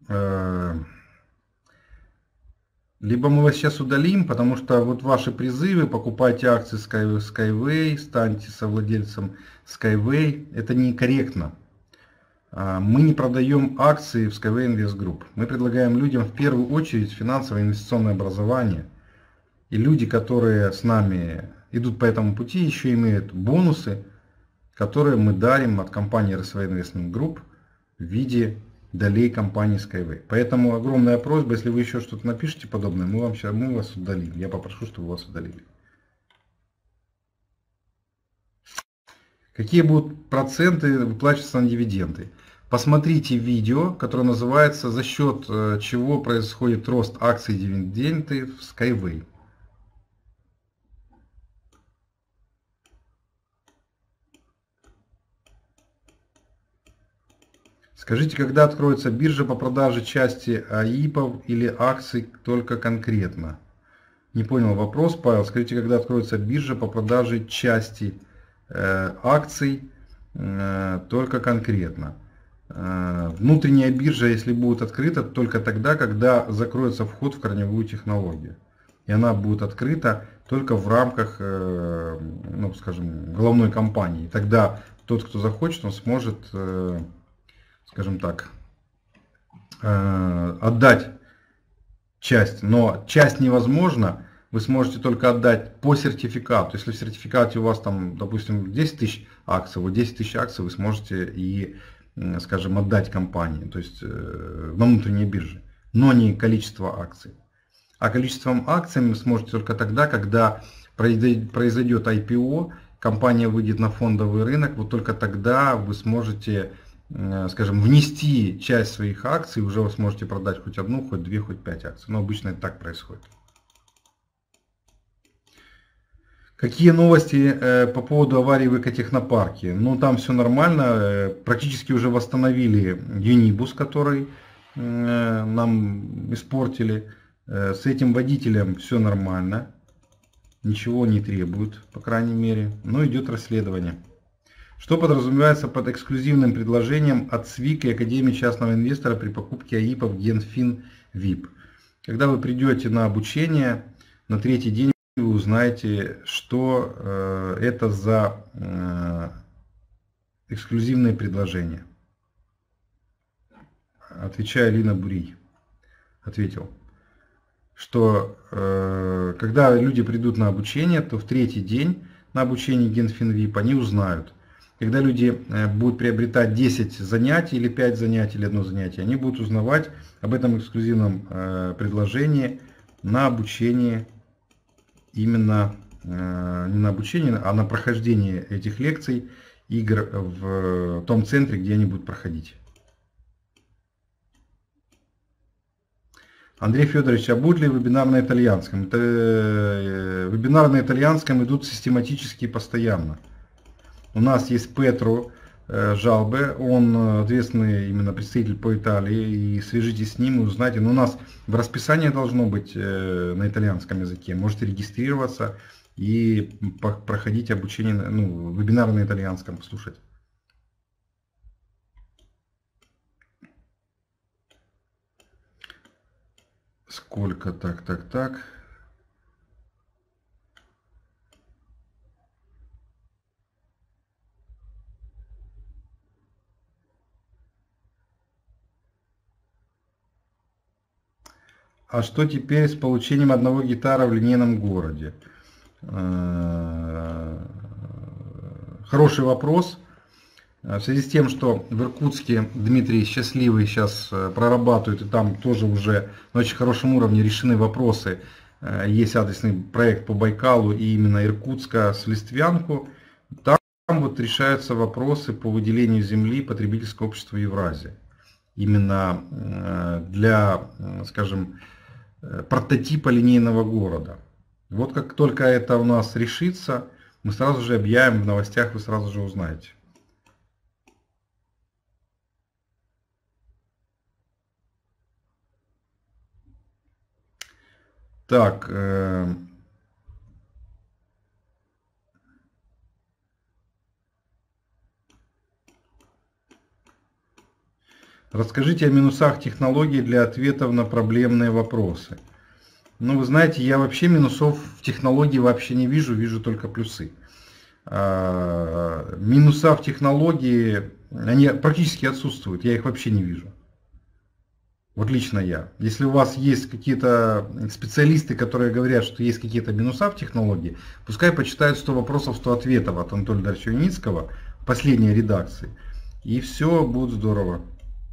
Либо мы вас сейчас удалим, потому что вот ваши призывы, покупайте акции Skyway, станьте совладельцем Skyway, это некорректно. Мы не продаем акции в Skyway Invest Group. Мы предлагаем людям в первую очередь финансовое инвестиционное образование. И люди, которые с нами идут по этому пути, еще имеют бонусы, которые мы дарим от компании эр эс ви Investment Group в виде долей компании Skyway. Поэтому огромная просьба, если вы еще что-то напишите подобное, мы, вам, сейчас, мы вас удалим. Я попрошу, чтобы вас удалили. Какие будут проценты выплачиваться на дивиденды? Посмотрите видео, которое называется «За счет чего происходит рост акций и дивиденды в Skyway». Скажите, когда откроется биржа по продаже части АИПов или акций только конкретно? Не понял вопрос, Павел. Скажите, когда откроется биржа по продаже части э, акций э, только конкретно? Э, внутренняя биржа, если будет открыта, только тогда, когда закроется вход в корневую технологию. И она будет открыта только в рамках, э, ну, скажем, головной компании. Тогда тот, кто захочет, он сможет... Э, скажем так, отдать часть, но часть невозможно, вы сможете только отдать по сертификату. Если в сертификате у вас там, допустим, десять тысяч акций, вот десять тысяч акций вы сможете и, скажем, отдать компании, то есть на внутренней бирже, но не количество акций. А количеством акций вы сможете только тогда, когда произойдет ай пи о, компания выйдет на фондовый рынок, вот только тогда вы сможете, скажем, внести часть своих акций, уже вы сможете продать хоть одну, хоть две, хоть пять акций. Но обычно это так происходит. Какие новости э, по поводу аварии в экотехнопарке? Ну, там все нормально. Э, практически уже восстановили Юнибус, который э, нам испортили. Э, с этим водителем все нормально. Ничего не требует, по крайней мере. Но идет расследование. Что подразумевается под эксклюзивным предложением от СВИК и Академии частного инвестора при покупке АИПов Генфин ви ай пи? Когда вы придете на обучение, на третий день вы узнаете, что э, это за э, эксклюзивные предложения. Отвечая, Лина Бурий ответил, что э, когда люди придут на обучение, то в третий день на обучение Генфин ви ай пи они узнают. Когда люди будут приобретать десять занятий или пять занятий или одно занятие, они будут узнавать об этом эксклюзивном предложении на обучении, именно не на обучении, а на прохождении этих лекций, игр в том центре, где они будут проходить. Андрей Федорович, а будет ли вебинар на итальянском? Это, вебинары на итальянском идут систематически и постоянно. У нас есть Петру Жалбе, он ответственный именно представитель по Италии, и свяжитесь с ним и узнайте. Но у нас в расписании должно быть на итальянском языке. Можете регистрироваться и проходить обучение, ну, вебинары на итальянском послушать. Сколько? Так, так, так. А что теперь с получением одного гектара в линейном городе? Хороший вопрос. В связи с тем, что в Иркутске Дмитрий Счастливый сейчас прорабатывает, и там тоже уже на очень хорошем уровне решены вопросы. Есть адресный проект по Байкалу и именно Иркутска с Листвянку. Там вот решаются вопросы по выделению земли потребительского общества Евразия. Именно для, скажем, прототипа линейного города. Вот как только это у нас решится, мы сразу же объявим в новостях, вы сразу же узнаете. Так. Э Расскажите о минусах технологий для ответов на проблемные вопросы. Ну, вы знаете, я вообще минусов в технологии вообще не вижу, вижу только плюсы. А, минуса в технологии, они практически отсутствуют, я их вообще не вижу. Вот лично я. Если у вас есть какие-то специалисты, которые говорят, что есть какие-то минуса в технологии, пускай почитают сто вопросов, сто ответов от Анатолия Дарьевича Юницкого в последней редакции. И все будет здорово.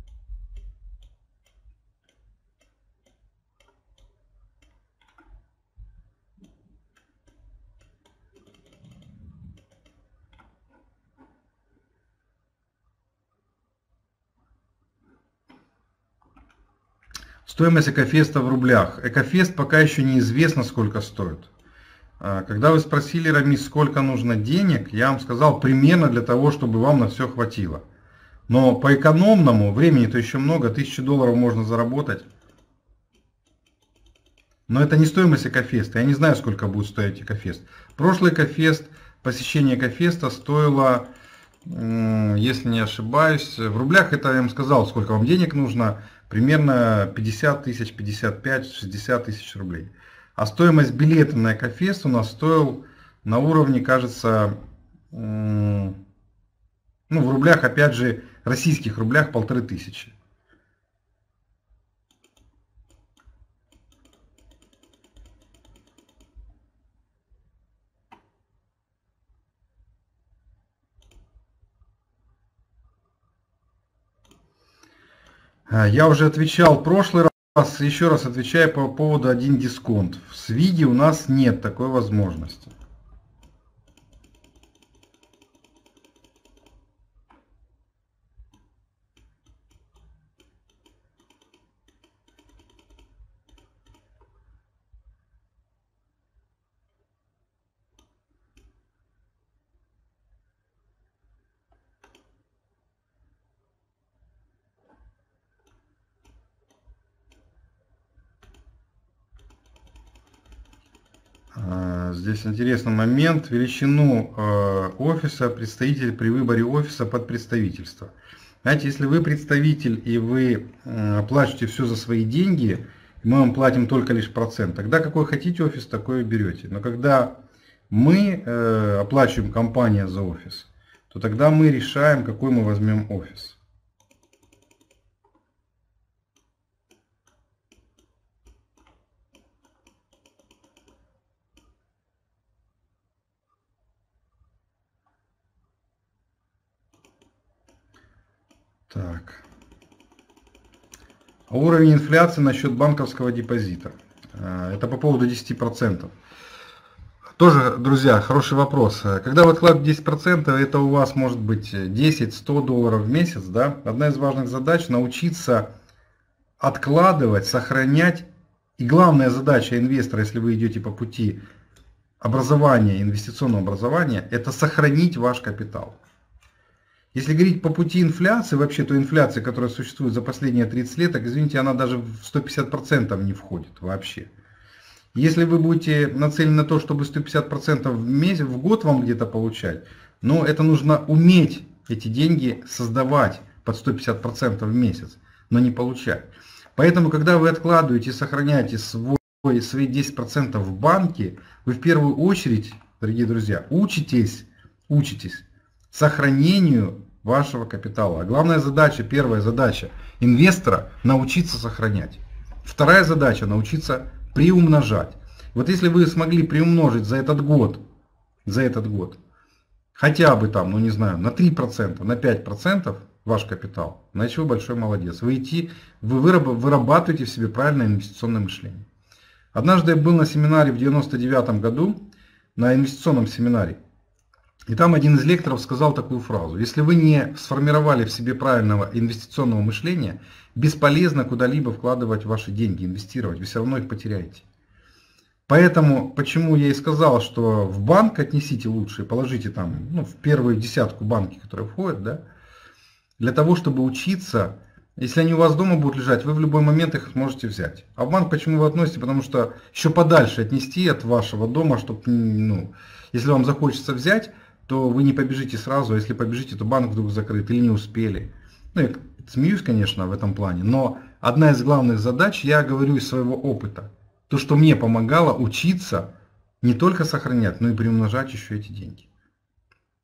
Стоимость Экофеста в рублях. Экофест пока еще неизвестно, сколько стоит. Когда вы спросили, Рамис, сколько нужно денег, я вам сказал примерно для того, чтобы вам на все хватило. Но по экономному, времени-то еще много, тысячу долларов можно заработать. Но это не стоимость Экофеста. Я не знаю, сколько будет стоить Экофест. Прошлый Экофест, посещение Экофеста стоило, если не ошибаюсь, в рублях это я вам сказал, сколько вам денег нужно. Примерно пятьдесят тысяч, пятьдесят пять, шестьдесят тысяч рублей. А стоимость билета на Экофест у нас стоил на уровне, кажется, ну в рублях, опять же, российских рублях полторы тысячи. Я уже отвечал в прошлый раз, еще раз отвечаю по поводу один дисконт. В Свиге у нас нет такой возможности. Здесь интересный момент. Величину офиса представитель при выборе офиса под представительство. Знаете, если вы представитель и вы оплачиваете все за свои деньги, мы вам платим только лишь процент, тогда какой хотите офис, такой берете. Но когда мы оплачиваем компания за офис, то тогда мы решаем, какой мы возьмем офис. Так. Уровень инфляции насчет банковского депозита. Это по поводу десяти процентов. Тоже, друзья, хороший вопрос. Когда вы откладываете десять процентов, это у вас может быть десять-сто долларов в месяц. Да? Одна из важных задач — научиться откладывать, сохранять. И главная задача инвестора, если вы идете по пути образования, инвестиционного образования, это сохранить ваш капитал. Если говорить по пути инфляции, вообще то инфляция, которая существует за последние тридцать лет, так, извините, она даже в сто пятьдесят процентов не входит вообще. Если вы будете нацелены на то, чтобы сто пятьдесят процентов в месяц, в год вам где-то получать, но это нужно уметь эти деньги создавать под сто пятьдесят процентов в месяц, но не получать. Поэтому, когда вы откладываете и сохраняете свой, свои десять процентов в банке, вы в первую очередь, дорогие друзья, учитесь, учитесь сохранению вашего капитала. А главная задача, первая задача инвестора — научиться сохранять. Вторая задача — научиться приумножать. Вот если вы смогли приумножить за этот год, за этот год, хотя бы там, ну не знаю, на три процента, на пять процентов ваш капитал, значит вы большой молодец. Вы, идти, вы вырабатываете в себе правильное инвестиционное мышление. Однажды я был на семинаре в девяносто девятом году, на инвестиционном семинаре. И там один из лекторов сказал такую фразу: если вы не сформировали в себе правильного инвестиционного мышления, бесполезно куда-либо вкладывать ваши деньги, инвестировать, вы все равно их потеряете. Поэтому, почему я и сказал, что в банк отнесите лучше, положите там, ну, в первую десятку банки, которые входят, да, для того, чтобы учиться. Если они у вас дома будут лежать, вы в любой момент их сможете взять. А в банк почему вы относите? Потому что еще подальше отнести от вашего дома, чтобы, ну, если вам захочется взять, то вы не побежите сразу, а если побежите, то банк вдруг закрыт или не успели. Ну, я смеюсь, конечно, в этом плане, но одна из главных задач, я говорю из своего опыта, то, что мне помогало учиться не только сохранять, но и приумножать еще эти деньги.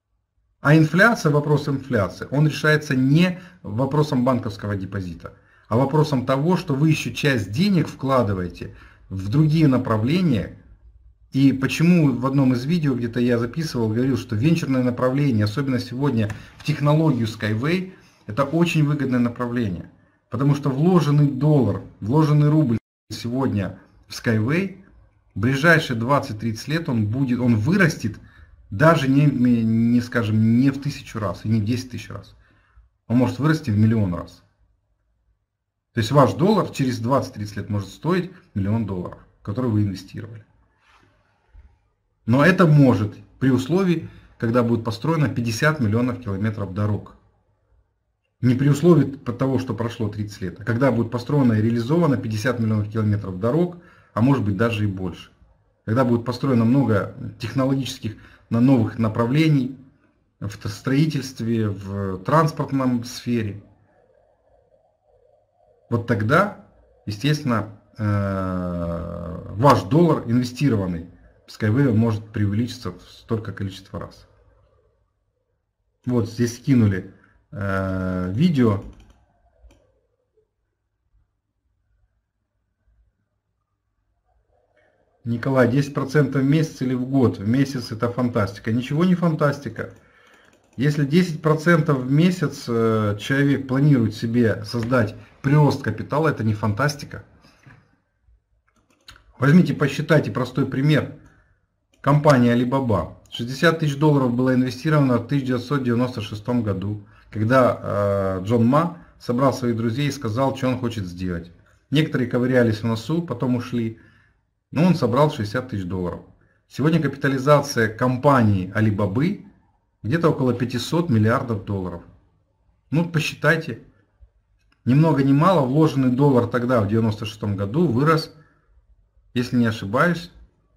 А инфляция, вопрос инфляции, он решается не вопросом банковского депозита, а а вопросом того, что вы еще часть денег вкладываете в другие направления. И почему в одном из видео, где-то я записывал, говорил, что венчурное направление, особенно сегодня в технологию Skyway, это очень выгодное направление. Потому что вложенный доллар, вложенный рубль сегодня в Skyway, в ближайшие двадцать-тридцать лет он будет, он вырастет даже не, не, скажем, не в тысячу раз и не в десять тысяч раз. Он может вырасти в миллион раз. То есть ваш доллар через двадцать-тридцать лет может стоить миллион долларов, который вы инвестировали. Но это может при условии, когда будет построено пятьдесят миллионов километров дорог. Не при условии того, что прошло тридцать лет, а когда будет построено и реализовано пятьдесят миллионов километров дорог, а может быть даже и больше. Когда будет построено много технологических на новых направлений в строительстве, в транспортном сфере. Вот тогда, естественно, ваш доллар инвестированный в Skyway может преувеличиться в столько количество раз. Вот здесь скинули э, видео. Николай, десять процентов в месяц или в год? В месяц это фантастика. Ничего не фантастика. Если десять процентов в месяц э, человек планирует себе создать прирост капитала, это не фантастика. Возьмите, посчитайте простой пример. Компания Alibaba. шестьдесят тысяч долларов было инвестировано в тысяча девятьсот девяносто шестом году, когда э, Джон Ма собрал своих друзей и сказал, что он хочет сделать. Некоторые ковырялись в носу, потом ушли, но он собрал шестьдесят тысяч долларов. Сегодня капитализация компании Alibaba где-то около пятисот миллиардов долларов. Ну, посчитайте. Ни много ни мало, вложенный доллар тогда, в девяносто шестом году, вырос, если не ошибаюсь,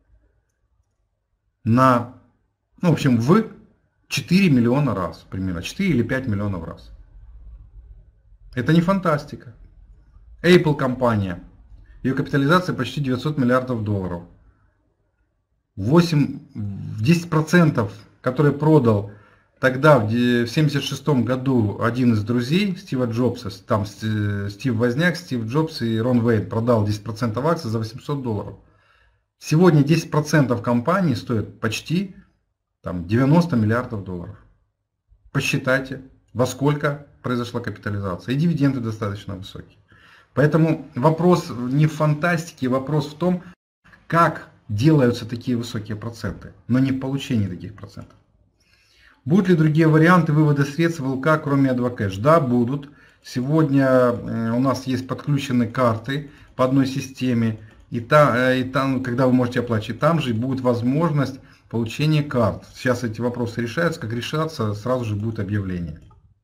на, ну, в общем, в четыре миллиона раз, примерно, четыре или пять миллионов раз. Это не фантастика. Apple компания, ее капитализация почти девятьсот миллиардов долларов. восемь, десять процентов, которые продал тогда, в семьдесят шестом году, один из друзей Стива Джобса, там Стив Возняк, Стив Джобс и Рон Вейд продал десять процентов акций за восемьсот долларов. Сегодня десять процентов компании стоит почти там, девяносто миллиардов долларов. Посчитайте, во сколько произошла капитализация. И дивиденды достаточно высокие. Поэтому вопрос не в фантастике, вопрос в том, как делаются такие высокие проценты, но не в получении таких процентов. Будут ли другие варианты вывода средств в ЛК, кроме Advocash? Да, будут. Сегодня у нас есть подключены карты по одной системе. И там, и там, когда вы можете оплачивать, там же будет возможность получения карт. Сейчас эти вопросы решаются. Как решаться, сразу же будет объявление.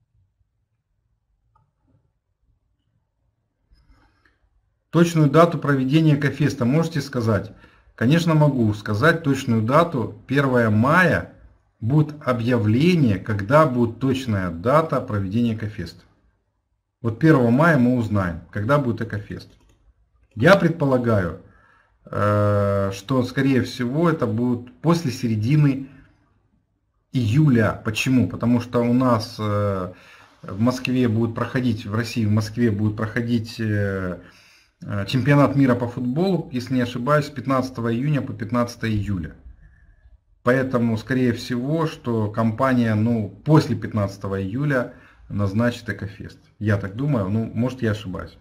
Точную дату проведения Кофеста можете сказать? Конечно, могу сказать точную дату. первое мая будет объявление, когда будет точная дата проведения Кофеста. Вот первого мая мы узнаем, когда будет Экофест. Я предполагаю, что, скорее всего, это будет после середины июля. Почему? Потому что у нас в Москве будет проходить, в России, в Москве будет проходить чемпионат мира по футболу, если не ошибаюсь, с пятнадцатого июня по пятнадцатое июля. Поэтому, скорее всего, что компания, ну, после пятнадцатого июля назначит Экофест. Я так думаю, ну, может, я ошибаюсь.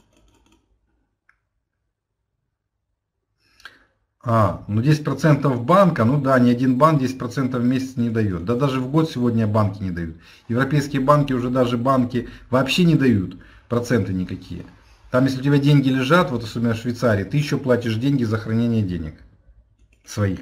А, ну десять процентов банка, ну да, ни один банк десять процентов в месяц не дает. Да даже в год сегодня банки не дают. Европейские банки, уже даже банки вообще не дают проценты никакие. Там, если у тебя деньги лежат, вот особенно в Швейцарии, ты еще платишь деньги за хранение денег своих.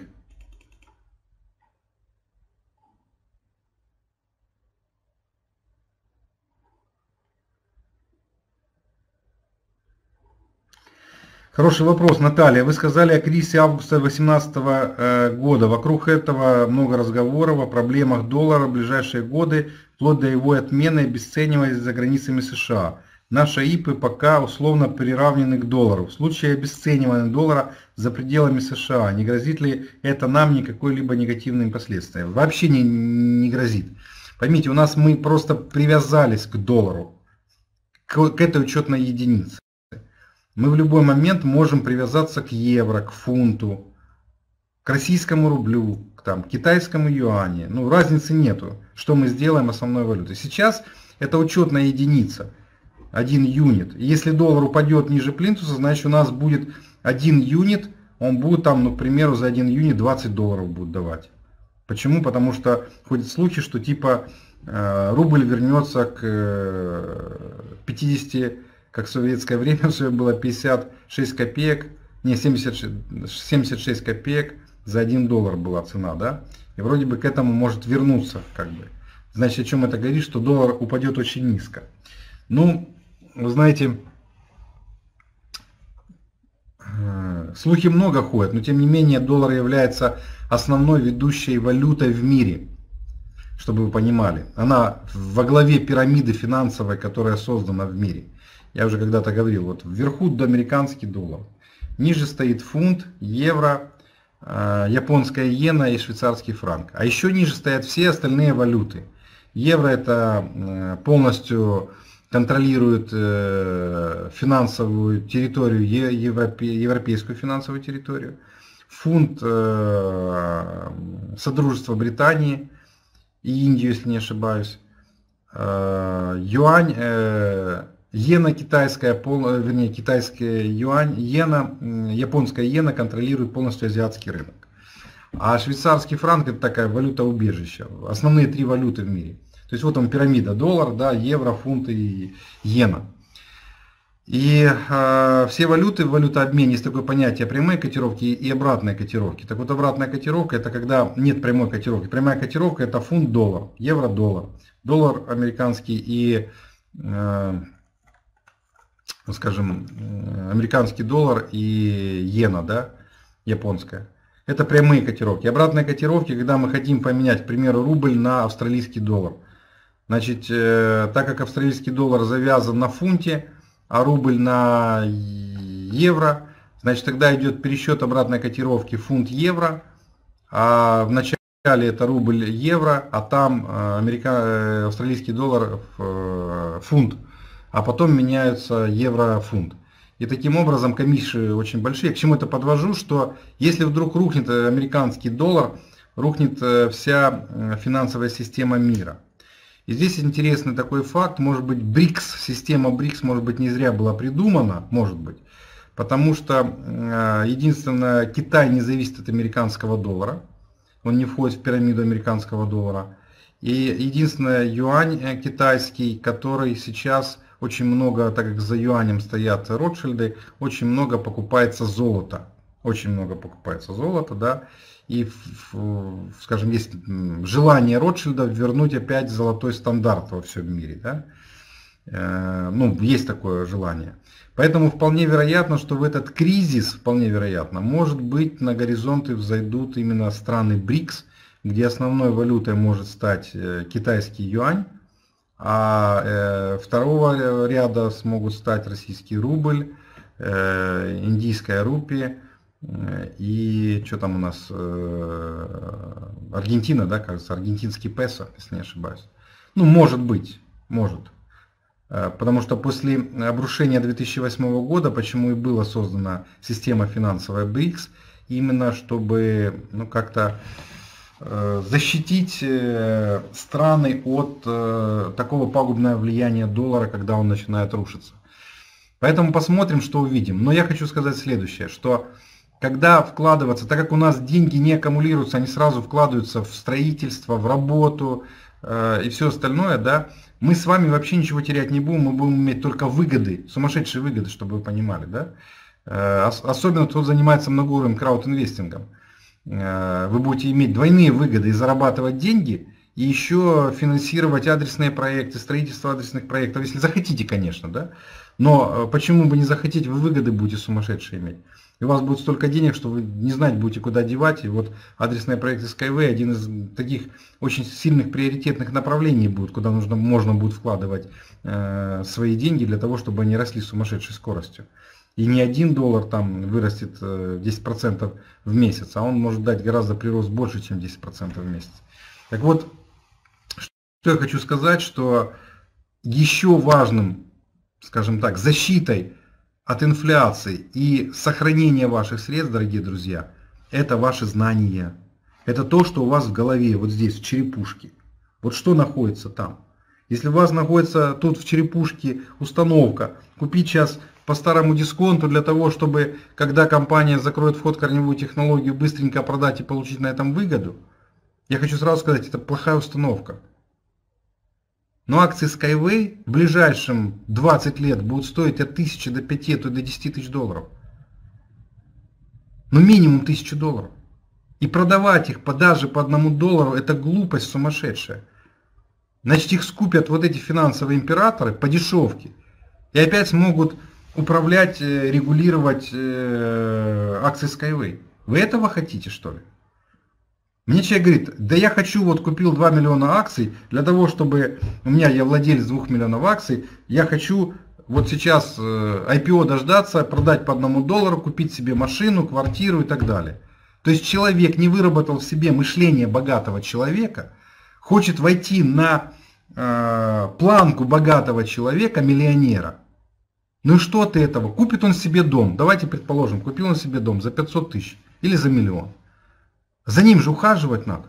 Хороший вопрос, Наталья. Вы сказали о кризисе августа две тысячи восемнадцатого года. Вокруг этого много разговоров о проблемах доллара в ближайшие годы, вплоть до его отмены и обесценивания за границами США. Наши ИПы пока условно приравнены к доллару. В случае обесценивания доллара за пределами США, не грозит ли это нам никакой-либо негативными последствиями? Вообще не, не грозит. Поймите, у нас мы просто привязались к доллару. к, к этой учетной единице. Мы в любой момент можем привязаться к евро, к фунту, к российскому рублю, к там, китайскому юаню. Ну, разницы нету, что мы сделаем основной валютой. Сейчас это учетная единица, один юнит. Если доллар упадет ниже плинтуса, значит у нас будет один юнит, он будет там, ну, к примеру, за один юнит двадцать долларов будет давать. Почему? Потому что ходят слухи, что типа э, рубль вернется к э, пятидесяти, как в советское время все было пятьдесят шесть копеек, не, семьдесят шесть копеек за один доллар была цена, да? И вроде бы к этому может вернуться, как бы. Значит, о чем это говорит, что доллар упадет очень низко. Ну, вы знаете, э, слухи много ходят, но тем не менее доллар является основной ведущей валютой в мире, чтобы вы понимали. Она во главе пирамиды финансовой, которая создана в мире. Я уже когда-то говорил, вот вверху американский доллар, ниже стоит фунт, евро, э, японская иена и швейцарский франк. А еще ниже стоят все остальные валюты. Евро это э, полностью контролирует э, финансовую территорию, е, европе, европейскую финансовую территорию. Фунт э, Содружества Британии и Индию, если не ошибаюсь. Э, юань, э, иена китайская, пол, вернее китайская юань, иена, японская иена контролирует полностью азиатский рынок. А швейцарский франк это такая валюта убежища. Основные три валюты в мире. То есть вот там пирамида: доллар, да, евро, фунт и иена. И э, все валюты в валютообмене есть такое понятие прямой котировки и обратной котировки. Так вот, обратная котировка это когда нет прямой котировки. Прямая котировка это фунт-доллар, евро-доллар, доллар американский и, э, скажем, американский доллар и иена, да, японская. Это прямые котировки. Обратные котировки, когда мы хотим поменять, к примеру, рубль на австралийский доллар. Значит, э, так как австралийский доллар завязан на фунте, а рубль на евро, значит тогда идет пересчет обратной котировки фунт-евро, а в начале это рубль-евро, а там америка... австралийский доллар фунт, а потом меняются евро-фунт. И таким образом комиссии очень большие. К чему это подвожу, что если вдруг рухнет американский доллар, рухнет вся финансовая система мира. И здесь интересный такой факт, может быть, БРИКС, система БРИКС, может быть, не зря была придумана, может быть, потому что единственное, Китай не зависит от американского доллара, он не входит в пирамиду американского доллара. И единственное, юань китайский, который сейчас очень много, так как за юанем стоят Ротшильды, очень много покупается золото, очень много покупается золото, да. И, скажем, есть желание Ротшильдов вернуть опять золотой стандарт во всем мире. Да? Ну, есть такое желание. Поэтому вполне вероятно, что в этот кризис, вполне вероятно, может быть, на горизонты взойдут именно страны БРИКС, где основной валютой может стать китайский юань, а второго ряда смогут стать российский рубль, индийская рупия, и что там у нас, Аргентина, да, кажется, аргентинский песо, если не ошибаюсь. Ну, может быть, может. Потому что после обрушения две тысячи восьмого года, почему и была создана система финансовая БРИКС, именно чтобы, ну, как-то защитить страны от такого пагубного влияния доллара, когда он начинает рушиться. Поэтому посмотрим, что увидим. Но я хочу сказать следующее, что когда вкладываться, так как у нас деньги не аккумулируются, они сразу вкладываются в строительство, в работу э, и все остальное, да, мы с вами вообще ничего терять не будем, мы будем иметь только выгоды, сумасшедшие выгоды, чтобы вы понимали, да. Э, особенно кто занимается многоуровневым краудинвестингом. Э, вы будете иметь двойные выгоды и зарабатывать деньги, и еще финансировать адресные проекты, строительство адресных проектов, если захотите, конечно, да. Но почему бы не захотеть, вы выгоды будете сумасшедшие иметь. И у вас будет столько денег, что вы не знать будете, куда девать. И вот адресные проекты Skyway один из таких очень сильных приоритетных направлений будет, куда нужно, можно будет вкладывать э, свои деньги для того, чтобы они росли с сумасшедшей скоростью. И не один доллар там вырастет э, десять процентов в месяц, а он может дать гораздо прирост больше, чем десять процентов в месяц. Так вот, что я хочу сказать, что еще важным скажем так, защитой от инфляции и сохранения ваших средств, дорогие друзья, это ваши знания. Это то, что у вас в голове, вот здесь, в черепушке. Вот что находится там. Если у вас находится тут в черепушке установка, купить сейчас по старому дисконту для того, чтобы, когда компания закроет вход в корневую технологию, быстренько продать и получить на этом выгоду, я хочу сразу сказать, это плохая установка. Но акции Skyway в ближайшем двадцать лет будут стоить от тысячи до пяти, то до десяти тысяч долларов. Ну минимум тысячу долларов. И продавать их по, даже по одному доллару, это глупость сумасшедшая. Значит, их скупят вот эти финансовые императоры по дешевке. И опять смогут управлять, регулировать э, акции Skyway. Вы этого хотите, что ли? Мне человек говорит, да я хочу, вот купил два миллиона акций, для того, чтобы, у меня, я владелец двух миллионов акций, я хочу вот сейчас э, ай пи о дождаться, продать по одному доллару, купить себе машину, квартиру и так далее. То есть человек не выработал в себе мышление богатого человека, хочет войти на э, планку богатого человека, миллионера. Ну и что от этого? Купит он себе дом, давайте предположим, купил он себе дом за пятьсот тысяч или за миллион. За ним же ухаживать надо.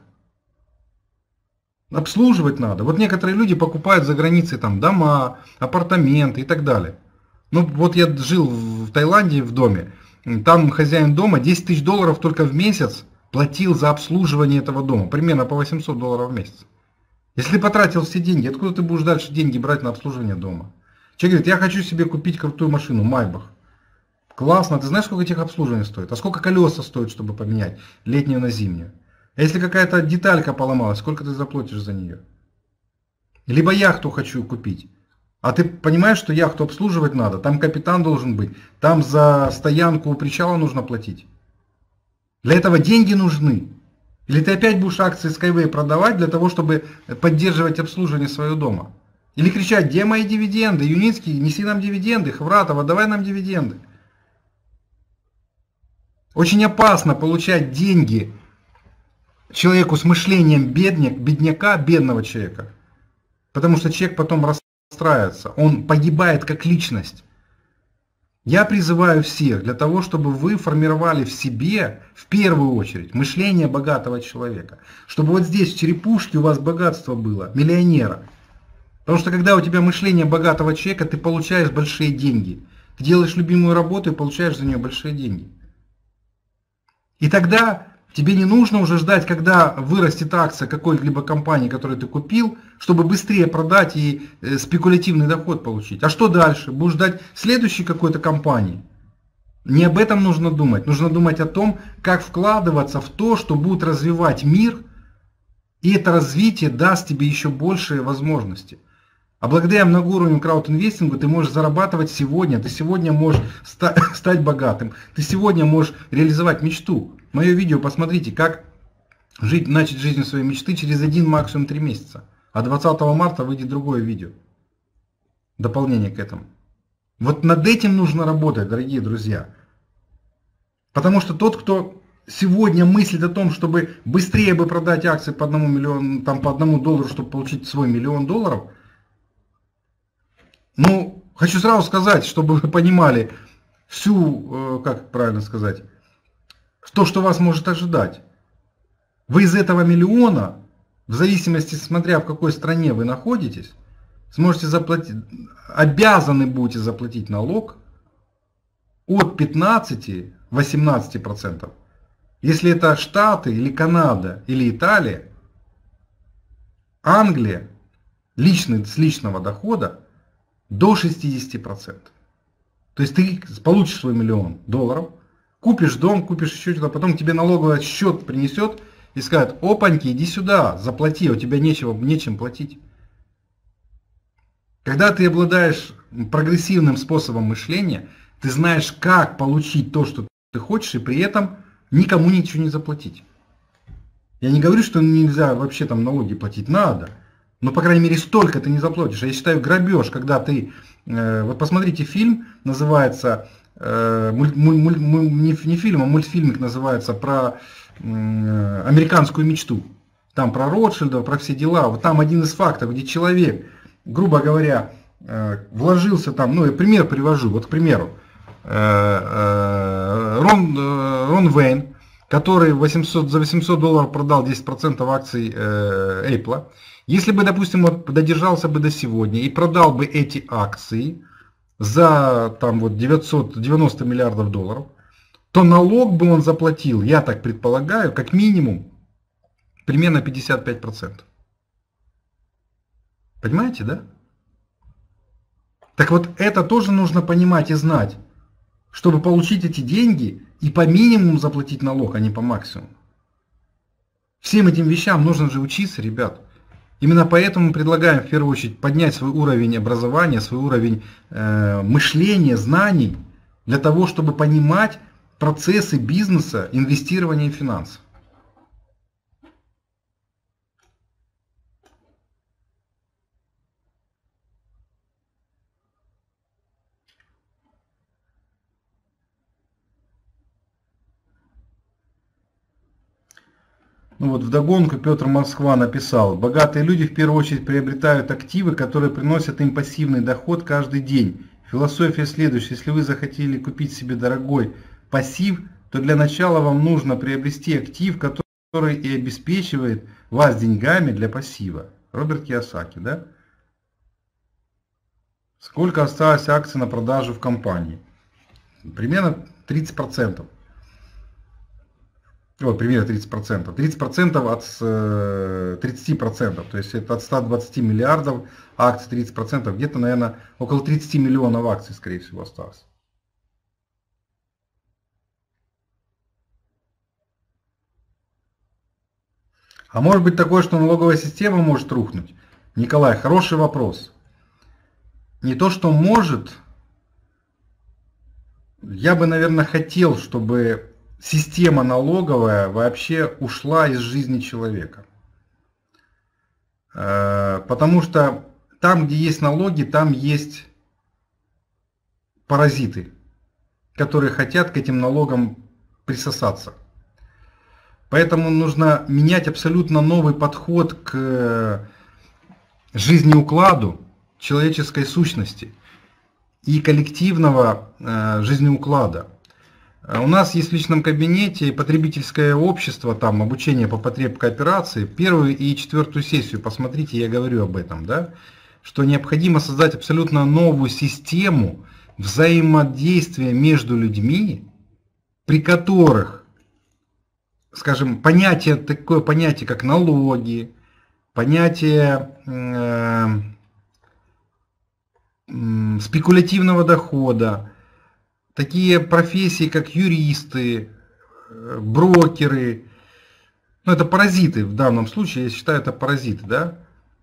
Обслуживать надо. Вот некоторые люди покупают за границей там дома, апартаменты и так далее. Ну вот я жил в Таиланде в доме. Там хозяин дома десять тысяч долларов только в месяц платил за обслуживание этого дома. Примерно по восемьсот долларов в месяц. Если ты потратил все деньги, откуда ты будешь дальше деньги брать на обслуживание дома? Человек говорит, я хочу себе купить крутую машину, Майбах. Классно, ты знаешь, сколько этих обслуживаний стоит? А сколько колеса стоит, чтобы поменять летнюю на зимнюю? А если какая-то деталька поломалась, сколько ты заплатишь за нее? Либо яхту хочу купить. А ты понимаешь, что яхту обслуживать надо? Там капитан должен быть. Там за стоянку у причала нужно платить. Для этого деньги нужны. Или ты опять будешь акции Skyway продавать для того, чтобы поддерживать обслуживание своего дома? Или кричать, где мои дивиденды? Юницкий, неси нам дивиденды. Хвратова, давай нам дивиденды. Очень опасно получать деньги человеку с мышлением бедняк, бедняка, бедного человека. Потому что человек потом расстраивается. Он погибает как личность. Я призываю всех для того, чтобы вы формировали в себе, в первую очередь, мышление богатого человека. Чтобы вот здесь, в черепушке, у вас богатство было, миллионера. Потому что когда у тебя мышление богатого человека, ты получаешь большие деньги. Ты делаешь любимую работу и получаешь за нее большие деньги. И тогда тебе не нужно уже ждать, когда вырастет акция какой-либо компании, которую ты купил, чтобы быстрее продать и спекулятивный доход получить. А что дальше? Будешь ждать следующей какой-то компании? Не об этом нужно думать. Нужно думать о том, как вкладываться в то, что будет развивать мир, и это развитие даст тебе еще большие возможности. А благодаря многоуровневому краудинвестингу ты можешь зарабатывать сегодня, ты сегодня можешь ста- стать богатым, ты сегодня можешь реализовать мечту. Мое видео посмотрите, как жить, начать жизнь своей мечты через один, максимум три месяца. А двадцатого марта выйдет другое видео. Дополнение к этому. Вот над этим нужно работать, дорогие друзья. Потому что тот, кто сегодня мыслит о том, чтобы быстрее бы продать акции по одному миллиону, там по одному доллару, чтобы получить свой миллион долларов, ну, хочу сразу сказать, чтобы вы понимали всю, как правильно сказать, то, что вас может ожидать. Вы из этого миллиона, в зависимости, смотря в какой стране вы находитесь, сможете заплатить, обязаны будете заплатить налог от пятнадцати до восемнадцати процентов. Если это Штаты, или Канада, или Италия, Англия, личный, с личного дохода, до шестидесяти процентов. То есть ты получишь свой миллион долларов, купишь дом, купишь еще что-то, потом тебе налоговый счет принесет и скажет, опаньки, иди сюда, заплати, у тебя нечего, нечем платить. Когда ты обладаешь прогрессивным способом мышления, ты знаешь, как получить то, что ты хочешь, и при этом никому ничего не заплатить. Я не говорю, что нельзя вообще там налоги платить, надо. Но, по крайней мере, столько ты не заплатишь. Я считаю, грабеж, когда ты... Э, вот посмотрите, фильм называется... Э, муль, муль, муль, муль, не, не фильм, а мультфильмик называется про э, американскую мечту. Там про Ротшильдов, про все дела. Вот там один из фактов, где человек, грубо говоря, вложился там, ну я пример привожу, вот к примеру, Рон, Рон Вейн, который восемьсот, за восемьсот долларов продал десять процентов акций Apple, если бы, допустим, вот додержался бы до сегодня и продал бы эти акции за там вот девятьсот девяносто миллиардов долларов, то налог бы он заплатил, я так предполагаю, как минимум примерно пятьдесят пять процентов. Понимаете, да? Так вот, это тоже нужно понимать и знать, чтобы получить эти деньги и по минимуму заплатить налог, а не по максимуму. Всем этим вещам нужно же учиться, ребят. Именно поэтому мы предлагаем в первую очередь поднять свой уровень образования, свой уровень э, мышления, знаний, для того, чтобы понимать процессы бизнеса, инвестирования и финансов. Ну вот вдогонку Петр Москва написал: богатые люди в первую очередь приобретают активы, которые приносят им пассивный доход каждый день. Философия следующая: если вы захотели купить себе дорогой пассив, то для начала вам нужно приобрести актив, который и обеспечивает вас деньгами для пассива. Роберт Кийосаки, да? Сколько осталось акций на продажу в компании? Примерно тридцать процентов. Вот, примерно тридцать процентов. тридцать процентов от тридцати процентов. То есть это от ста двадцати миллиардов акций тридцать процентов. Где-то, наверное, около тридцати миллионов акций, скорее всего, осталось. А может быть такое, что налоговая система может рухнуть? Николай, хороший вопрос. Не то, что может. Я бы, наверное, хотел, чтобы система налоговая вообще ушла из жизни человека. Потому что там, где есть налоги, там есть паразиты, которые хотят к этим налогам присосаться. Поэтому нужно менять абсолютно новый подход к жизнеукладу человеческой сущности и коллективного жизнеуклада. У нас есть в личном кабинете потребительское общество, там обучение по потреб кооперации. Первую и четвертую сессию посмотрите, я говорю об этом, да, что необходимо создать абсолютно новую систему взаимодействия между людьми, при которых, скажем, понятие, такое понятие, как налоги, понятие э, э, спекулятивного дохода, такие профессии, как юристы, брокеры, ну это паразиты в данном случае, я считаю, это паразиты, да,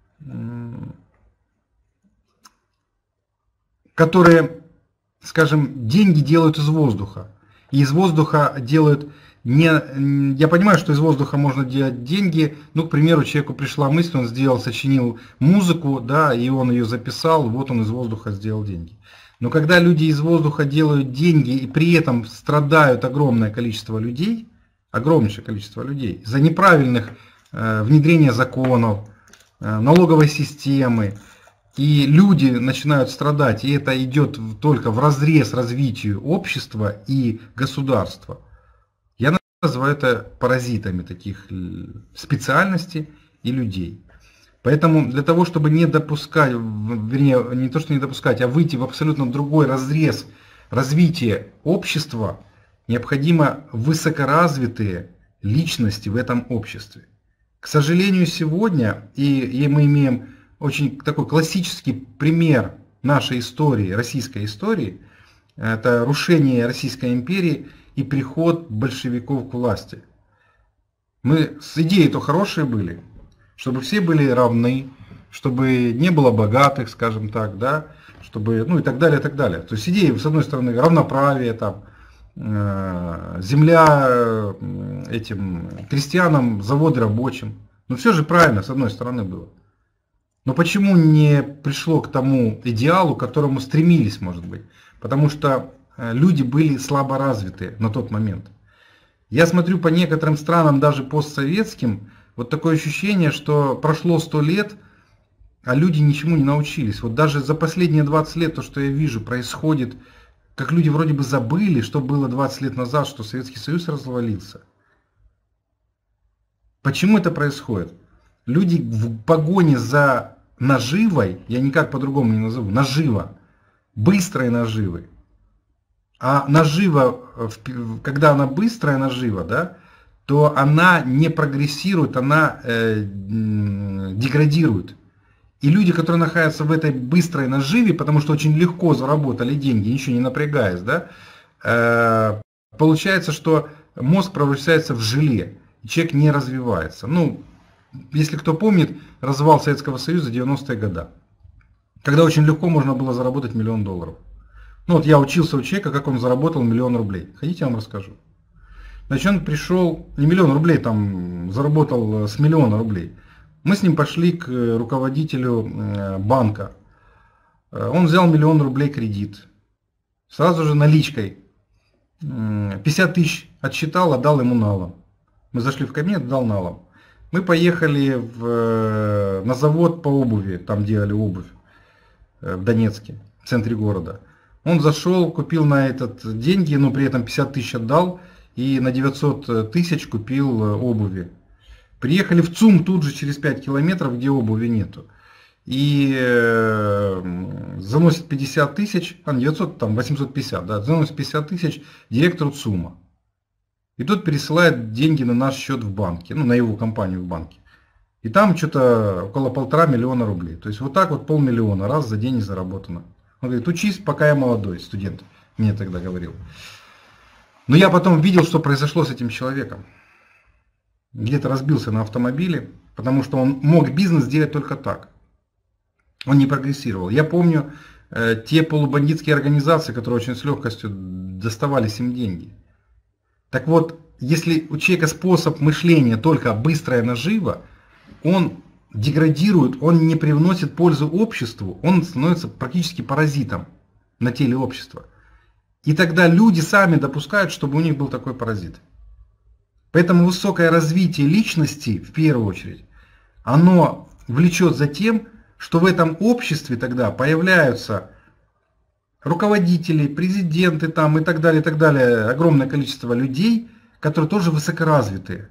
которые, скажем, деньги делают из воздуха. И из воздуха делают не... Я понимаю, что из воздуха можно делать деньги. Ну, к примеру, человеку пришла мысль, он сделал, сочинил музыку, да, и он ее записал, вот он из воздуха сделал деньги. Но когда люди из воздуха делают деньги и при этом страдают огромное количество людей, огромнейшее количество людей, из-за неправильных э, внедрения законов, э, налоговой системы, и люди начинают страдать, и это идет только вразрез развитию общества и государства, я называю это паразитами таких специальностей и людей. Поэтому для того, чтобы не допускать, вернее, не то, что не допускать, а выйти в абсолютно другой разрез развития общества, необходимо высокоразвитые личности в этом обществе. К сожалению, сегодня, и, и мы имеем очень такой классический пример нашей истории, российской истории, это рушение Российской империи и приход большевиков к власти. Мы с идеей-то хорошие были, чтобы все были равны, чтобы не было богатых, скажем так, да, чтобы, ну и так далее, и так далее. То есть идеи, с одной стороны, равноправие, там, э, земля э, этим крестьянам, заводы рабочим. Ну все же правильно, с одной стороны, было. Но почему не пришло к тому идеалу, к которому стремились, может быть? Потому что люди были слабо развиты на тот момент. Я смотрю по некоторым странам, даже постсоветским, вот такое ощущение, что прошло сто лет, а люди ничему не научились. Вот даже за последние двадцать лет то, что я вижу, происходит, как люди вроде бы забыли, что было двадцать лет назад, что Советский Союз развалился. Почему это происходит? Люди в погоне за наживой, я никак по-другому не назову, нажива, быстрой наживы. А нажива, когда она быстрая нажива, да, то она не прогрессирует, она э, деградирует. И люди, которые находятся в этой быстрой наживе, потому что очень легко заработали деньги, ничего не напрягаясь, да, э, получается, что мозг превращается в желе, и человек не развивается. Ну, если кто помнит, развал Советского Союза девяностые годы, когда очень легко можно было заработать миллион долларов. Ну вот я учился у человека, как он заработал миллион рублей. Хотите, я вам расскажу. Значит, он пришел, не миллион рублей, там заработал с миллиона рублей. Мы с ним пошли к руководителю банка. Он взял миллион рублей кредит. Сразу же наличкой. пятьдесят тысяч отсчитал, отдал ему налом. Мы зашли в кабинет, дал налом. Мы поехали в, на завод по обуви, там делали обувь, в Донецке, в центре города. Он зашел, купил на этот деньги, но при этом пятьдесят тысяч отдал и на девятьсот тысяч купил обуви. Приехали в ЦУМ тут же через пять километров, где обуви нету. И э, заносит пятьдесят тысяч, а девятьсот, там восемьсот пятьдесят, да, заносит пятьдесят тысяч директору ЦУМа. И тот пересылает деньги на наш счет в банке, ну на его компанию в банке. И там что-то около полтора миллиона рублей. То есть вот так вот полмиллиона раз за день заработано. Он говорит, учись, пока я молодой, студент, мне тогда говорил. Но я потом видел, что произошло с этим человеком. Где-то разбился на автомобиле, потому что он мог бизнес делать только так. Он не прогрессировал. Я помню э, те полубандитские организации, которые очень с легкостью доставались им деньги. Так вот, если у человека способ мышления только быстрая нажива, он деградирует, он не привносит пользу обществу, он становится практически паразитом на теле общества. И тогда люди сами допускают, чтобы у них был такой паразит. Поэтому высокое развитие личности, в первую очередь, оно влечет за тем, что в этом обществе тогда появляются руководители, президенты там и так далее, и так далее, огромное количество людей, которые тоже высокоразвитые.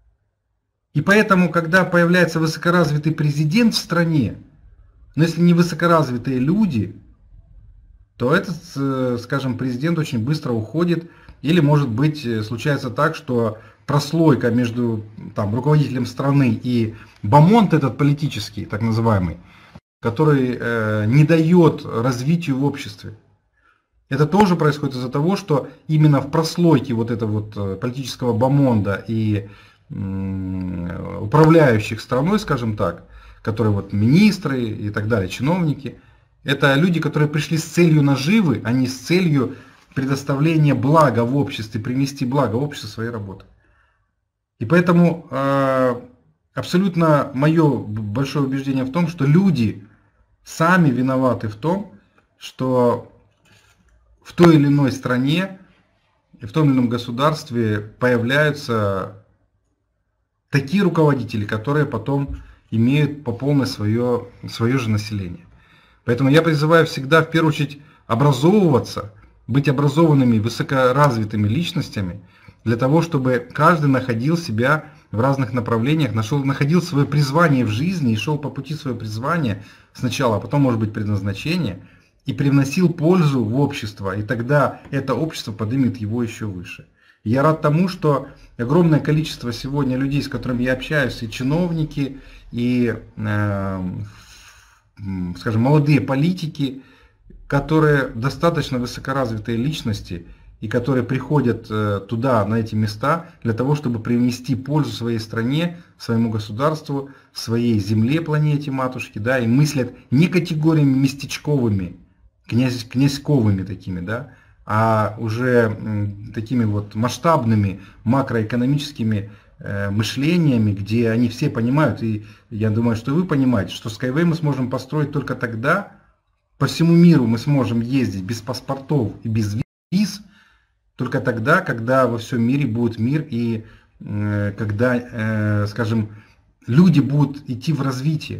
И поэтому, когда появляется высокоразвитый президент в стране, но если не высокоразвитые люди, то этот, скажем, президент очень быстро уходит. Или, может быть, случается так, что прослойка между там, руководителем страны и бомонд этот политический, так называемый, который э, не дает развитию в обществе. Это тоже происходит из-за того, что именно в прослойке вот этого вот политического бомонда и э, управляющих страной, скажем так, которые вот министры и так далее, чиновники, это люди, которые пришли с целью наживы, а не с целью предоставления блага в обществе, принести благо в общество своей работой. И поэтому э, абсолютно мое большое убеждение в том, что люди сами виноваты в том, что в той или иной стране, в том или ином государстве появляются такие руководители, которые потом имеют по полной свое, свое же население. Поэтому я призываю всегда в первую очередь образовываться, быть образованными, высокоразвитыми личностями, для того, чтобы каждый находил себя в разных направлениях, нашел, находил свое призвание в жизни и шел по пути своего призвания сначала, а потом, может быть, предназначение, и привносил пользу в общество, и тогда это общество поднимет его еще выше. И я рад тому, что огромное количество сегодня людей, с которыми я общаюсь, и чиновники, и, э, скажем, молодые политики, которые достаточно высокоразвитые личности, и которые приходят туда, на эти места, для того, чтобы привнести пользу своей стране, своему государству, своей земле, планете матушки, да, и мыслят не категориями местечковыми, князь, князьковыми такими, да, а уже такими вот масштабными макроэкономическими э, мышлениями, где они все понимают, и я думаю, что вы понимаете, что Skyway мы сможем построить только тогда, по всему миру мы сможем ездить без паспортов и без виз, только тогда, когда во всем мире будет мир и э, когда, э, скажем, люди будут идти в развитие.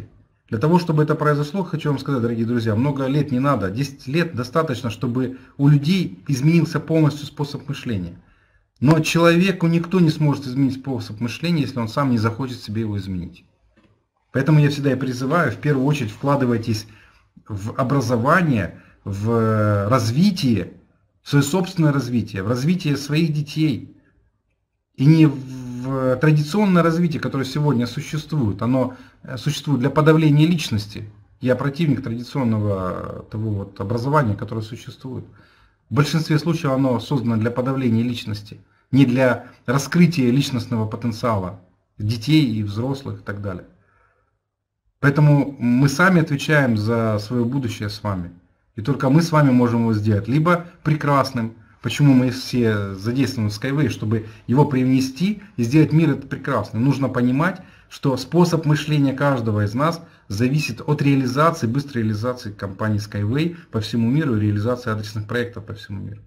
Для того, чтобы это произошло, хочу вам сказать, дорогие друзья, много лет не надо. десять лет достаточно, чтобы у людей изменился полностью способ мышления. Но человеку никто не сможет изменить способ мышления, если он сам не захочет себе его изменить. Поэтому я всегда и призываю, в первую очередь, вкладывайтесь в образование, в развитие, в свое собственное развитие, в развитие своих детей. И не в традиционное развитие, которое сегодня существует. Оно существует для подавления личности. Я противник традиционного того вот образования, которое существует. В большинстве случаев оно создано для подавления личности, не для раскрытия личностного потенциала детей и взрослых и так далее. Поэтому мы сами отвечаем за свое будущее с вами. И только мы с вами можем его сделать либо прекрасным, почему мы все задействованы в Skyway, чтобы его привнести и сделать мир этот прекрасным. Нужно понимать, что способ мышления каждого из нас зависит от реализации, быстрой реализации компании Skyway по всему миру и реализации адресных проектов по всему миру.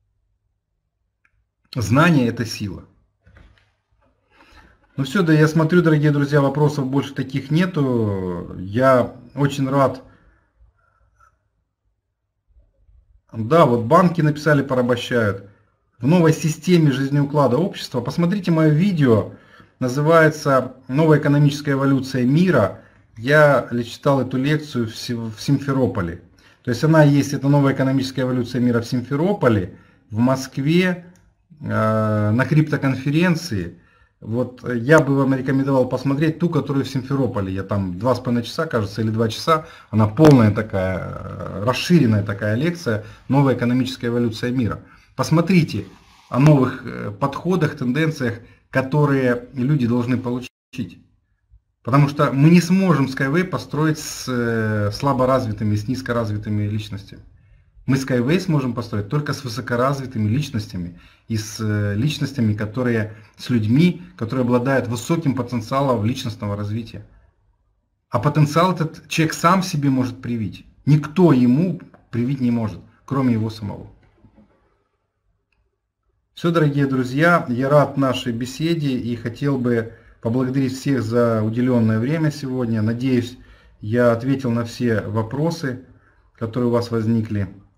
Знание – это сила. Ну все, да, я смотрю, дорогие друзья, вопросов больше таких нету. Я очень рад. Да, вот банки написали, порабощают. В новой системе жизнеуклада общества. Посмотрите мое видео. Называется «Новая экономическая эволюция мира». Я читал эту лекцию в Симферополе. То есть она есть, это новая экономическая эволюция мира в Симферополе, в Москве, э, на криптоконференции. Вот я бы вам рекомендовал посмотреть ту, которую в Симферополе. Я там два с половиной часа, кажется, или два часа. Она полная такая, расширенная такая лекция «Новая экономическая эволюция мира». Посмотрите о новых подходах, тенденциях, которые люди должны получить. Потому что мы не сможем Skyway построить с слаборазвитыми, с низкоразвитыми личностями. Мы Skyway сможем построить только с высокоразвитыми личностями и с личностями, которые, с людьми, которые обладают высоким потенциалом личностного развития. А потенциал этот человек сам себе может привить. Никто ему привить не может, кроме его самого. Все, дорогие друзья, я рад нашей беседе и хотел бы поблагодарить всех за уделенное время сегодня. Надеюсь, я ответил на все вопросы, которые у вас возникли.